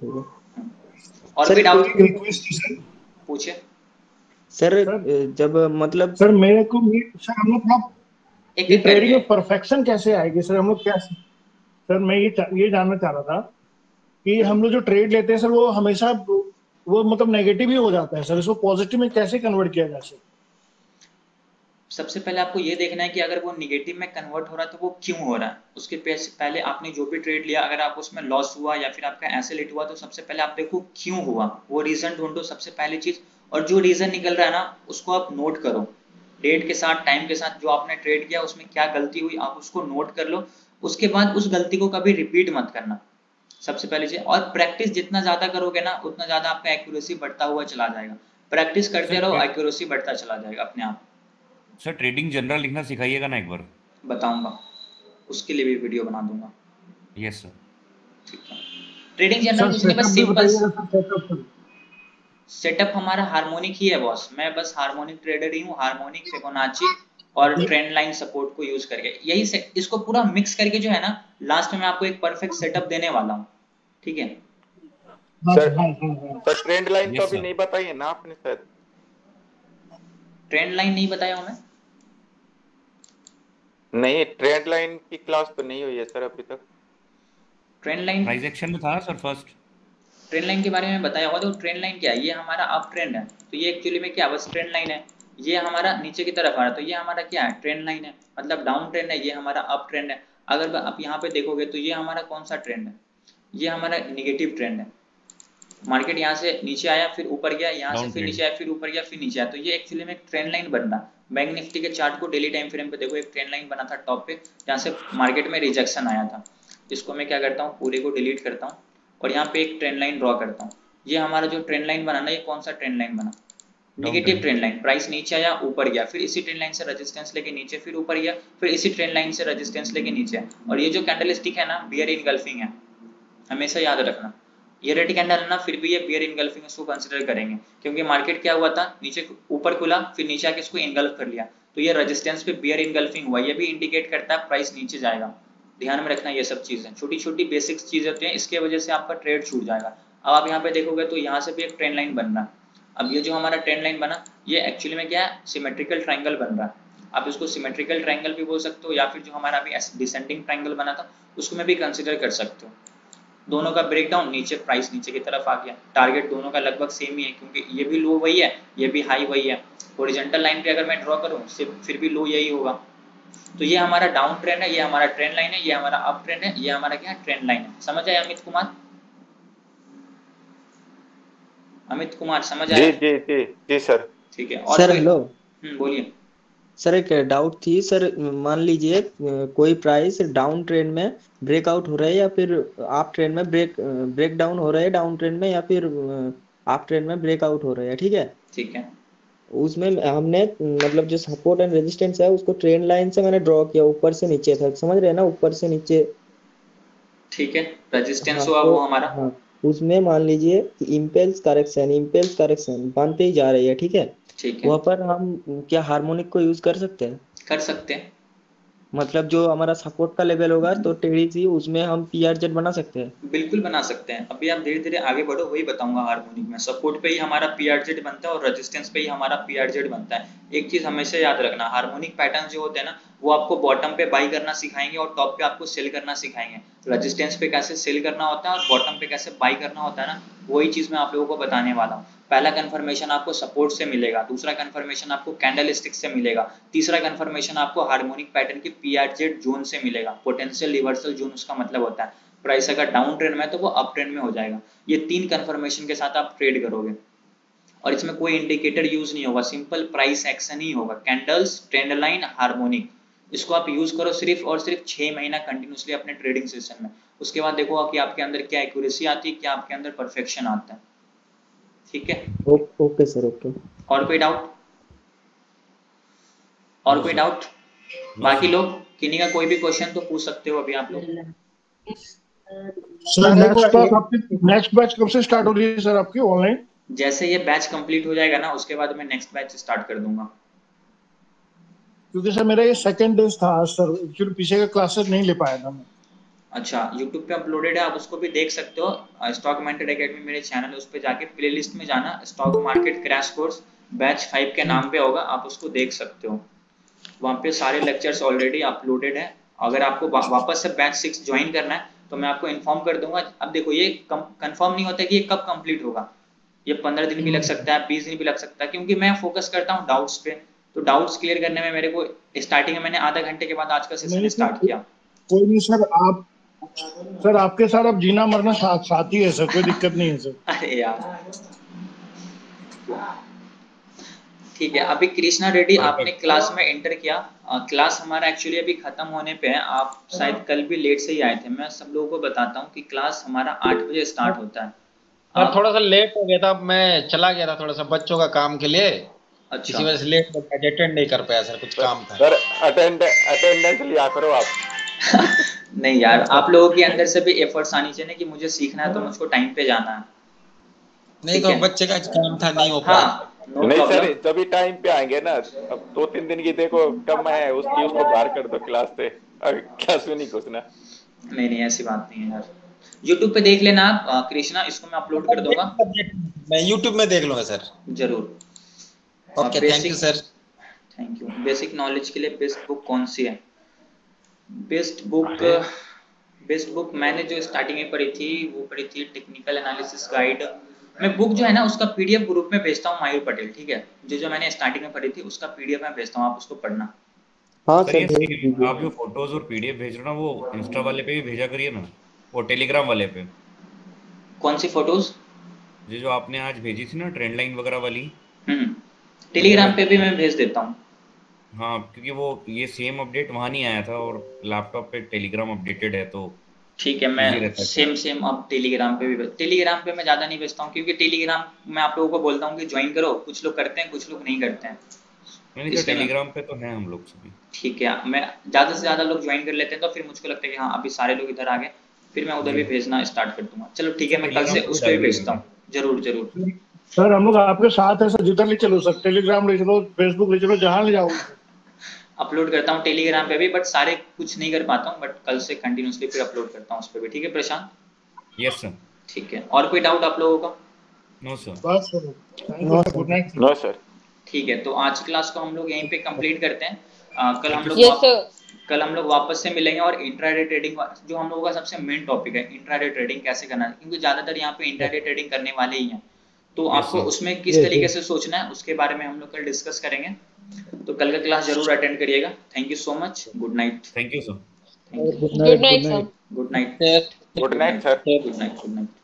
और कोई डाउट पूछिए
सर। जब मतलब
सर मेरे को सर हम लोग ये ट्रेडिंग में परफेक्शन कैसे आएगी सर, हम लोग कैसे, सर मैं ये ये जानना चाह रहा था कि हम लोग जो ट्रेड लेते हैं सर वो हमेशा वो मतलब नेगेटिव ही हो जाता है सर, इसको पॉजिटिव में कैसे कन्वर्ट किया जाए सर?
सबसे पहले आपको ये देखना है कि अगर वो निगेटिव में कन्वर्ट हो रहा है तो वो क्यों हो रहा है। उसके पहले आपने जो भी ट्रेड लिया, अगर आप उसमें लॉस हुआ या फिर आपका ऐसे लेट हुआ, तो सबसे पहले आप देखो क्यों हुआ, वो रीजन ढूंढो सबसे पहली चीज। और जो रीजन निकल रहा है ना उसको आप नोट करो, डेट के साथ टाइम के साथ, जो आपने ट्रेड किया उसमें क्या गलती हुई आप उसको नोट कर लो। उसके बाद उस गलती को कभी रिपीट मत करना, सबसे पहले चीज। और प्रैक्टिस जितना ज्यादा करोगे ना उतना ज्यादा आपका एक्यूरेसी बढ़ता हुआ चला जाएगा। प्रैक्टिस करते रहो, एक्यूरेसी बढ़ता चला जाएगा अपने आप।
सर ट्रेडिंग जनरल लिखना सिखाइएगा ना एक बार।
बताऊंगा, उसके लिए भी वीडियो बना दूंगा।
यस सर
ठीक है। ट्रेडिंग जनरल कुछ नहीं, बस सिंपल सेटअप हमारा हार्मोनिक ही है बॉस। मैं बस हार्मोनिक ट्रेडर ही हूँ, हार्मोनिक, फिबोनाची और ट्रेंड लाइन सपोर्ट को यूज करके, यही से इसको पूरा मिक्स करके जो है ना लास्ट में मैं आपको एक परफेक्ट सेटअप देने वाला हूँ, ठीक है
सर। सर ट्रेंड लाइन तो अभी नहीं बताई है ना आपने सर?
ट्रेंड लाइन नहीं बताया हूँ मैं?
नहीं, ट्रेंड लाइन की क्लास तो नहीं हुई है सर अभी तक।
ट्रेंड लाइन
प्राइस एक्शन में था सर फर्स्ट।
ट्रेंड लाइन के बारे में बताया होगा। तो ट्रेंड लाइन क्या है, ये हमारा अप ट्रेंड है, तो ये एक्चुअली में क्या बस ट्रेंड लाइन है। ये हमारा नीचे की तरफ आ रहा है, तो ये हमारा क्या है, ट्रेंड लाइन है, मतलब डाउन ट्रेंड है, ये हमारा अप ट्रेंड है। अगर आप यहाँ पे देखोगे तो ये हमारा कौन सा ट्रेंड है, ये हमारा निगेटिव ट्रेंड है। मार्केट यहाँ से नीचे आया, फिर ऊपर गया, यहाँ से फिर नीचे आया, फिर ऊपर गया, फिर नीचे आया, तो ये एक्चुअली में एक ट्रेंड लाइन बन रहा। बैंक निफ्टी के चार्ट को डेली टाइम फ्रेम पे देखो, एक ट्रेंड लाइन बना था टॉप पे, जहाँ से मार्केट में रिजेक्शन आया था। इसको मैं क्या करता हूँ, पूरे को डिलीट करता हूँ और यहाँ पे एक ट्रेंड लाइन ड्रॉ करता हूँ। ये हमारा जो ट्रेंड लाइन बना ना, ये कौन सा ट्रेंड लाइन बना, निगेटिव ट्रेंड लाइन। प्राइस नीचे आया, ऊपर गया, फिर इसी ट्रेंड लाइन से रेजिस्टेंस लेके नीचे, फिर ऊपर गया, फिर इसी ट्रेंड लाइन से रेजिस्टेंस लेके नीचे। और ये जो कैंडल स्टिक है ना, बियर इनगल्फिंग है, हमेशा याद रखना। ये रेड कैंडल है ना, फिर भी ये बियर इनगल्फिंग इसको कंसीडर करेंगे, क्योंकि मार्केट क्या हुआ था, नीचे ऊपर खुला, फिर नीचे आके इसको इनगल्फ कर लिया, तो ये रेजिस्टेंस पे बियर इनगल्फिंग हुआ। ये भी इंडिकेट करता है प्राइस नीचे जाएगा। ध्यान में रखना, ये सब चीजें छोटी छोटी बेसिक्स चीजें होती हैं, इसके वजह से आपका ट्रेड छूट जाएगा। अब आप यहाँ पे देखोगे तो यहाँ से भी एक ट्रेंड लाइन बन रहा है। अब ये जो हमारा ट्रेंड लाइन बना, ये एक्चुअली में क्या है, सिमेट्रिकल ट्रायंगल बन रहा है। आप इसको सिमेट्रिकल ट्रायंगल भी बोल सकते हो, या फिर जो हमारा अभी डिसेंडिंग ट्रायंगल बना था उसको में भी कंसिडर कर सकते हो। दोनों का ब्रेकडाउन, नीचे प्राइस नीचे की तरफ आ गया, टारगेट दोनों का लगभग सेम ही है, क्योंकि ये भी लो वही है, ये भी हाई वही है। हॉरिजॉन्टल लाइन पे अगर मैं ड्रॉ करूँ फिर भी लो यही होगा। तो ये हमारा डाउन ट्रेंड है, ये हमारा ट्रेंड लाइन है, ये हमारा अप ट्रेंड है, ये हमारा क्या है, ट्रेंड लाइन है। समझ आया अमित कुमार? अमित कुमार समझ आया?
जी जी जी जी सर।
ठीक है। और
सर हेलो,
हम्म बोलिए
सर एक डाउट थी सर, मान लीजिए कोई प्राइस डाउन ट्रेंड में ब्रेकआउट हो रहा है या फिर अप ट्रेंड में ब्रेक ब्रेक डाउन हो रहा है डाउन ट्रेंड में, या फिर अप ट्रेंड में ब्रेकआउट हो रहा है, ठीक है
ठीक है।
उसमें हमने मतलब जो सपोर्ट एंड रेजिस्टेंस है उसको ट्रेंड लाइन से मैंने ड्रॉ किया, ऊपर से नीचे तक, समझ रहे हैं ना, ऊपर से नीचे।
ठीक है, रेजिस्टेंस
हाँ,
हुआ
तो
वो हमारा।
हाँ, उसमें मान लीजिए इम्पल्स करेक्शन इम्पल्स करेक्शन बनते ही जा रही है, ठीक है
ठीक है।
वहाँ पर हम क्या हार्मोनिक को यूज कर सकते हैं?
कर सकते हैं।
मतलब जो हमारा सपोर्ट का लेवल होगा तो टेढ़ी सी उसमें हम पीआरजेड बना सकते हैं।
बिल्कुल बना सकते हैं। अभी आप धीरे धीरे आगे बढ़ो, वही बताऊंगा। हार्मोनिक में सपोर्ट पे ही हमारा पीआरजेड बनता है और रेजिस्टेंस पे ही हमारा पीआरजेड बनता है। एक चीज हमेशा याद रखना, हार्मोनिक पैटर्न जो होते हैं ना, वो आपको बॉटम पे बाई करना सिखाएंगे और टॉप पे आपको सेल करना सिखाएंगे। रेजिस्टेंस पे कैसे सेल करना होता है और बॉटम पे कैसे बाई करना होता है ना, वही चीज मैं आप लोगों को बताने वाला हूँ। पहला कंफर्मेशन आपको सपोर्ट से मिलेगा, दूसरा कंफर्मेशन आपको कैंडल स्टिक से मिलेगा, तीसरा कंफर्मेशन आपको हार्मोनिक पैटर्न के पीआरजेड जोन से मिलेगा। पोटेंशियल रिवर्सल जोन उसका मतलब होता है प्राइस अगर डाउन ट्रेंड में है तो वो अप ट्रेंड में हो जाएगा। ये तीन कंफर्मेशन के साथ आप ट्रेड करोगे और इसमें कोई इंडिकेटर यूज नहीं होगा, सिंपल प्राइस एक्शन ही होगा। कैंडल्स, ट्रेंड लाइन, हार्मोनिक, इसको आप यूज करो सिर्फ और सिर्फ छह महीना कंटिन्यूसली अपने ट्रेडिंग सेशन में। उसके बाद देखो कि आपके अंदर क्या एक्यूरेसी आती है, क्या आपके अंदर परफेक्शन आता है। ठीक है,
ओके सर, ओके।
और कोई डाउट? और कोई डाउट? बाकी लोग किन्हीं का कोई भी क्वेश्चन तो पूछ सकते हो अभी आप लोग।
सर नेक्स्ट बैच आपकी नेक्स्ट बैच कब से स्टार्ट हो रही है सर आपकी ऑनलाइन?
जैसे ये बैच कंप्लीट हो जाएगा ना, उसके बाद मैं नेक्स्ट बैच स्टार्ट कर दूंगा।
क्योंकि सर मेरा ये सेकंड डे था सर, एक्चुअली पीछे का क्लासेस नहीं ले पाया था मैं।
अच्छा, YouTube पे अपलोडेड है, आप उसको भी देख सकते हो। स्टॉक मेंटर एकेडमी मेरे चैनल है, उस पे जाके प्लेलिस्ट में जाना, stock market crash course batch five के नाम पे होगा, आप उसको देख सकते हो। वहाँ पे सारे लेक्चर्स ऑलरेडी अपलोडेड है। अगर आपको वा, वापस से बैच सिक्स ज्वाइन करना है तो मैं आपको इन्फॉर्म कर दूंगा। अब देखो ये कंफर्म नहीं होता कि ये कब कंप्लीट होगा, ये पंद्रह दिन भी लग सकता है, बीस दिन भी लग सकता है, क्योंकि मैं फोकस करता हूँ डाउट्स पे। तो डाउट्स क्लियर करने में मेरे को स्टार्टिंग में मैंने आधा घंटे के बाद आज का सेशन स्टार्ट किया।
कोई नहीं सर, आप सर आपके साथ अब जीना मरना साथ साथ ही है सर, कोई दिक्कत नहीं है सर।
अरे यार ठीक है। अभी कृष्णा रेड्डी आपने क्लास में एंटर किया। आ, क्लास हमारा एक्चुअली अभी खत्म होने पे है। आप शायद कल भी लेट से ही आए थे। मैं सब लोगों को बताता हूँ कि क्लास हमारा आठ बजे स्टार्ट होता है।
सर थोड़ा सा लेट हो गया था, मैं चला गया था थोड़ा सा बच्चों का काम के लिए।
अच्छा,
इसी वजह से लेट हो गया, अटेंड नहीं कर पाया सर, कुछ काम था।
सर अटेंड अटेंडेंस लिया करो आप।
नहीं यार, आप लोगों के अंदर से भी एफर्ट्स आनी चाहिए कि मुझे सीखना है तो मुझको टाइम पे जाना है।
नहीं तो बच्चे का काम था, नहीं हो पाया।
हाँ, no
नहीं
problem।
सर, जब भी टाइम पे आएंगे ना, अब दो तीन दिन की देखो कम है उसकी, उसको बाहर कर दो क्लास से, क्लास में नहीं घुसना।
नहीं नहीं ऐसी बात नहीं है यार, यूट्यूब पे देख लेना आप कृष्णा, इसको मैं अपलोड कर दूंगा।
मैं यूट्यूब में देख लूंगा सर।
जरूर।
Okay, thank you sir.
Thank you. Basic knowledge के लिए बेस्ट बुक कौन सी है? बेस्ट बुक बेस्ट बुक मैंने जो स्टार्टिंग में पढ़ी थी वो पढ़ी थी टेक्निकल एनालिसिस गाइड। मैं बुक जो है ना उसका पीडीएफ ग्रुप में भेजता हूँ मयूर पटेल, ठीक है। जो जो मैंने स्टार्टिंग में पढ़ी थी उसका पीडीएफ मैं भेजता हूँ, आप उसको पढ़ना।
हाँ
सर
सर
ये
भेज
सेम
दीजिए।
आप जो फोटोज और पीडीएफ भेज रहे हो ना वो इंस्टा वाले पे भी भेजा करिए ना, वो टेलीग्राम वाले पे।
कौन सी फोटोज?
ये जो आपने आज भेजी थी ना ट्रेंड लाइन वगैरह वाली,
हम्म टेलीग्राम पे भी मैं भेज देता हूँ।
हाँ क्योंकि वो ये सेम अपडेट वहाँ नहीं आया था और लैपटॉप पे टेलीग्राम अपडेटेड है तो
ठीक है,
इजी
मैं
रहता है।
सेम सेम अब टेलीग्राम पे भी टेलीग्राम पे मैं ज़्यादा नहीं भेजता हूँ क्योंकि टेलीग्राम मैं आप लोगों को बोलता हूँ कि ज्वाइन करो, कुछ लोग करते हैं कुछ लोग नहीं करते हैं,
नहीं सर
इसलिए मैं
टेलीग्राम पे तो हैं हम लोग सभी।
ठीक है मैं ज़्यादा से ज़्यादा लोग ज्वाइन कर लेते हैं तो फिर मुझको लगता है कि हाँ अभी सारे लोग इधर आ गए, फिर मैं उधर
जी
भी भेजना स्टार्ट कर दूंगा। चलो ठीक है,
सर
मैं कल से
टेलीग्राम पे भी
उस पर भी
डालिए
भेजता हूँ, जरूर जरूर।
सर हम लोग आपके साथ है सर, जिधर ले चलो सर, टेलीग्राम ले चलो, फेसबुक ले चलो, जहाँ ले जाओ।
अपलोड करता हूँ टेलीग्राम पे भी, बट सारे कुछ नहीं कर पाता हूँ, बट कल से कंटिन्यूसली फिर अपलोड करता हूँ उस पर भी, ठीक है प्रशांत?
Yes sir.
ठीक है, और कोई डाउट आप लोगों का?
No sir.
बस sir,
no sir.
Good night.
No sir.
ठीक है, तो आज की क्लास को हम लोग यहीं पे कंप्लीट करते हैं। आ, कल हम लोग
यस
वाप-
सर।
कल हम लोग वापस से मिलेंगे और इंट्राडे ट्रेडिंग जो हम लोगों का सबसे मेन टॉपिक है, इंट्राडे ट्रेडिंग कैसे करना है, क्योंकि ज्यादातर यहाँ पे इंट्राडे ट्रेडिंग करने वाले ही हैं, तो
यस
आपको
सर।
उसमें किस
Yes,
तरीके
yes.
से सोचना है उसके बारे में हम लोग कल डिस्कस करेंगे। तो कल का क्लास जरूर अटेंड करिएगा। Thank you so much, good night.
Thank you sir.
Thank you,
Good
good
night. Good
night
night.
Sir.
Good night,
good night sir.
Good night, good night.